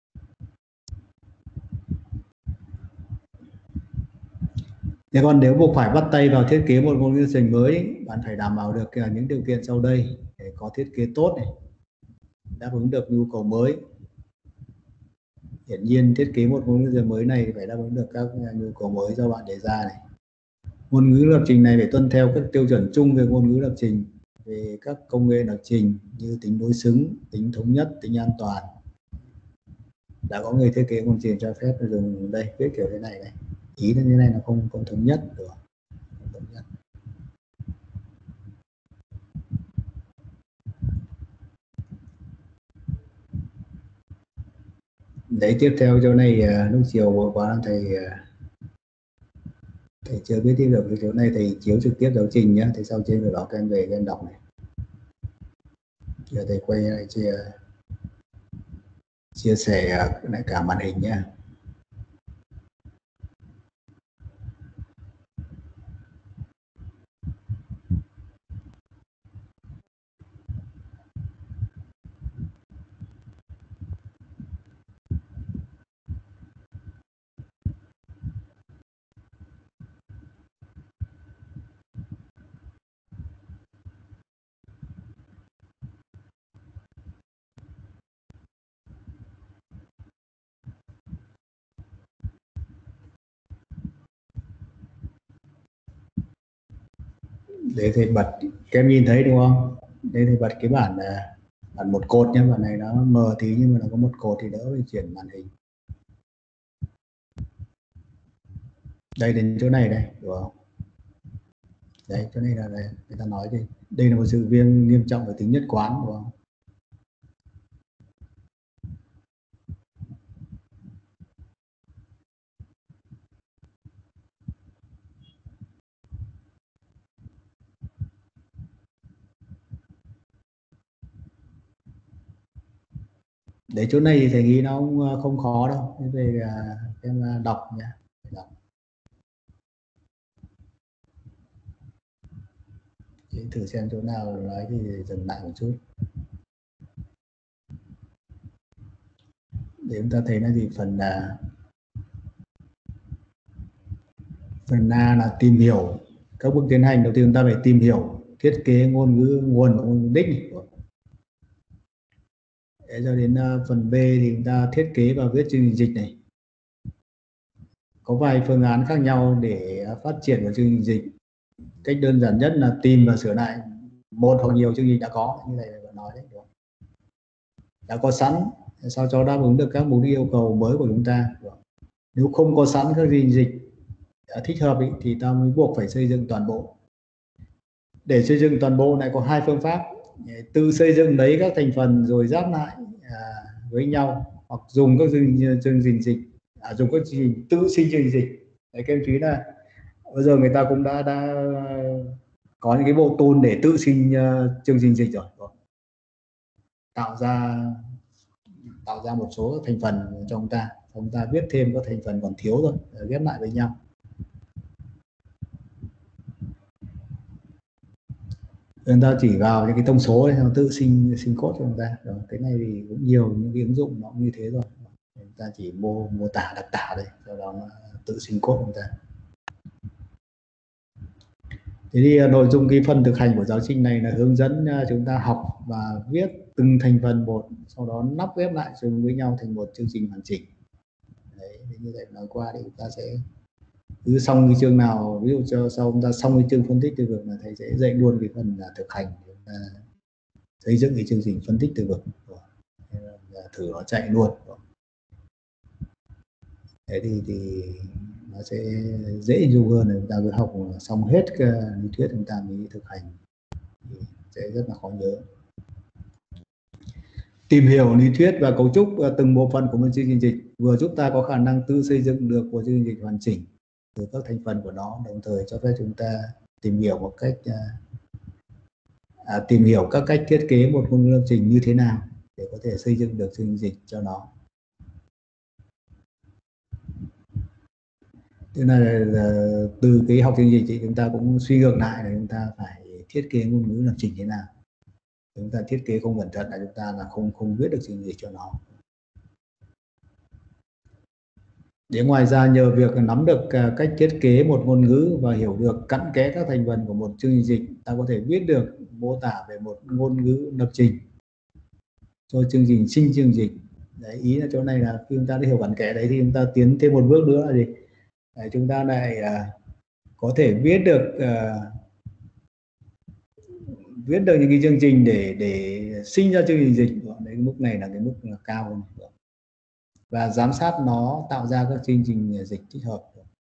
Thế còn nếu buộc phải bắt tay vào thiết kế một ngôn ngữ lập trình mới, bạn phải đảm bảo được những điều kiện sau đây để có thiết kế tốt này, đáp ứng được nhu cầu mới. Hiển nhiên thiết kế một ngôn ngữ lập trình mới này phải đáp ứng được các nhu cầu mới do bạn đề ra này. Ngôn ngữ lập trình này phải tuân theo các tiêu chuẩn chung về ngôn ngữ lập trình, về các công nghệ lập trình như tính đối xứng, tính thống nhất, tính an toàn. Đã có người thiết kế công trình cho phép dùng đây viết kiểu thế này này, ý như thế này là không thống nhất được. Thống nhất. Đấy, tiếp theo chỗ này lúc chiều vừa qua thầy chưa biết tiếp được cái chỗ này, thầy chiếu trực tiếp giáo trình nhá, thì sau trên đó các em về các em đọc này. Giờ thầy quay lại chia sẻ lại cả màn hình nhé. Để thầy bật, các em nhìn thấy đúng không? Đây thầy bật cái bản một cột nhé, bản này nó mờ tí nhưng mà nó có một cột thì đỡ phải chuyển màn hình. Đây đến chỗ này đây, đúng không? Đấy, chỗ này là người ta nói đây là một sự viêm nghiêm trọng về tính nhất quán, đúng không? Để chỗ này thì thầy nghĩ nó cũng không khó đâu. Thế về em đọc nhé. Đọc. Để thử xem chỗ nào nói thì dừng lại một chút. Để chúng ta thấy là gì, phần A là tìm hiểu các bước tiến hành. Đầu tiên chúng ta phải tìm hiểu thiết kế ngôn ngữ nguồn và ngôn ngữ đích. Để cho đến phần B thì chúng ta thiết kế và viết chương trình dịch này. Có vài phương án khác nhau để phát triển một chương trình dịch. Cách đơn giản nhất là tìm và sửa lại một hoặc nhiều chương trình đã có, như thầy vừa nói đấy, đúng không? Đã có sẵn sao cho đáp ứng được các mục đích yêu cầu mới của chúng ta. Nếu không có sẵn các chương trình dịch thích hợp thì ta mới buộc phải xây dựng toàn bộ. Để xây dựng toàn bộ này có hai phương pháp: tự xây dựng lấy các thành phần rồi ráp lại với nhau, hoặc dùng các chương trình dịch, dùng các chương trình tự sinh chương trình dịch. Đấy, các em chú ý là bây giờ người ta cũng đã có những cái bộ tool để tự sinh chương trình dịch rồi, tạo ra một số thành phần cho chúng ta viết thêm các thành phần còn thiếu thôi, ghép lại với nhau. Chúng ta chỉ vào những cái thông số để tự sinh code cho chúng ta. Rồi, cái này thì cũng nhiều những cái ứng dụng nó cũng như thế rồi. Chúng ta chỉ mô tả đặc tả đây, sau đó nó tự sinh code chúng ta. Thế thì nội dung cái phần thực hành của giáo trình này là hướng dẫn chúng ta học và viết từng thành phần một, sau đó lắp ghép lại dùng với nhau thành một chương trình hoàn chỉnh. Đấy, như vậy nói qua thì chúng ta sẽ cứ xong cái chương nào, ví dụ cho sau chúng ta xong cái chương phân tích từ vựng là thầy sẽ dạy luôn cái phần thực hành để chúng ta xây dựng cái chương trình phân tích từ vựng, thử nó chạy luôn. Thế thì nó sẽ dễ hình dung hơn, là chúng ta cứ học xong hết lý thuyết chúng ta mới thực hành thì sẽ rất là khó nhớ. Tìm hiểu lý thuyết và cấu trúc từng bộ phận của một chương trình dịch vừa giúp ta có khả năng tự xây dựng được một chương trình dịch hoàn chỉnh từ các thành phần của nó, đồng thời cho phép chúng ta tìm hiểu một cách tìm hiểu các cách thiết kế một ngôn ngữ lập trình như thế nào để có thể xây dựng được chương trình dịch cho nó. Tức là từ cái học chương trình thì chúng ta cũng suy ngược lại là chúng ta phải thiết kế ngôn ngữ lập trình thế nào. Chúng ta thiết kế không cẩn thận là chúng ta là không viết được chương trình dịch cho nó. Để ngoài ra nhờ việc nắm được cách thiết kế một ngôn ngữ và hiểu được cặn kẽ các thành phần của một chương trình dịch, ta có thể viết được mô tả về một ngôn ngữ lập trình cho chương trình sinh chương dịch. Đấy, ý là chỗ này là khi chúng ta đã hiểu cặn kẽ đấy thì chúng ta tiến thêm một bước nữa là gì? Đấy, chúng ta lại có thể viết được những cái chương trình để sinh ra chương trình dịch. Đấy, cái mức này là cái mức cao hơn, và giám sát nó tạo ra các chương trình dịch thích hợp.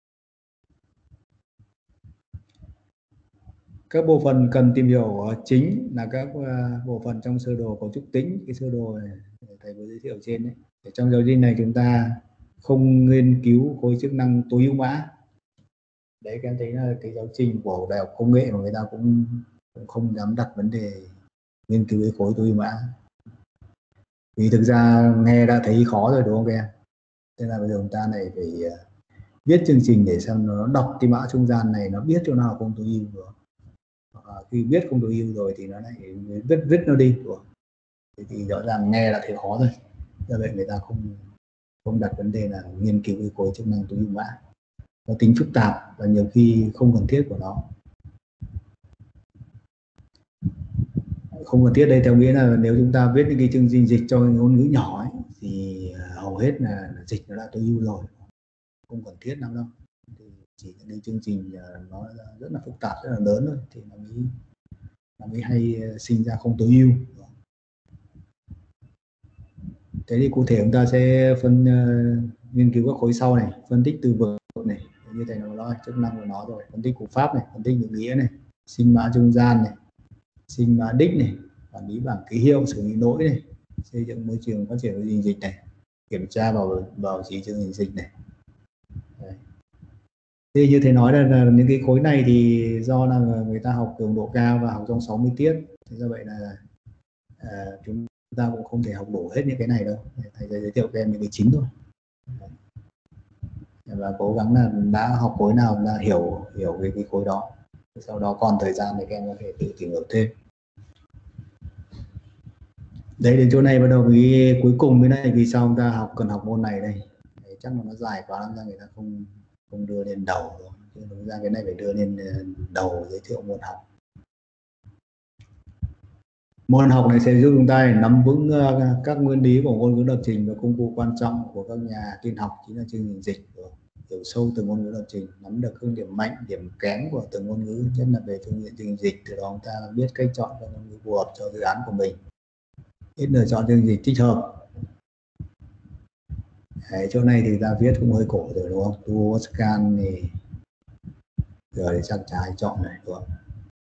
Các bộ phận cần tìm hiểu chính là các bộ phận trong sơ đồ cấu trúc tính. Cái sơ đồ này thầy vừa giới thiệu ở trên đấy. Trong giáo trình này chúng ta không nghiên cứu khối chức năng tối ưu mã. Đấy, các em thấy là cái giáo trình của đại học công nghệ mà người ta cũng không dám đặt vấn đề nghiên cứu cái khối tối ưu mã, vì thực ra nghe đã thấy khó rồi đúng không các em? Thế là bây giờ chúng ta này phải viết chương trình để xem nó đọc cái mã trung gian này, nó biết chỗ nào không tối ưu rồi. Khi biết không tối ưu rồi thì nó lại viết nó đi rồi. Thì rõ ràng nghe đã thấy khó rồi. Do vậy người ta không đặt vấn đề là nghiên cứu cái khối chức năng tối ưu mã. Nó tính phức tạp và nhiều khi không cần thiết của nó. Không cần thiết đây theo nghĩa là nếu chúng ta viết những cái chương trình dịch cho ngôn ngữ nhỏ ấy, thì hầu hết là dịch nó đã tối ưu rồi, không cần thiết lắm đâu. Thì chỉ những cái chương trình nó rất là phức tạp, rất là lớn thôi thì nó mới hay sinh ra không tối ưu. Thế thì cụ thể chúng ta sẽ nghiên cứu các khối sau này: phân tích từ vựng này, như thầy nói chức năng của nó rồi, phân tích cú pháp này, phân tích ngữ nghĩa này, sinh mã trung gian này, sinh mã đích này, quản lý bảng ký hiệu, xử lý lỗi này, xây dựng môi trường phát triển chương trình dịch này, kiểm tra bảo trì chương trình dịch này. Đấy. Thế như thầy nói là những cái khối này thì do là người ta học cường độ cao và học trong 60 tiết, thế do vậy là chúng chúng ta cũng không thể học đủ hết những cái này đâu, thầy giới thiệu cho em những cái chính thôi, và cố gắng là đã học khối nào là hiểu cái khối đó, sau đó còn thời gian thì các em có thể tự tìm hiểu thêm. Đấy, đến chỗ này bắt đầu với cuối cùng cái này, vì sao chúng ta cần học môn này đây. Đấy, chắc là nó dài quá lắm ra người ta không đưa lên đầu rồi. Chứ đúng ra cái này phải đưa lên đầu giới thiệu môn học. Môn học này sẽ giúp chúng ta nắm vững các nguyên lý của ngôn ngữ lập trình và công cụ quan trọng của các nhà tin học, chính là chương trình dịch, hiểu sâu từng ngôn ngữ lập trình, nắm được các điểm mạnh, điểm kém của từng ngôn ngữ, nhất là về phương diện chương trình dịch. Từ đó chúng ta biết cách chọn các ngôn ngữ phù hợp cho dự án của mình, ít lựa chọn chương trình dịch thích hợp. Đấy, chỗ này thì ta viết cũng hơi cổ rồi đúng không? Tu scan thì giờ thì chắc chắn chọn này đúng không?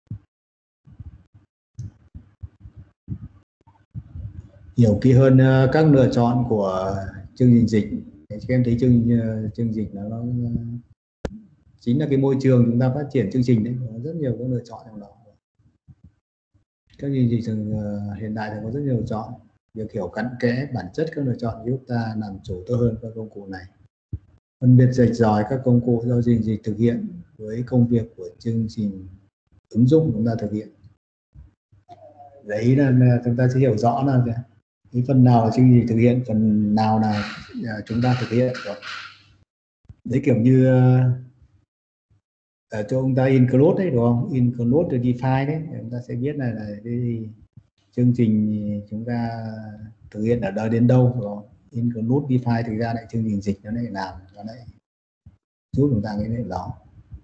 Hiểu kỹ hơn các lựa chọn của chương trình dịch. Các em thấy chương dịch nó chính là cái môi trường chúng ta phát triển chương trình đấy, có rất nhiều các lựa chọn trong đó. Các chương trình hiện đại thì có rất nhiều lựa chọn. Việc hiểu cặn kẽ bản chất các lựa chọn giúp ta làm chủ tốt hơn các công cụ này. Phân biệt rạch ròi các công cụ do chương trình dịch thực hiện với công việc của chương trình ứng dụng chúng ta thực hiện. Đấy là chúng ta sẽ hiểu rõ là cái phần nào là chương trình thực hiện, phần nào là chúng ta thực hiện rồi. Đấy, kiểu như cho chúng ta include đấy đúng không? Include the define đấy, chúng ta sẽ biết là cái chương trình chúng ta thực hiện ở đâu đến đâu rồi. Include define thực ra lại chương trình dịch nó lại làm, nó lại giúp chúng ta cái này đó.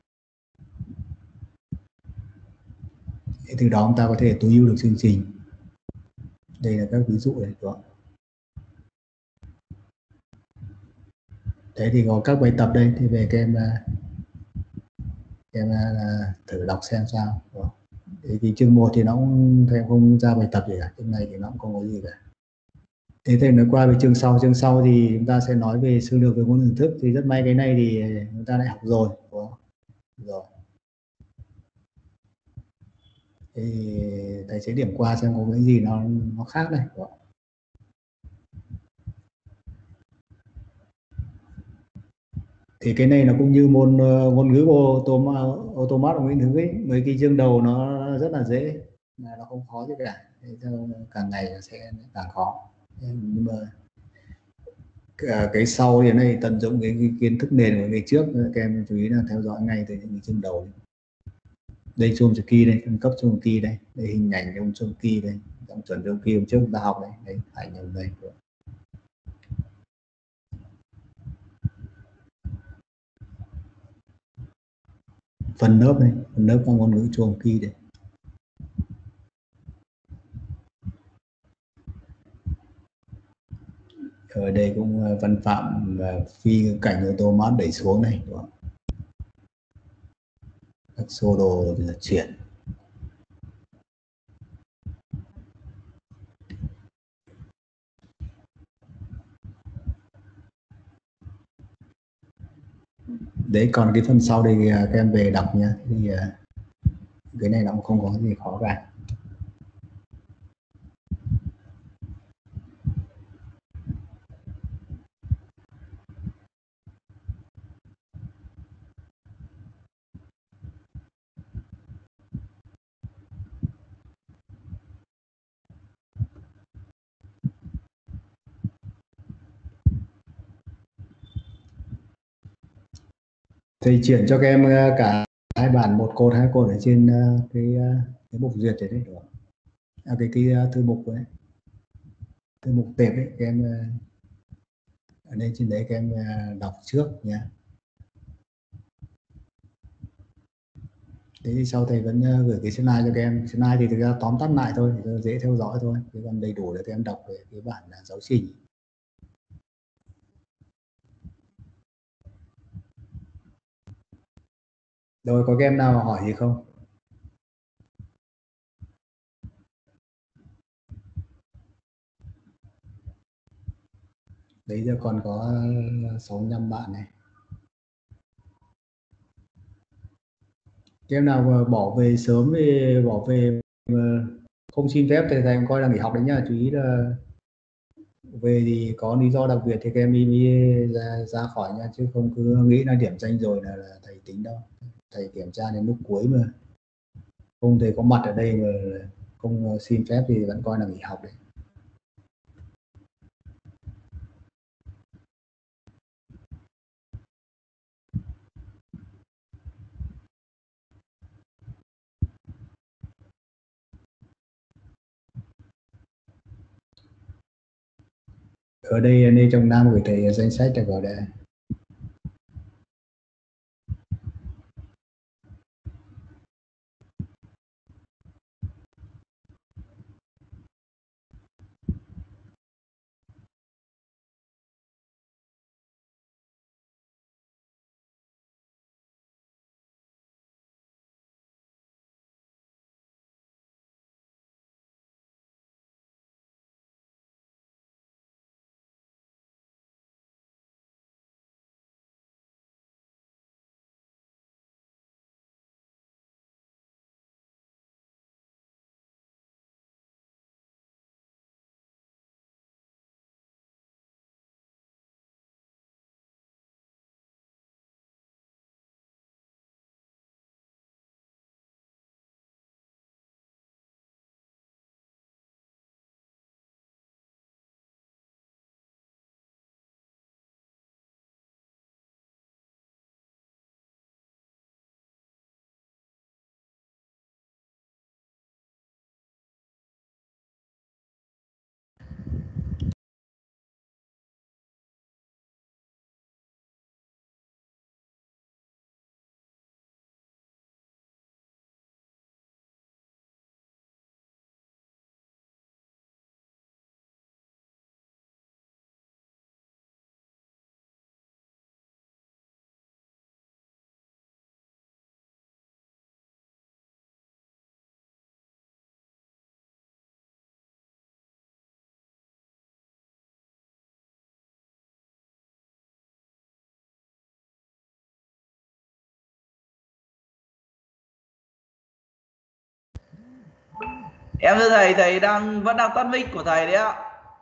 Từ đó chúng ta có thể tối ưu được chương trình. Đây là các ví dụ này đúng không? Thế thì có các bài tập đây, thì về các em thử đọc xem sao. Thì chương 1 thì nó cũng không ra bài tập gì cả, chương này thì nó cũng không có gì cả. Thế thì nói qua về chương sau thì chúng ta sẽ nói về sơ lược về môn hình thức. Thì rất may cái này thì chúng ta đã học rồi. Rồi. Thì thầy sẽ điểm qua xem có cái gì nó khác này. Thì cái này nó cũng như môn ngôn ngữ automat của Nguyễn Thứ ấy, mấy cái chương đầu nó rất là dễ, mà nó không khó gì cả. Thế càng ngày nó sẽ càng khó. Nhưng mà cái sau thì này tận dụng cái kiến thức nền của cái trước, các em chú ý là theo dõi ngay từ những cái chương đầu. Đây Chomsky đây, phân cấp Chomsky đây, đây hình ảnh ông Chomsky đây, trong chuẩn Chomsky hôm trước chúng ta học đây, đây ảnh ở đây. Phần lớp đây, phần lớp của ngôn ngữ Chomsky đây. Ở đây cũng văn phạm và phi cảnh automat đẩy xuống này, đúng không? Các sơ đồ là chuyển. Đấy, còn cái phần sau đây các em về đọc nhé. Thì cái này nó cũng không có gì khó cả. Thầy chuyển cho các em cả hai bản, một cột hai cột ở trên cái mục duyệt đấy, đúng không? Cái thư mục đấy, thư mục tệp đấy, các em ở đây trên đấy các em đọc trước nhé. Thế thì sau thầy vẫn gửi cái slide cho các em. Slide thì thực ra tóm tắt lại thôi, thì dễ theo dõi thôi. Thế còn đầy đủ để các em đọc về cái bản giáo trình. Rồi, có các em nào hỏi gì không? Đấy giờ còn có 65 bạn này. Các em nào bỏ về sớm thì bỏ về không xin phép thì thầy cũng coi là nghỉ học đấy nhá, chú ý là về thì có lý do đặc biệt thì các em mới ra khỏi nha, chứ không cứ nghĩ là điểm danh rồi là thầy tính đâu. Thầy kiểm tra đến lúc cuối mà không thầy có mặt ở đây mà không xin phép thì vẫn coi là nghỉ học đấy. Ở đây Lê Trọng Nam gửi thầy danh sách là vào đây. Em thưa thầy, thầy vẫn đang tắt mic của thầy đấy ạ.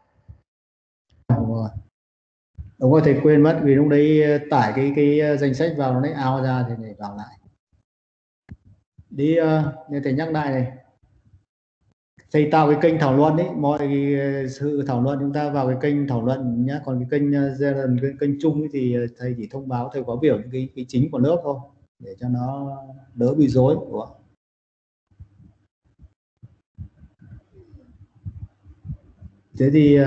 Đúng rồi, thầy quên mất vì lúc đấy tải cái danh sách vào nó lấy out ra thì để vào lại. Đi nên thầy nhắc lại này. Thầy tạo cái kênh thảo luận đấy, mọi sự thảo luận chúng ta vào cái kênh thảo luận nhé, còn cái kênh chung ấy thì thầy chỉ thông báo thầy có biểu những cái chính của lớp thôi để cho nó đỡ bị rối. Ủa? Thế thì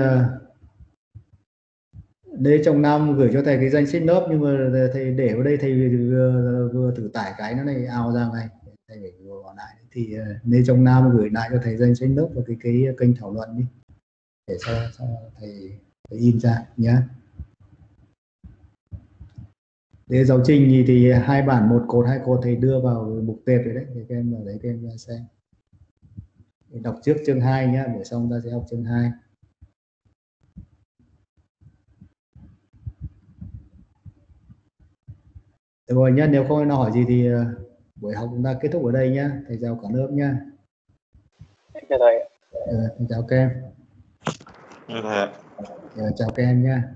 đây trong năm gửi cho thầy cái danh sách lớp, nhưng mà thầy để vào đây thầy vừa thử tải cái nó này out ra ngay, thầy phải vừa vào lại thì nên trong năm gửi lại cho thầy danh sách lớp và cái kênh thảo luận đi để sau thầy in ra nhé. Để giáo trình thì 2 bản 1 cột 2 cột thầy đưa vào mục tệp rồi đấy, thì các em vào đấy các em xem. Đọc trước chương 2 nhá, để xong ta sẽ học chương 2. Được rồi nhá, nếu không ai hỏi gì thì buổi học chúng ta kết thúc ở đây nhá. Thầy chào cả lớp nhá. Chào thầy. Thầy chào các em. Chào các em nhá.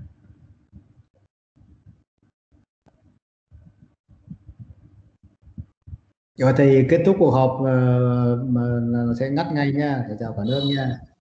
Rồi thầy kết thúc cuộc họp mà sẽ ngắt ngay nha. Thầy chào cả lớp nha.